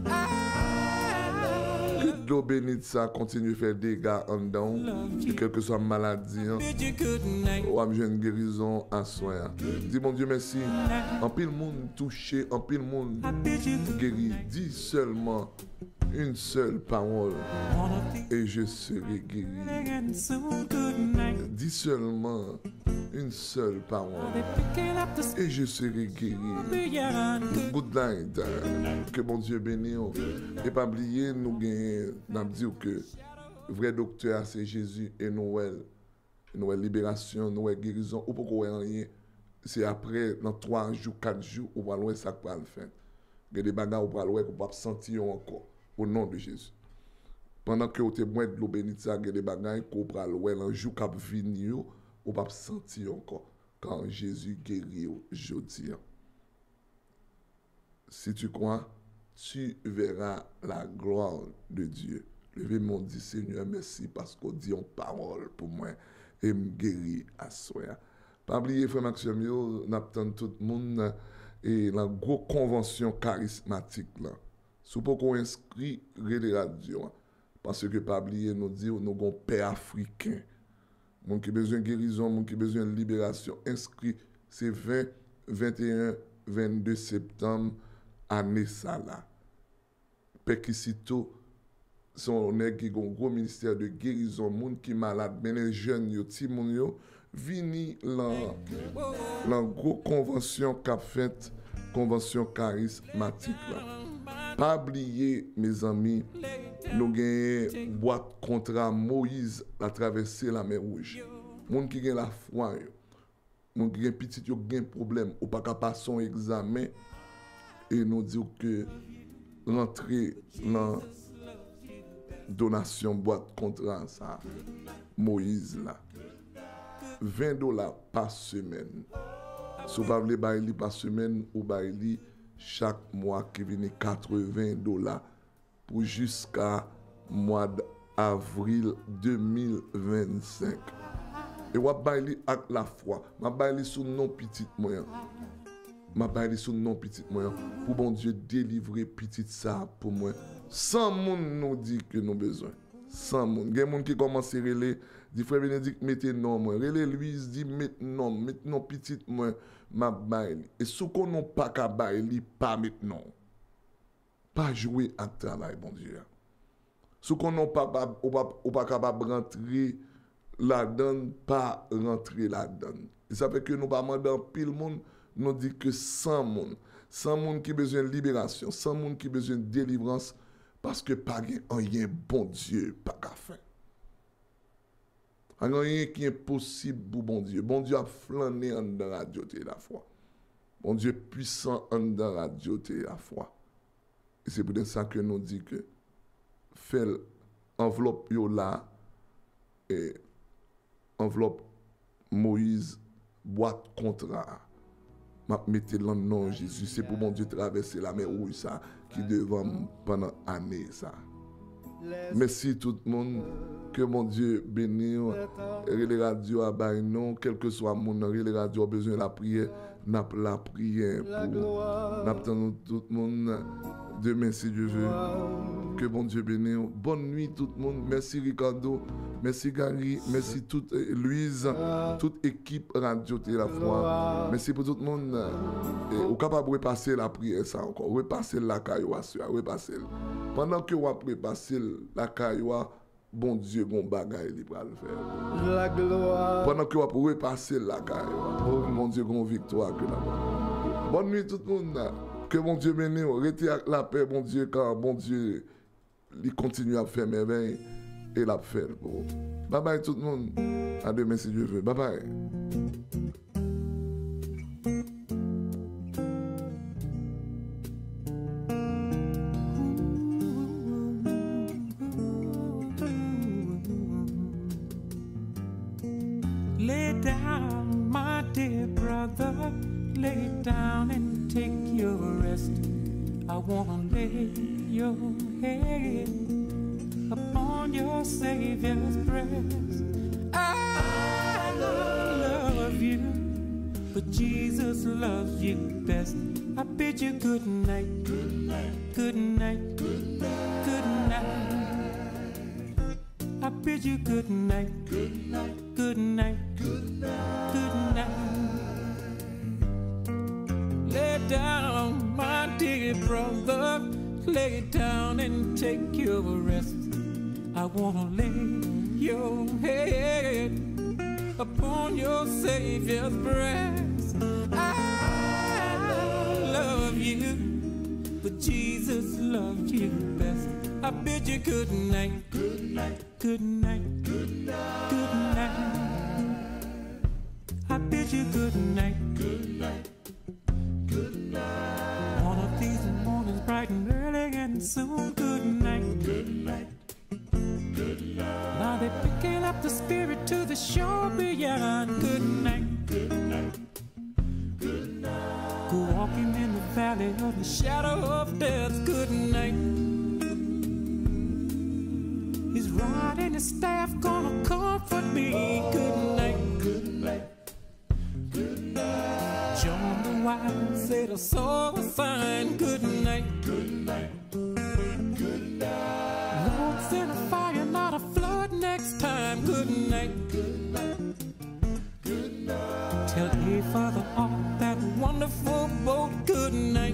Que l'eau bénite ça continue à faire des dégâts en dedans. Que quelle que soit maladie, ou à une guérison à soin. Dis mon Dieu merci. En pile monde touché, en pile monde guéri. Dis seulement une seule parole et je serai guéri. Dis seulement une seule parole et je serai guéri. Good night. Que bon Dieu bénisse. Et pas oublier, nous gagnons dire que vrai docteur c'est Jésus et Noël. Noël libération, Noël guérison. Ou pourquoi rien. C'est après, dans trois jours, quatre jours, on va loin ça pour le faire. Il y a des bagages on va loin qu'on va sentir encore. Au nom de Jésus. Pendant que vous êtes moins de l'eau bénite, il y a des bagages qu'on va loin. Un jour qui va venir, on va sentir encore. Quand Jésus guérit aujourd'hui. Si tu crois, tu verras la gloire de Dieu. Levez mon dit Seigneur, merci parce qu'on dit en parole pour moi et me guérit à soi. Pas oublier, frère Maxime, nous attendons tout le monde et la grosse convention charismatique là. Si vous pouvez inscrire les radios, parce que pas oublier, nous dit nous avons un père africain. Mon qui besoin de guérison, mon qui besoin de libération, inscrit, c'est vingt, vingt et un, vingt-deux septembre, année ça là. Pékisito, son nèg qui a un gros ministère de guérison, moun qui malade, ben les jeunes yo, ti moun yo, vini lan, lan gros convention qu'a fait, convention charismatique là. Pas oublier, mes amis, nous avons boîte contrat Moïse à traverser la mer Rouge. Moun qui a la foi, moun qui a petit yo gen problème, ou pas capable son examen et nous dire que rentrer dans donation boîte contrat ça Moïse là. vingt dollars par semaine. Si vous voulez bailler par semaine ou bailler chaque mois qui vient quatre-vingts dollars pour jusqu'à mois d'avril deux mille vingt-cinq. Et vous bailler avec la foi. Je bailler sous non petit moyen. Je bailler sous non petit moyen pour bon Dieu délivrer petit ça pour moi. Sans monde nous dit que nous besoin. Sans monde. Il y a des gens qui commencent à relayer, dit frère Bénédicte mettez non moi. Relais Louise dit mettez non, mettez non petit moi. Ma baille. Et ce qu'on n'a pas qu'à bailler, pas maintenant. Pas jouer à travail, bon Dieu. Ce qu'on n'a pas pas capable de rentrer là-dedans, pas rentrer là-dedans. Et ça fait que nous pas demander pile monde, nous dit que sans monde, sans monde qui a besoin de libération, sans monde qui a besoin de délivrance, parce que pas rien bon Dieu, pas qu'à faire. Rien qui est possible pour bon Dieu. Bon Dieu a flâné en dans la radio la foi. Bon Dieu puissant en dans la radio la foi. Et c'est pour ça que nous dit que fait enveloppe yo là et enveloppe Moïse boîte contrat. M'a mettez le nom Jésus, c'est pour bon Dieu traverser la mer Rouge ça qui devant pendant année ça. Merci tout le monde. Que mon Dieu bénisse. Les radios à Baïnon, quel que soit mon nom, les radios ont besoin de la prière. N'a la prière pour n'attendons tout le monde demain si Dieu veut. Que bon Dieu bénisse. Bonne nuit tout le monde. Merci Ricardo, merci Gary, merci toute Louise, toute équipe Radio Télé la foi. Merci pour tout le monde. Et au capable de repasser la prière ça encore, repasser la cailloua, repasser. Pendant que vous repasser la cailloua, bon Dieu, bon bagaille, il va le faire. La gloire. Pendant que vous pouvez passer la cailloua, mon Dieu, bon victoire que là-bas. Bonne nuit tout le monde. Que mon Dieu bénisse. Restez avec la paix, mon Dieu, car bon Dieu, il continue à faire merveille et l'a faire pour vous. Bye bye tout le monde. À demain si Dieu veut. Bye bye. Lay down, my dear brother, lay down and take your rest. I wanna lay your head upon your Savior's breast. I love you, but Jesus loves you best. I bid you good night, good night, good night, good night, good night. I bid you good night, good night, good night, good night, good night. Lay down, my dear brother, lay down and take your rest. I wanna lay your head upon your Savior's breast. I love you, but Jesus loves you best. I bid you good night, good night, good night, good night, good night. I bid you good night, good night, good night. One of these mornings, bright and early and soon, good night, good night, good night. Now they're picking up the spirit to the shore beyond. Good night, good night, good night. Go walking in the valley of the shadow of death. Good night. His rod and his staff gonna comfort me. Good night, good night, good night. John the Wise said I saw a sign. Good night, good night, good night. Lord, send a fire, not a flood next time. Good night, good night, good night. Tell hey Father on that wonderful boat. Good night.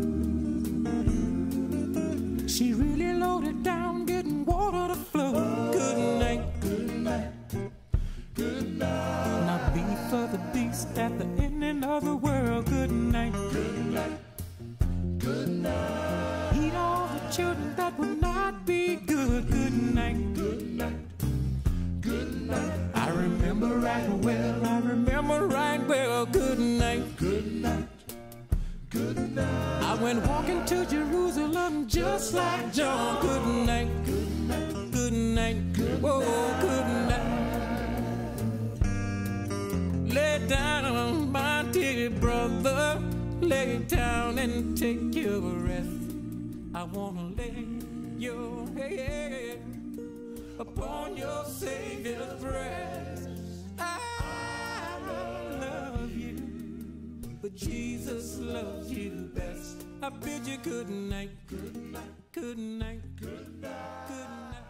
She really loaded down, getting water to flow. Good night, good night, good night. Now be for the beast at the ending of the world. Good night, good night, good night. Eat all the children that would not be good. Good night, good night, good night. I remember right well, I remember right well. Good night, good night, good night. I went walking to Jerusalem just like John. Good night, good night, good night, good whoa, good night. Lay down, my dear brother, lay down and take your rest. I wanna lay your head upon your Savior's breast. I love you, but Jesus loves you best. I bid you good night, good night, good night, good night, good night.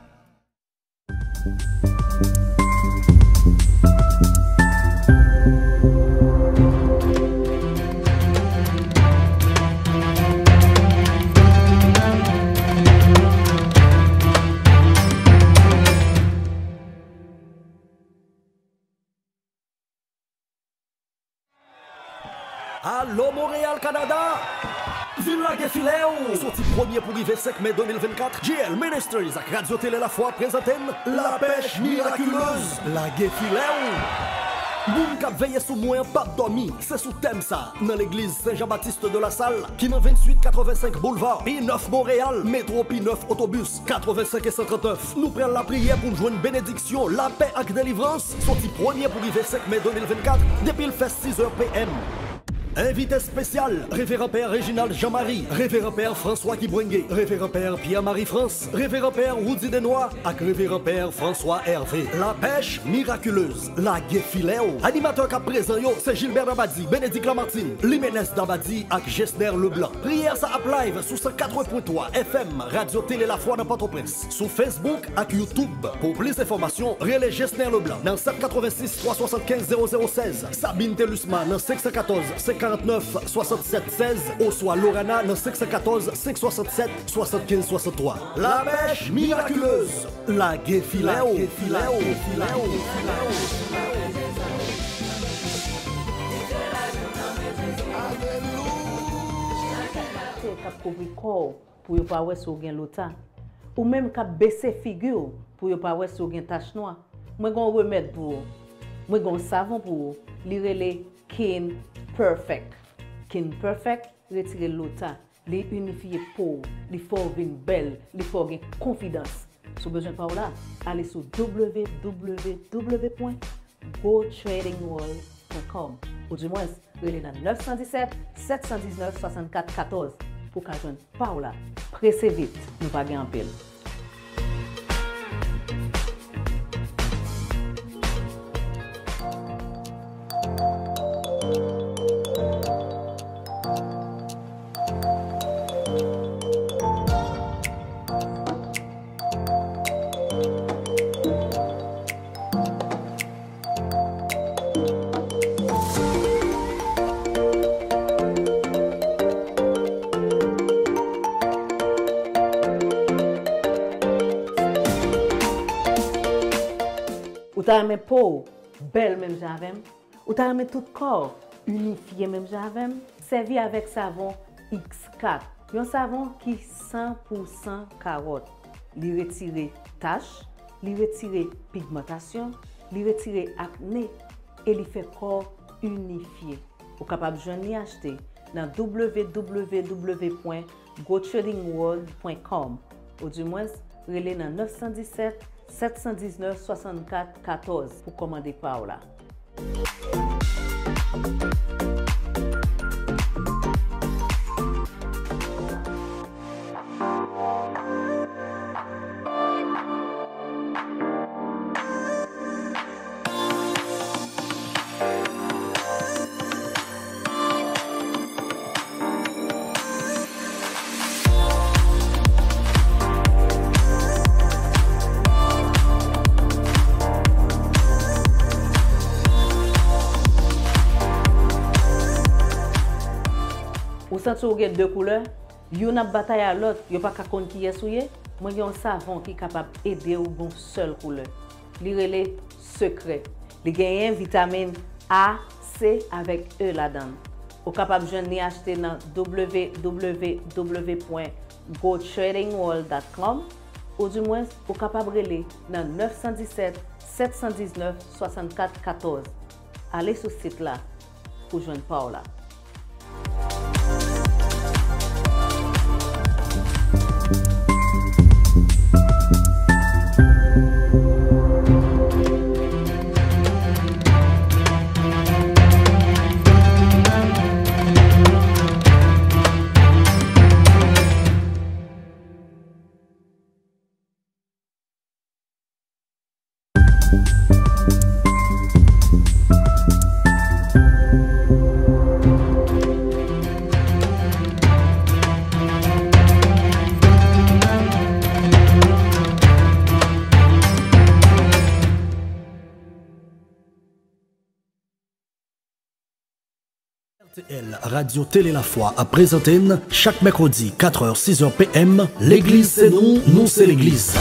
Allô Montréal, Canada! Villa Gefileu! Sorti premier pour arriver cinq mai deux mille vingt-quatre, J L Ministries avec Radio Télé La Foi présentent La Pêche Miraculeuse, la Gefileu! Boum cap veillé sous moi, pas dormi, c'est sous thème ça, dans l'église Saint-Jean-Baptiste de la Salle, qui dans vingt-huit quatre-vingt-cinq boulevard, P neuf Montréal, métro P neuf autobus, quatre-vingt-cinq et cent trente-neuf. Nous prenons la prière pour nous joindre une bénédiction, la paix avec délivrance, sorti premier pour arriver cinq mai deux mille vingt-quatre, depuis le fait six heures P M. Invité spécial, révérend père Réginald Jean-Marie, révérend père François Kibwengue, révérend père Pierre-Marie France, révérend père Woody Denois, avec révérend père François Hervé. La pêche miraculeuse, la Gefiléo. Animateur cap présent yo, c'est Gilbert Dabadi, Bénédicte Lamartine, Liménez Dabadi avec Gessner Leblanc. Prière ça up live sur cent quatre point trois F M, Radio Télé La Foi dans Port-au-Prince. Sur Facebook et YouTube. Pour plus d'informations, relais Gessner Leblanc dans sept huit six trois sept cinq zéro zéro un six. Sabine Telusman dans cinq un quatre cinquante-neuf soixante-sept seize. Ou soit Lorana dans cinq un quatre cinq soixante-sept soixante-quinze soixante-trois. La pêche miraculeuse. La Gefiléo. Kap kouvri corps pour yo pa wè sou gen lota ou même kap baisser figure pour yo pa wè sou gen tache noire. Moi gon remède pour moi gon savon pour li relé Kin Perfect. Kin Perfect retire lota, li unifier peau, li fò vin belle, li fò gen confiance. Sou besoin pa ou là, allez sur w w w point go trading world point com ou du moins relé dans neuf un sept sept un neuf soixante-quatre quatorze. Pour qu'à joindre Paola, pressez vite, nous pas en pile. Ou ta aimé peau, belle même j'avais. Ou ta aimé tout corps, unifié même j'avais. Servi avec savon X quatre. Un savon qui cent pour cent carotte. Li retire taches, li retire pigmentation, li retire acné et li fait corps unifié. Ou capable de joindre acheter dans w w w point go trading world point com ou du moins relais dans neuf un sept sept un neuf soixante-quatre quatorze pour commander Paola. Ou senti ou gen deux couleurs, yon a bataille à l'autre, yon pas ka kon ki yesouye, moi yon savon qui capable aider ou bon seule couleur. Li relé secret. Li gen vitamine A, C avec E là-dedans. Ou capable joindre ni acheter dans w w w point go trading world point com ou du moins ou capable relé dans neuf un sept sept un neuf soixante-quatre quatorze. Allez sur ce site là pour joindre Paola. Radio Télé La Foi à présenter chaque mercredi quatre heures six heures P M. L'église c'est nous, nous c'est l'église.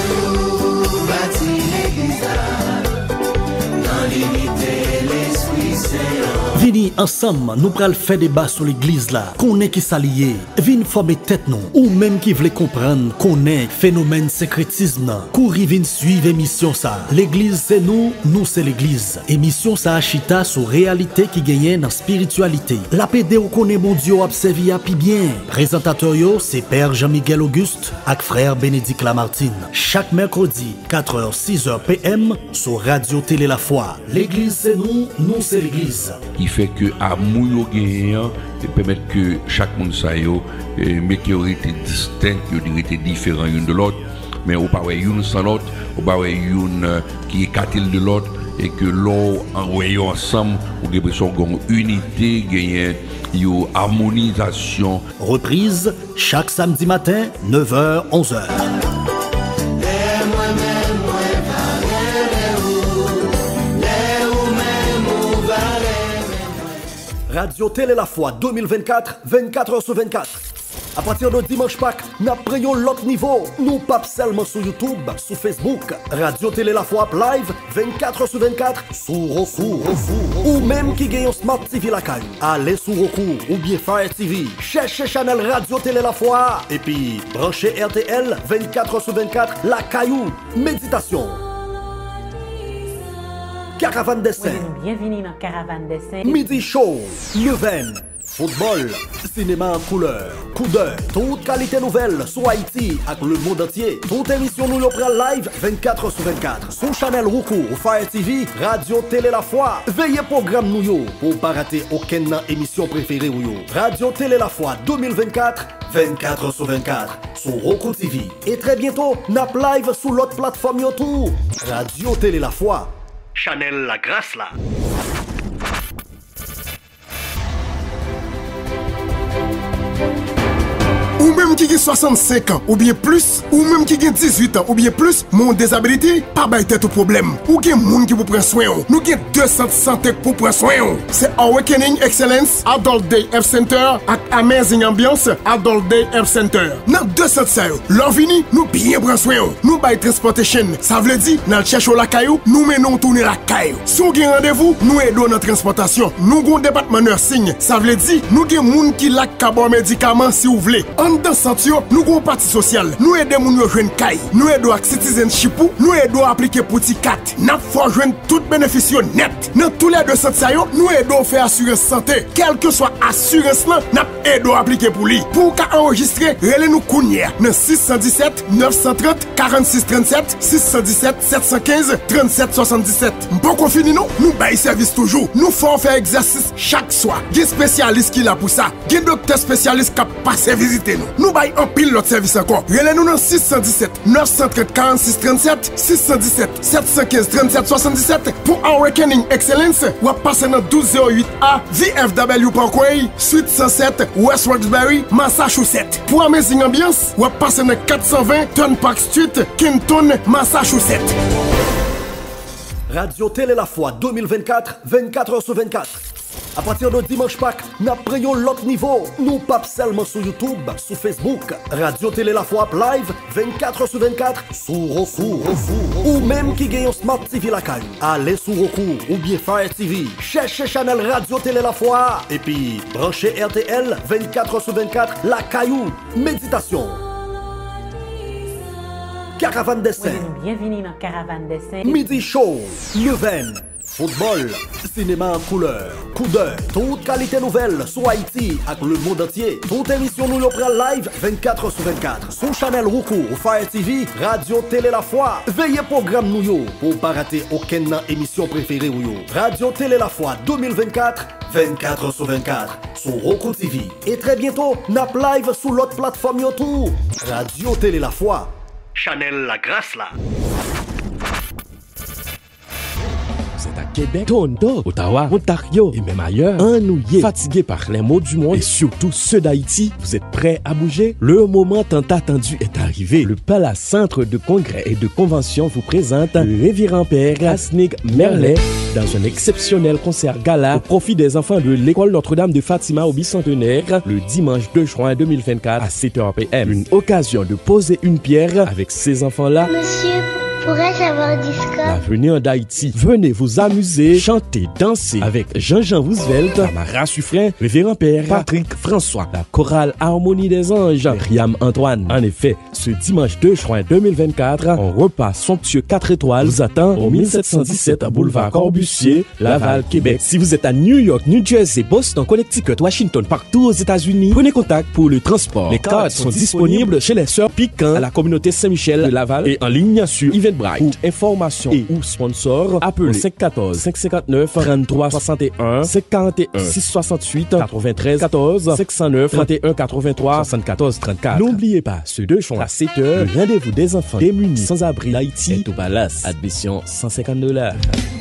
Vini ensemble, nous pral faire débat sur l'église là. Qu'on est qui s'allier, vin former tête nous, ou même qui voulait comprendre qu'on est phénomène sécrétisme. Couri vin suivre émission ça. L'église c'est nous, nous c'est l'église. Émission ça achita sur réalité qui gagne dans spiritualité. La P D ou connaît mon Dieu observé à pi bien. Présentateur yo c'est Père Jean-Miguel Auguste avec frère Bénédicte Lamartine. Chaque mercredi quatre heures six heures P M sur Radio Télé La Foi. L'église c'est nous, nous c'est l'église. Il fait que amour gagnant et permettre que chaque monde ça yo mais qui aurait été distinct, qui aurait été différent l'une de l'autre, mais au pas une sans l'autre, au pas une qui est écartée de l'autre et que l'on en voyant ensemble ou des personnes ont unité, gagner une harmonisation. Reprise chaque samedi matin neuf heures onze heures. Radio Télé La Foi deux mille vingt-quatre, vingt-quatre heures sur vingt-quatre. À partir de dimanche Pâques, nous prenons l'autre niveau. Nous pas seulement sur YouTube, sur Facebook, Radio Télé La Foi Live, vingt-quatre heures sur vingt-quatre, sur Roku. Ou même qui gagne un Smart T V la caille. Allez sur Roku ou bien Fire T V. Cherchez Channel Radio Télé La Foi. Et puis, branchez R T L, vingt-quatre heures sur vingt-quatre, la caillou, méditation. Caravane dessin. Oui, bienvenue dans Caravane dessin. Midi show, Neuvaine, football, cinéma en couleur, coup d'œil, toute qualité nouvelle sur Haïti avec le monde entier. Toute émission nous prend live vingt-quatre heures sur vingt-quatre. Sur Channel Roku ou Fire T V, Radio Télé La Foi. Veillez programme nous yo pour pas rater aucune émission préférée ou yo. Radio Télé La Foi deux mille vingt-quatre, vingt-quatre heures sur vingt-quatre. Sur Roku T V. Et très bientôt, nap live sur l'autre plateforme yo tout. Radio Télé La Foi. Chanel la grâce là. Ou même qui a soixante-cinq ans ou bien plus, ou même qui a dix-huit ans ou bien plus, mon désabilité, pas bail tête au problème. Ou gen moun qui vous prend soin. Nous gen deux centres santé pour prendre soin. C'est Awakening Excellence Adult Day Health Center ak Amazing Ambiance Adult Day Health Center. Dans deux centres ça, l'on vini, nous bien prendre soin. Nous bail transportation. Ça veut dire, dans chercher la caillou, nous menons tourner la caillou. Si on gen rendez-vous, nous aidons dans transportation. Nous gon département nursing. Ça veut dire, nous gen moun qui lak kabon médicament si vous voulez. Dans Santio, nous avons un parti social. Nous aidons moun yo jwenn kay. Nous aidons avec citizenship. Nous aidons à appliquer pour ti kat. N'a faut jwenn tout bénéfice net. Dans tous les deux Santio, nous aidons à faire assurance santé. Quelle que soit assurance là, n'a aidons à appliquer pour lui. Pour qu'à enregistrer, relez nous kounya. Dans six cent dix-sept, neuf cent trente, quarante-six trente-sept, six cent dix-sept, sept cent quinze, trente-sept soixante-dix-sept. Bon qu'on finit nous, nous bail service toujours. Nous faisons faire exercice chaque soir. Des spécialistes qui là pour ça. Des docteurs spécialistes qui passent visiter nous. Nous bail en pile l'autre service encore. Relais-nous dans six cent dix-sept, neuf cent trente, quarante-six trente-sept, six cent dix-sept, sept cent quinze, trente-sept soixante-dix-sept. Pour Awakening Excellence, ou à passer dans douze zéro huit A, V F W Parkway, Suite cent sept, West Roxbury, Massachusetts. Pour Amazing Ambiance, ou à passer dans quatre cent vingt, Turnpike Street, Kenton, Massachusetts. Radio Télé La Foi deux mille vingt-quatre, vingt-quatre heures sur vingt-quatre. À partir de dimanche Pâques, nous prenons l'autre niveau. Nous pas seulement sur YouTube, sur Facebook, Radio Télé La Foi Live, vingt-quatre heures sur vingt-quatre, sur Roku. Ou même qui gagne un Smart T V la caille. Allez sur Roku ou bien Fire T V. Cherchez Channel Radio Télé La Foi. Et puis, branchez R T L, vingt-quatre heures sur vingt-quatre, la caillou, méditation. Caravane dessin. Oui, bienvenue dans Caravane dessin. Midi show, Neuvaine, football, cinéma en couleur, coup d'œil, toute qualité nouvelle sur Haïti avec le monde entier. Toute émission nous prend live vingt-quatre heures sur vingt-quatre. Sur Channel Roku ou Fire T V, Radio Télé La Foi. Veillez programme nous yo pour pas rater aucune émission préférée ou yo. Radio Télé La Foi deux mille vingt-quatre, vingt-quatre heures sur vingt-quatre. Sur Roku T V. Et très bientôt, nap live sur l'autre plateforme yo tout. Radio Télé La Foi. Chanel la grâce là. C'est à Québec, Toronto, Ottawa, Ontario et même ailleurs. Ennuyé, fatigué par les maux du monde et surtout ceux d'Haïti, vous êtes prêts à bouger? Le moment tant attendu est arrivé. Le Palace Centre de Congrès et de Convention vous présente le révérend père Asnig Merlet dans un exceptionnel concert gala au profit des enfants de l'école Notre-Dame de Fatima au bicentenaire le dimanche deux juin deux mille vingt-quatre à sept heures p m. Une occasion de poser une pierre avec ces enfants-là. Monsieur, pourrais-je avoir du score? L'avenir d'Haïti. Venez vous amuser, chanter, danser avec Jean-Jean Roosevelt, Tamara Suffren, révérend père Patrick François, la chorale Harmonie des Anges, Riam Antoine. En effet, ce dimanche deux juin deux mille vingt-quatre, un repas somptueux quatre étoiles vous attend au mille sept cent dix-sept boulevard Corbusier, Laval, Québec. Si vous êtes à New York, New Jersey, Boston, Connecticut, Washington, partout aux États-Unis, prenez contact pour le transport. Les cartes sont disponibles chez les sœurs Piquant à la communauté Saint-Michel de Laval et en ligne sur Eventbrite. Pour information et et ou sponsor, appelez cinq un quatre, cinq cinq neuf, trente-trois soixante et un, cinq quatre un, six six huit, quatre-vingt-treize quatorze, cinq zéro neuf, trente et un quatre-vingt-trois, soixante-quatorze trente-quatre. N'oubliez pas, ce deux champs à sept heures, le rendez-vous des enfants démunis sans abri d'Haïti est au Palace. Admission cent cinquante dollars.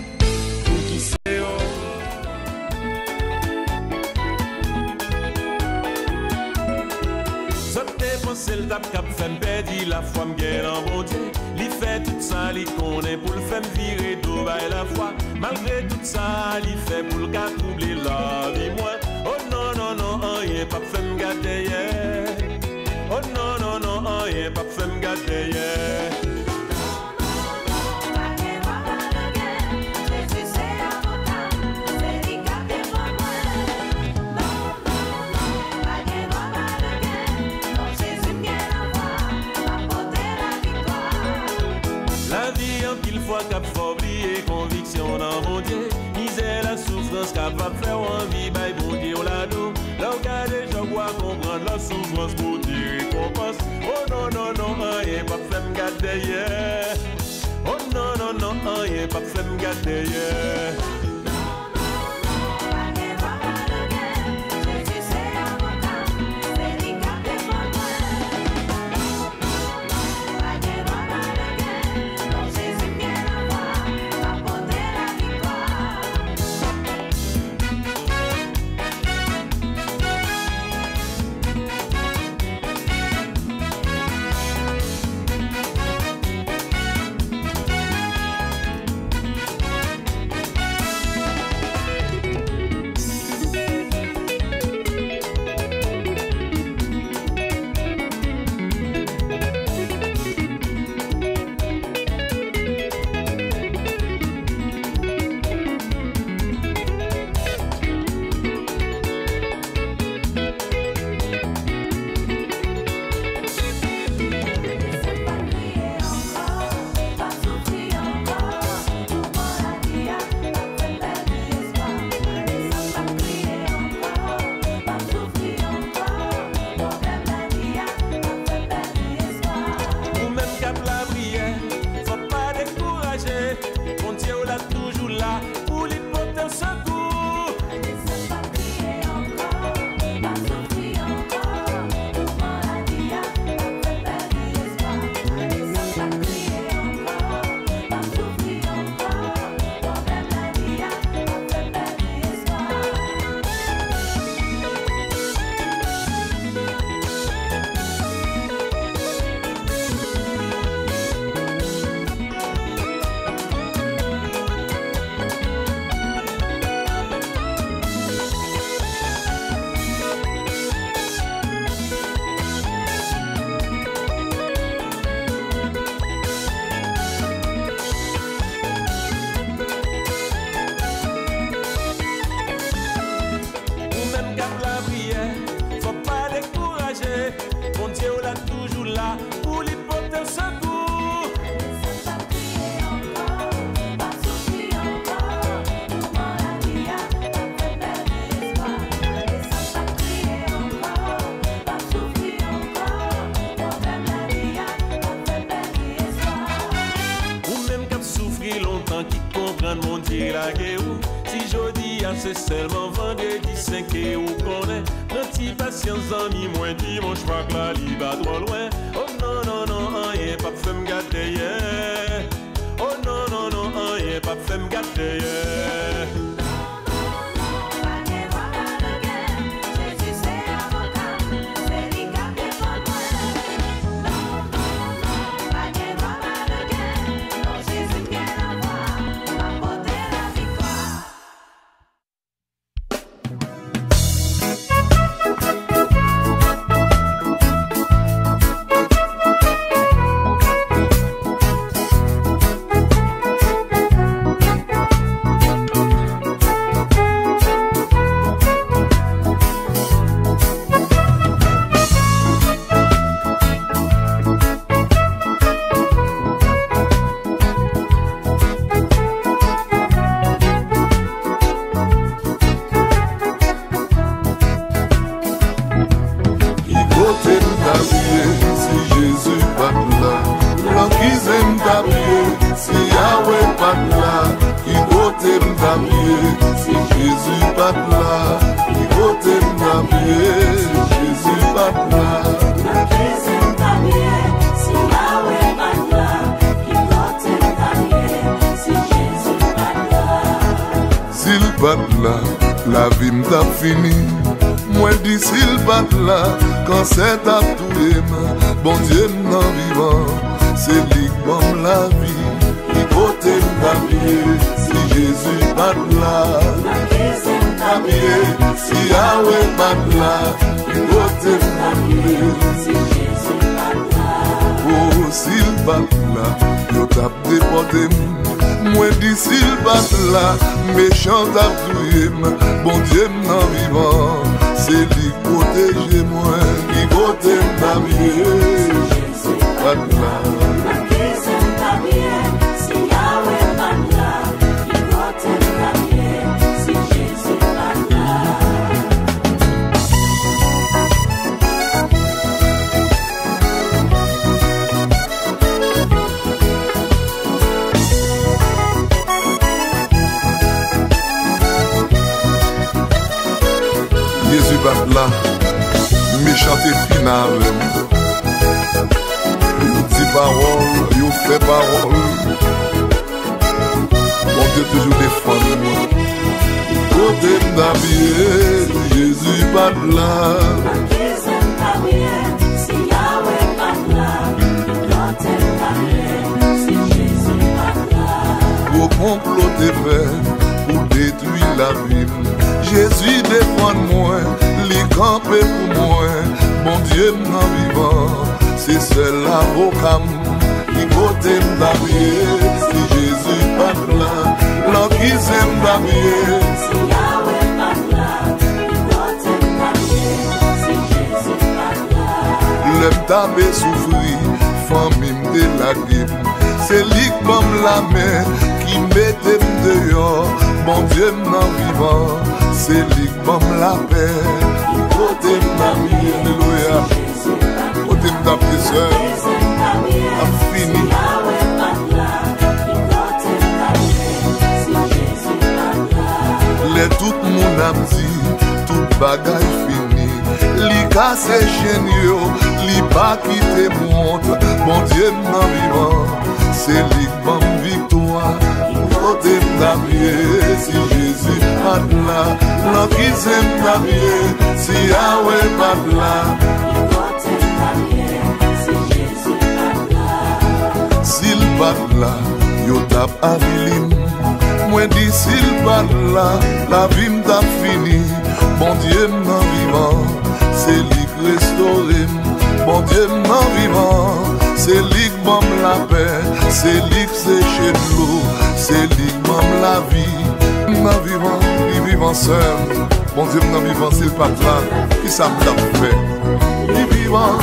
C'est le tap cap fait perdre la foi m'gagne en bon Dieu. Li fait tout ça, li connaît pour le faire virer d'eau by la foi. Malgré tout ça, li fait pour le cas troubler la vie moi. Oh non non non, rien pas fait me gâter hier. Oh non non non, rien pas fait me gâter hier. Cap faut oublier conviction dans mon Dieu. Misère la souffrance capable faire envie by bon Dieu la dos. Là regardez je vois comprendre la souffrance pour dire récompense. Oh non non non rien pas fait me garder hier. Oh non non non rien pas fait me garder hier. C'est seulement vendredi cinq et où qu'on est. Notre patience en mi moins dimanche pas que la libre va trop loin. Oh non non non, rien pas fait me gâter hier. Oh non non non, rien pas fait me gâter hier. m'damier, si Jésus pas là, qui côté m'damier, Jésus pas là. S'il pas là, la vie m't'a fini. Moi dis s'il pas là, quand c'est à tout bon Dieu m'en vivant, c'est lui qui m'en la vie. Qui côté m'damier, si Jésus pas là, m'damier, si Yahweh pas là, qui côté m'damier, si Jésus pas là. Oh s'il pas là, yo t'a déporté. Moi dis s'il pas là, méchant t'a doué, bon Dieu m'en vivant, c'est lui qui protège moi, qui côté m'damier, si Jésus pas là. Jésus bat là, méchant et final. Il dit parole, il fait parole. Mon Dieu toujours défend moi. Côté m'damier, Jésus bat là. Pour comploter fait, pour détruire la ville. Jésus défend moi, li campé pour moi, mon Dieu m'en vivant, c'est seul avocat qui côté m'damier, si Jésus pas là, l'en qui s'aime m'damier, si Yahweh pas là, qui côté m'damier, si Jésus pas là. L'aime taper souffrir, famille m'de la gueule, c'est lui qui m'en la main, qui mette dehors, mon Dieu m'en vivant. C'est lui qui m'aime la paix. Côté m'damier, alléluia. Côté m'damier, sœur, a fini. Les tout le monde a dit, tout bagaille fini. Li casse génieux, li pas quitter monte. Mon Dieu m'en vivant, c'est lui qui m'aime victoire. Côté m'damier, si Jésus pas là, l'en qui s'aime m'damier, si Yahweh pas là. Côté m'damier, si Jésus pas là. S'il pas là, yo tap avilim. Moi dis s'il pas là, la vie m't'a fini. Bon Dieu m'en vivant, c'est lui qui restaure. Bon Dieu m'en vivant, c'est lui qui m'aime la paix, c'est lui qui sèche l'eau, c'est lui qui m'aime la vie. M'en vivant, il vivant seul. Bon Dieu m'en vivant, c'est le pas là, qui ça m'a fait. Il vivant.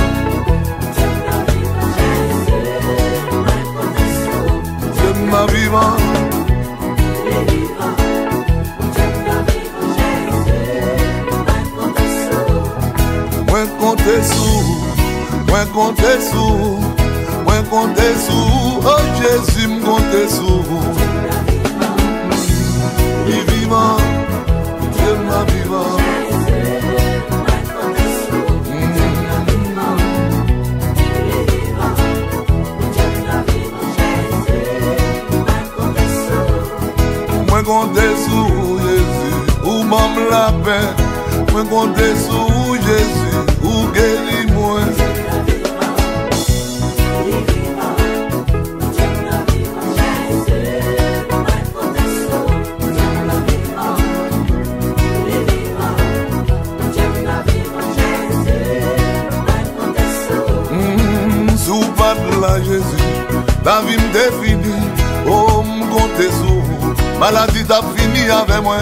Dieu m'en vivant. Moi compter sous, moi compter sous, moi compter sous, oh Jésus me compter sous. Il vivant, Dieu m'a vivant. Moi compter sous Jésus, ou m'aime la paix. Moi compter sous Jésus, ou guéris moi. Mmh, sous pas de la Jésus, la vie me définit. Oh, m'compter sous, maladie t'a fini avec moi.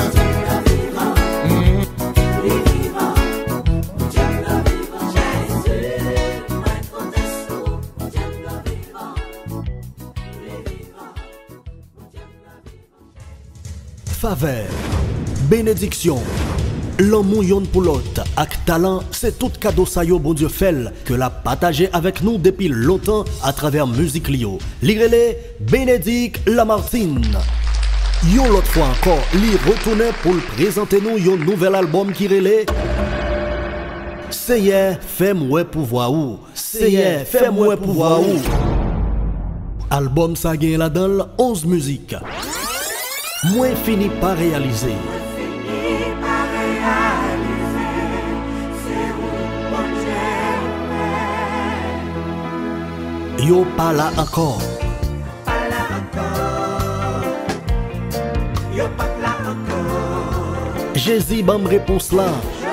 Faveur, bénédiction, l'amour yon pour l'autre, avec talent, c'est tout cadeau ça yo bon Dieu fait que l'a partagé avec nous depuis longtemps à travers musique Lio. Lirez-les, Bénédicte Lamartine. Yon l'autre fois encore, li retourne pour le présenter nous yon nouvel album qui relait Seye fait moi pouvoir ou Seye fait moi pouvoir ou. Album ça gagne là-dedans onze musiques. Moi fini par réaliser. Yo pas là encore. Jésus bam réponse là.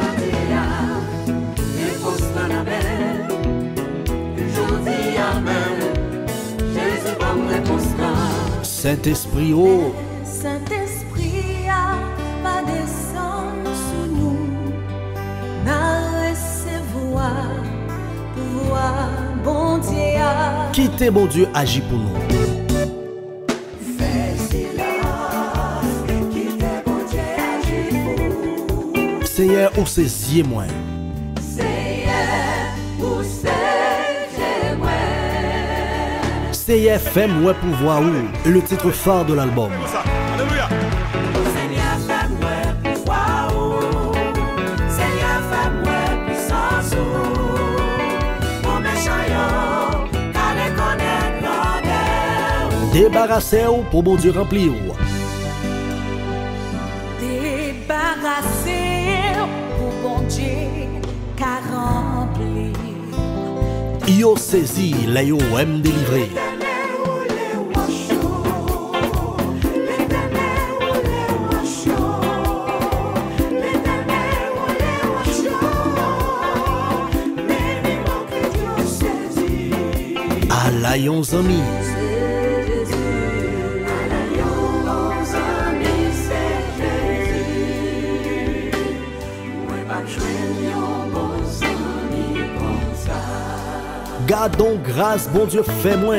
Saint-Esprit oh. Saint-Esprit a pas descendre sur nous, n'a recevoir pouvoir bon Dieu a. Quittez bon Dieu agit pour nous. Seigneur ou saisiez moi. Seigneur ou saisiez moi. Seigneur fait moi pouvoir ou le titre phare de l'album. Alléluia. Seigneur fait moi pouvoir ou. Seigneur fait moi puissance ou. Mon méchant yo, car les connaît grandeur. Débarrassez-vous pour bon Dieu remplir ou. Yo saisi, la yo aime délivrer. À la yon zami. Gardons grâce, bon Dieu, fais-moi.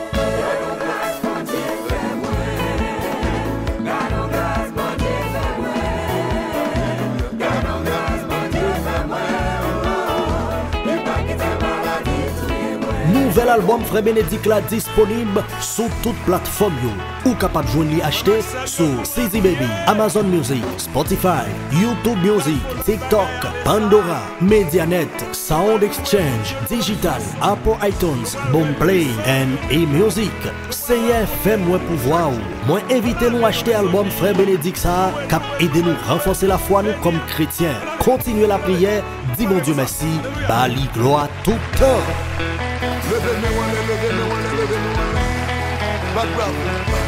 Nouvel album Frère Bénédicte là disponible sur toute plateforme yo. Ou capable de joindre acheter sur C Z Baby, Amazon Music, Spotify, YouTube Music, TikTok, Pandora, Medianet, Sound Exchange, Digital, Apple iTunes, Boomplay and eMusic. Seigneur fait moi pouvoir. Moi invitez nous acheter album Frère Bénédicte ça cap aider nous renforcer la foi nous comme chrétiens. Continuez la prière, dis bon Dieu merci, bali gloire tout le temps. Levez-moi, levez-moi, levez-moi. Pas bravo.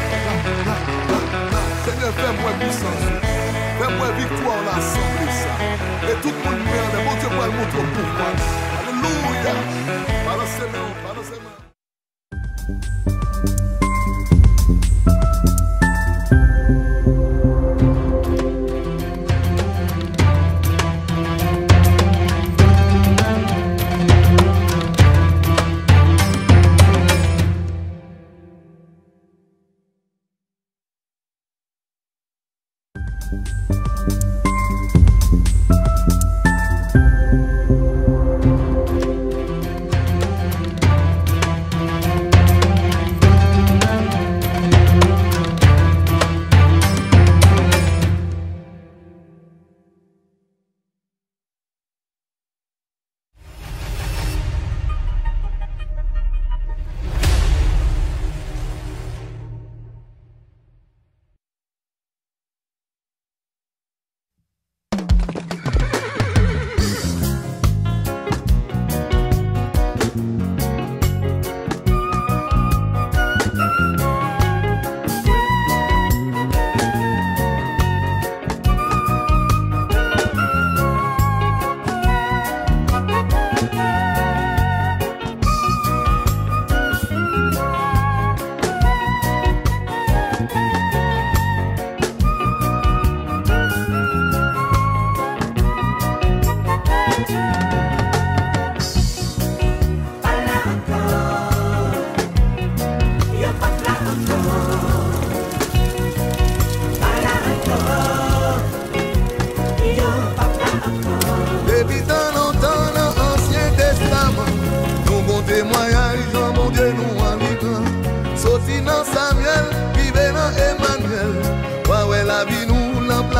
Seigneur, fais-moi puissance. Fais-moi victoire dans l'assemblée ça. Et tout le monde merde. Bon Dieu, va le montrer pourquoi. Alléluia. Balancez-moi, balancez-moi.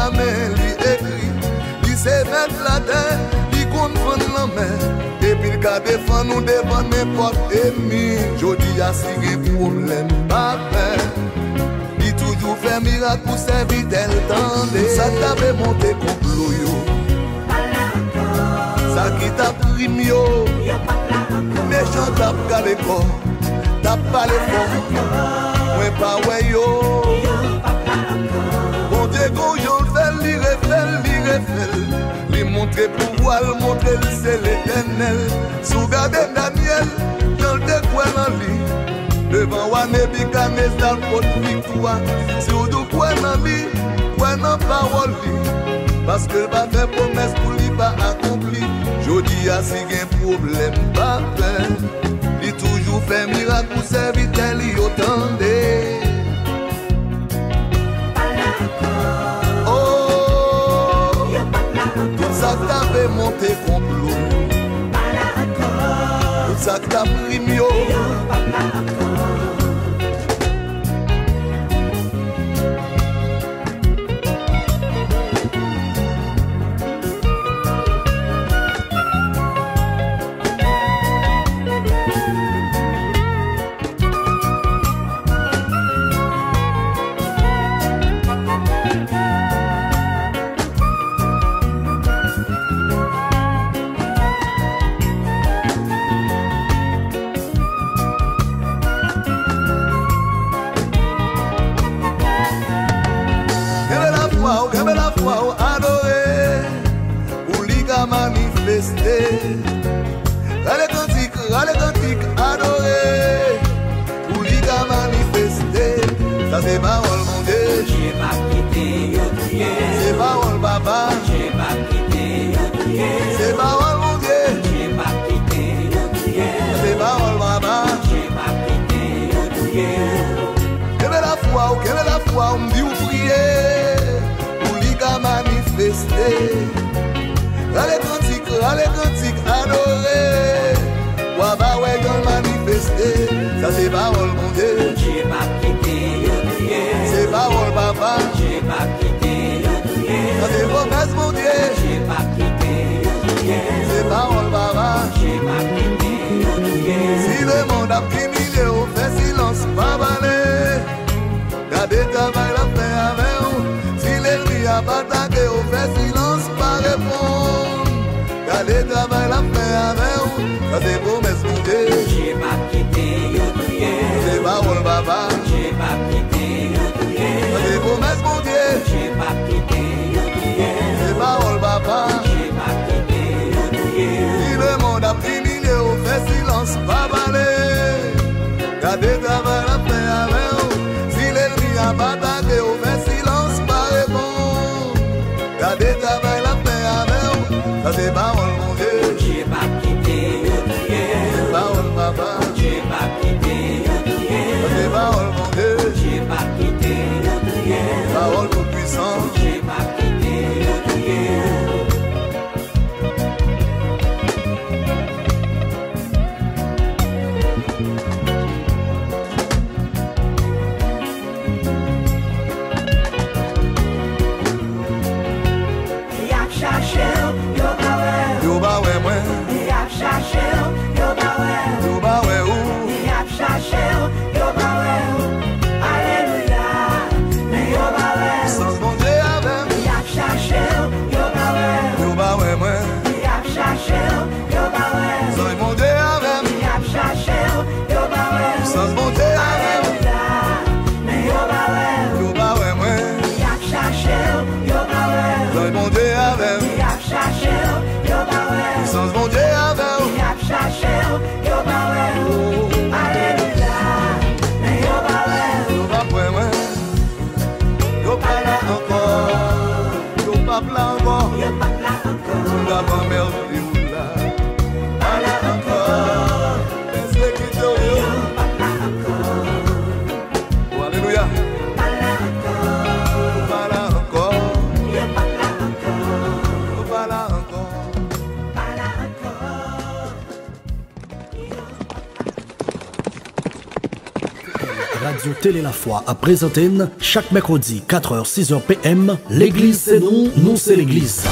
la main, li écrit, li se mettre la terre, li comprendre la main. Et puis il a défend nous devant n'importe ennemi. Jodi a si gen problème, pas peur. Il toujours fait miracle pour servir tel tendez. Ça t'avait monté complot yo. Ça qui t'a pris yo. Méchant t'a calé corps. T'as pas les fort. Moi pas ouais yo. Bon Dieu qu'on y'en fait, li refait, li refait. Li montrer pouvoir, montrer c'est l'éternel. Sous garder Daniel, j'en te quoi dans lui. Devant Nebuchadnezzar pour victoire. Si vous doutez quoi dans lui, quoi dans parole lui. Parce que va faire promesse pour lui pas accompli. Jodi a si gen problème pas peur. Il toujours fait miracle pour servir tel y autant. Ça t'avait monté complot. Ça t'a pris mieux. Allez cantique, allez cantique, adoré. Pour lui qu'a manifesté. Ça c'est parole mon Dieu. J'ai pas quitté yo prié. C'est parole papa. J'ai pas quitté yo prié. C'est parole mon Dieu. J'ai pas quitté yo prié. C'est parole papa. J'ai pas quitté yo prié. Quelle est la foi, quelle est la foi, on me dit ou prier. Pour lui qu'a manifesté. Allez cantique, allez cantique, adoré. Waba ouais qu'on manifesté. Ça c'est parole mon Dieu. J'ai pas quitté yo prié. C'est parole papa. J'ai pas quitté yo prié. Ça c'est promesse mon Dieu. J'ai pas quitté yo prié. C'est parole papa. J'ai pas quitté yo prié. Si le monde a diminué, on fait silence, pas balai. Gardez travail la paix avec vous. Si l'ennemi a attaqué, on fait silence, pas répondre. Gardez travail la paix avec vous. Ça c'est promesse mon Dieu. J'ai pas quitté yo prié. C'est parole papa. J'ai pas quitté yo prié. Ça c'est promesse mon Dieu. J'ai pas quitté yo prié. C'est parole papa. J'ai pas quitté yo prié. Si le monde a diminué, on fait silence, pas balai. Gardez travail la paix avec vous. Si l'ennemi a attaqué, on fait silence, pas répondre. Gardez travail la paix avec vous. Ça c'est parole mon Dieu. J'ai pas quitté yo prié. C'est parole papa. J'ai pas quitté yo prié. Ça c'est parole mon Dieu. J'ai pas quitté yo prié. Parole tout puissant. J'ai pas quitté yo prié. Yo ba we mwen. Yap chache yo ba we. Yo ba we ou. Yap chache yo ba we. Alléluia. Yo ba we. Sans bon Dieu avec. Yap chache yo ba we. Yo ba we mwen. Yap chache yo ba we. Sans bon Dieu avec. Yap chache yo ba we. Sans bon Dieu avec. Yo ba we. Yo ba we mwen. Yap chache yo ba we. Sans bon Dieu avec. Yap chache yo ba we. Sans bon Dieu avec. Yap chache yo ba we. Alléluia. Yo ba we. Yo ba we mwen. Yo pas là encore. Yo pas là encore. Yo pas là encore. Yo pas merci ou là. Pas là encore. Pensez que yo yo pas là encore. Alléluia. Pas là encore. Pas là encore. Yo pas là encore. Radio Télé La Foi à présenter chaque mercredi quatre heures six heures P M. L'église c'est nous, nous c'est l'église.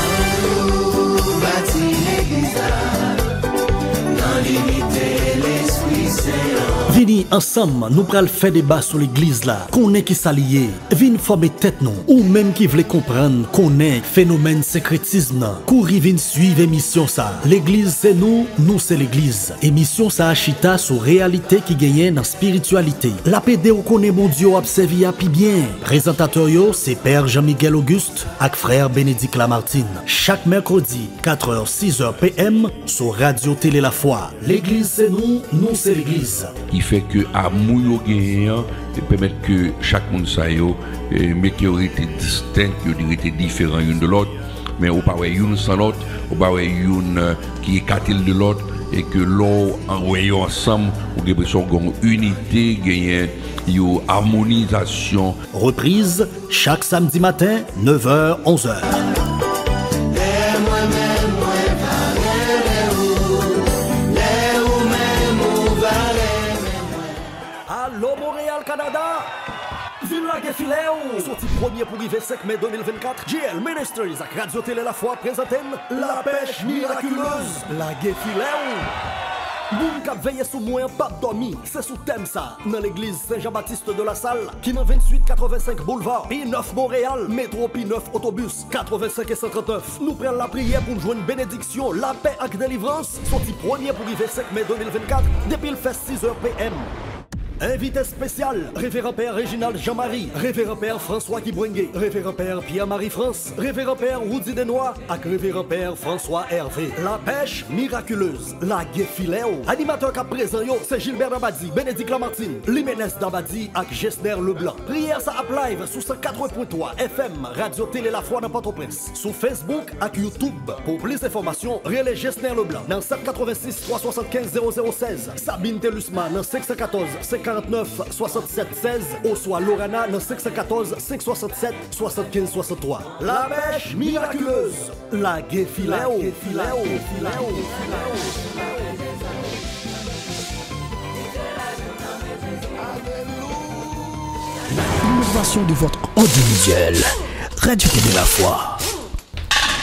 Vini ensemble, nous pral faire débat sur l'église là. Qu'on est qui s'allier, vin former tête non. Ou même qui voulait comprendre qu'on est phénomène sécrétisme. Couri vin suivre émission ça. L'église c'est nous, nous c'est l'église. Émission ça achita sur réalité qui gagne dans spiritualité. La P D ou connaît mon Dieu observé à pi bien. Présentateur yo c'est Père Jean-Miguel Auguste avec frère Bénédicte Lamartine. Chaque mercredi quatre heures six heures P M sur Radio Télé La Foi. L'église c'est nous, nous c'est l'église. Il fait que amour gagnant et permettre que chaque monde ça yo mais qui aurait été distinct, qui aurait été différent l'une de l'autre, mais au pas une sans l'autre, au pas une qui est quartier de l'autre et que l'on en ensemble ou des personnes ont unité, gagnent une harmonisation. Reprise chaque samedi matin neuf heures onze heures. Allô Montréal, Canada! Villa Gefileo! Sorti premier pour l'hiver cinq mai deux mille vingt-quatre, J L Ministries avec Radio Télé La Foi présentent La Pêche Miraculeuse, la Gefileo! Moun kap veille sous moi pas dormi, c'est sous thème ça, dans l'église Saint-Jean-Baptiste de la Salle, qui dans vingt-huit quatre-vingt-cinq boulevard, P neuf Montréal, métro P neuf autobus, quatre-vingt-cinq et cent trente-neuf. Nous prenons la prière pour nous jouer une bénédiction, la paix avec délivrance, sorti premier pour l'hiver cinq mai deux mille vingt-quatre, depuis le fait six heures P M. Invité spécial, Révérend Père Réginald Jean-Marie, Révérend Père François Kibouengue, Révérend Père Pierre-Marie France, Révérend Père Woody Desnois, avec Révérend Père François Hervé. La pêche miraculeuse, la Gefileo. Animateur cap présent yo, c'est Gilbert Dabadi, Bénédicte Lamartine, Liménez Dabadi avec Gessner Leblanc. Prière ça up live sous cent quatre point trois F M, Radio Télé La Foi dans Port-au-Prince. Sur Facebook et YouTube. Pour plus d'informations, relais Gessner Leblanc dans sept huit six trois sept cinq zéro zéro un six. Sabine Telusman dans cinq un quatre cinquante-neuf soixante-sept seize ou soit Lorana dans cinq un quatre cinq soixante-sept soixante-quinze soixante-trois. La pêche miraculeuse, la Gefileo. L'innovation de votre audiovisuel. Radio Télé La Foi.